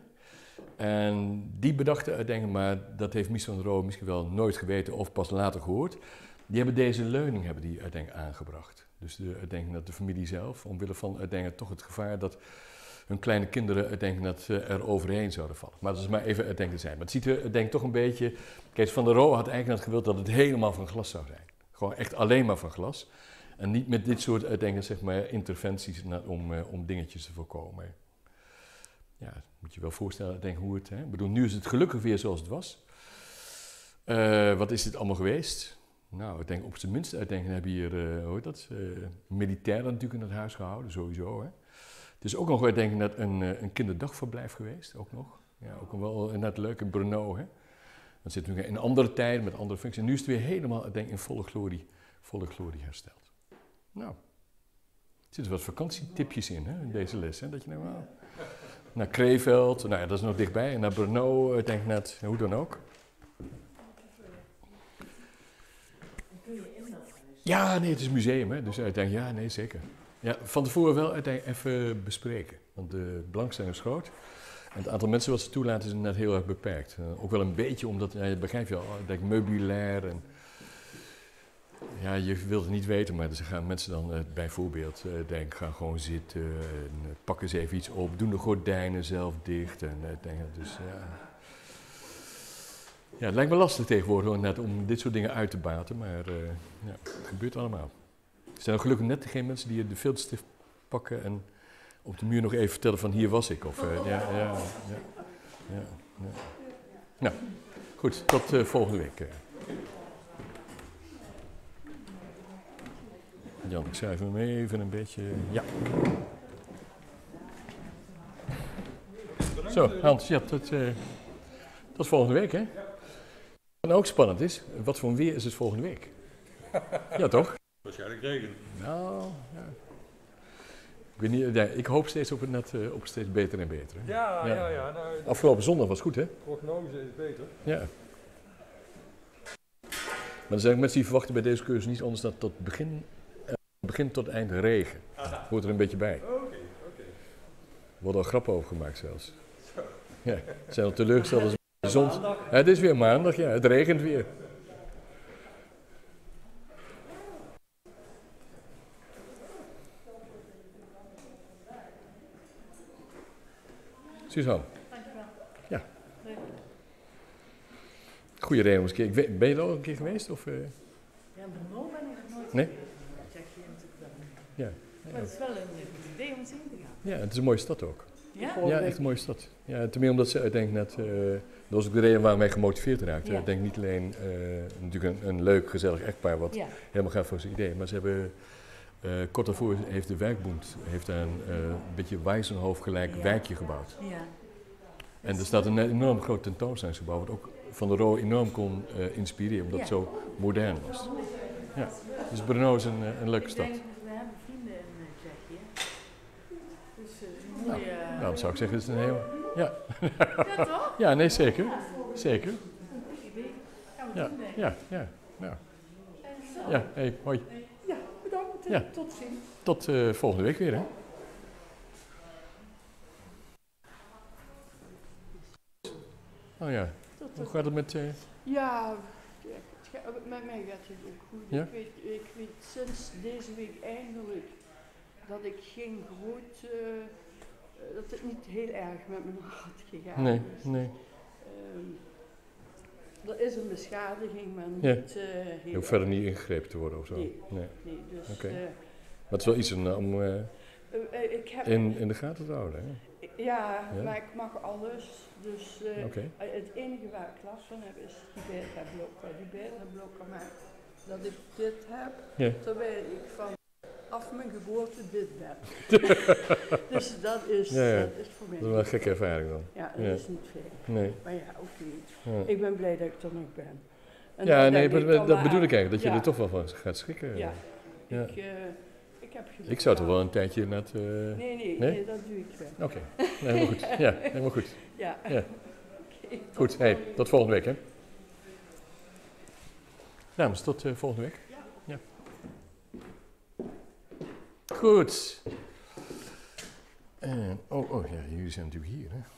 En die bedachten, maar dat heeft Mies van der Rohe misschien wel nooit geweten of pas later gehoord. Die hebben deze leuning aangebracht. Dus de familie zelf, omwille van toch het gevaar dat hun kleine kinderen er overheen zouden vallen. Maar dat is maar even te zijn. Maar het ziet er toch een beetje... Kees van der Rohe had eigenlijk gewild dat het helemaal van glas zou zijn. Gewoon echt alleen maar van glas. En niet met dit soort interventies om dingetjes te voorkomen. Ja, moet je wel voorstellen hoe het... Ik bedoel, nu is het gelukkig weer zoals het was. Wat is dit allemaal geweest? Nou, ik denk op zijn minst, heb je hier, militairen natuurlijk in het huis gehouden, sowieso. Hè. Het is ook nog, een kinderdagverblijf geweest, ook nog. Ja, ook wel net leuk in Brno, hè. Dat zit nu in een andere tijd, met andere functies. En nu is het weer helemaal, denk ik, in volle glorie hersteld. Nou, er zitten wat vakantietipjes in, hè, in deze les. Hè, dat je nou, naar Krefeld, nou ja, dat is nog dichtbij. En naar Brno, denk ik net, hoe dan ook. Ja, nee, het is een museum, hè, dus uiteindelijk, ja, nee, zeker. Ja, van tevoren wel uiteindelijk even bespreken, want de belangstelling is groot. En het aantal mensen wat ze toelaten is net heel erg beperkt. Ook wel een beetje omdat, ja, je begrijpt je al, denk meubilair en... Ja, je wilt het niet weten, maar dus gaan mensen dan bijvoorbeeld, gaan gewoon zitten, en, pakken ze even iets op, doen de gordijnen zelf dicht en dus ja... Ja, het lijkt me lastig tegenwoordig hoor, net om dit soort dingen uit te baten, maar ja, het gebeurt allemaal. Er zijn gelukkig net geen mensen die de filterstift pakken en op de muur nog even vertellen van hier was ik. Of, ja. Nou, goed, tot volgende week. Jan, ik schrijf hem even een beetje, ja. Zo, Hans, ja, tot volgende week, hè. Wat ook spannend is, wat voor weer is het volgende week? Ja, toch? Waarschijnlijk regen. Nou, ja. Ik weet niet, ja, ik hoop steeds op het net op steeds beter en beter. Hè? Ja. Nou, Afgelopen zondag was goed, hè? de prognose is beter. Ja. Maar er zijn mensen die verwachten bij deze cursus niet anders dan tot begin tot eind regen. Hoort er een beetje bij. Oké. Er worden al grappen over gemaakt zelfs. Ja, ze zijn al teleurgesteld als de zon. Ja, het is weer maandag, ja, het regent weer. Suzanne. Dankjewel. Ja. Leuk. Goeie reden om eens een keer. Ben je er al een keer geweest? Of, Ja, Brno ben ik nog nooit Nee? geweest. Tsjechië natuurlijk wel. Ja. Maar het is wel een goed idee om eens heen te gaan. Ja, het is een mooie stad ook. Ja? Ja, echt een mooie stad. Ja, ten meer omdat ze uiteindelijk net, dat was ook de reden waarom wij gemotiveerd raakten. Ja. Ik denk niet alleen natuurlijk een leuk, gezellig echtpaar wat Ja. helemaal gaat voor zijn idee, maar ze hebben kort daarvoor heeft de werkbond daar een beetje Wijzenhoofd gelijk Ja. wijkje gebouwd. Ja. En er staat een enorm groot tentoonstellingsgebouw wat ook Van der Rohe enorm kon inspireren omdat het Ja. zo modern was. Ja. Dus Brno is een leuke stad. Ik denk, we hebben vrienden in Tsjechië. Dus een mooie... Nou, dan zou ik zeggen, het is een heel... Ja, Ja, toch? ja nee, zeker. Zeker. Een goed idee. Gaan we Ja, doen, denk ik. ja. Nou. En zo. Ja, hey, hoi. Ja, bedankt. Ja. Tot ziens. Tot volgende week weer, hè? Oh ja, hoe gaat het met... Ja, met mij gaat het ook goed. Ja? Ik weet sinds deze week eindelijk dat ik geen groot, dat het niet heel erg met mijn hart gegaan Nee, is. nee. Er is een beschadiging, maar Ja. niet heel Je hoeft verder niet ingegrepen te worden of zo. Nee. Nee. Nee, dus Oké. Maar het is wel iets om ik heb... in de gaten te houden, hè? Ja, Ja. maar ik mag alles. Dus Oké. het enige waar ik last van heb is die beta-blokker. Die beta-blokker maakt dat ik dit heb, Ja. terwijl ik vanaf mijn geboorte dit ben. Dus dat is, Ja. dat is voor mij. Dat is wel een gekke ervaring dan. Ja, dat Ja. is niet veel. Nee. Maar ja, oké. Ja, Ik ben blij dat ik er nog ben. En ja dan nee, denk ik maar dan dat maar bedoel ik aan- eigenlijk, dat je ja, er toch wel van gaat schrikken. Ja, Ja. ik heb genoeg Ik zou toch wel gedaan. een tijdje net... Nee, dat doe ik wel. Oké, nee, helemaal goed. Ja, helemaal goed. Ja. Ja. Oké, Goed, hey, tot volgende week, hè? Dames, tot volgende week. Ja. Goed. En, oh ja, jullie zijn natuurlijk hier, hè?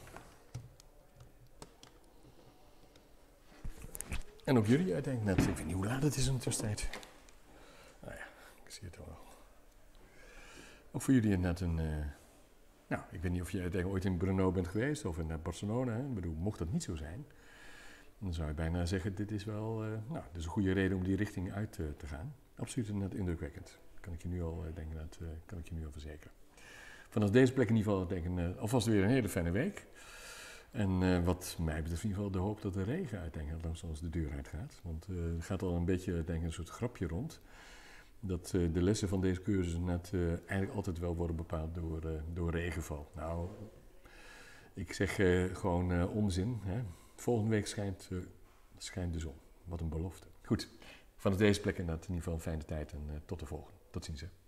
En ook jullie, ik denk net, ik weet niet hoe laat het is in de tussentijd. Nou ja, ik zie het al wel. Ook voor jullie net een... nou, ik weet niet of jij ooit in Brno bent geweest of in Barcelona. Hè? Ik bedoel, mocht dat niet zo zijn, dan zou je bijna zeggen, dit is wel dit is een goede reden om die richting uit te gaan. Absoluut net indrukwekkend. Kan ik je nu al denken, dat kan ik je nu al verzekeren. Vanaf deze plek in ieder geval denk ik alvast weer een hele fijne week. En wat mij betreft in ieder geval de hoop dat de regen uiteindelijk langs ons de deur uitgaat. Want er gaat al een beetje denk ik, een soort grapje rond. Dat de lessen van deze cursus net eigenlijk altijd wel worden bepaald door regenval. Nou, ik zeg gewoon onzin. Hè. Volgende week schijnt Dan schijnt de zon. Wat een belofte. Goed, vanaf deze plek inderdaad in ieder geval een fijne tijd en tot de volgende. Tot ziens. Hè.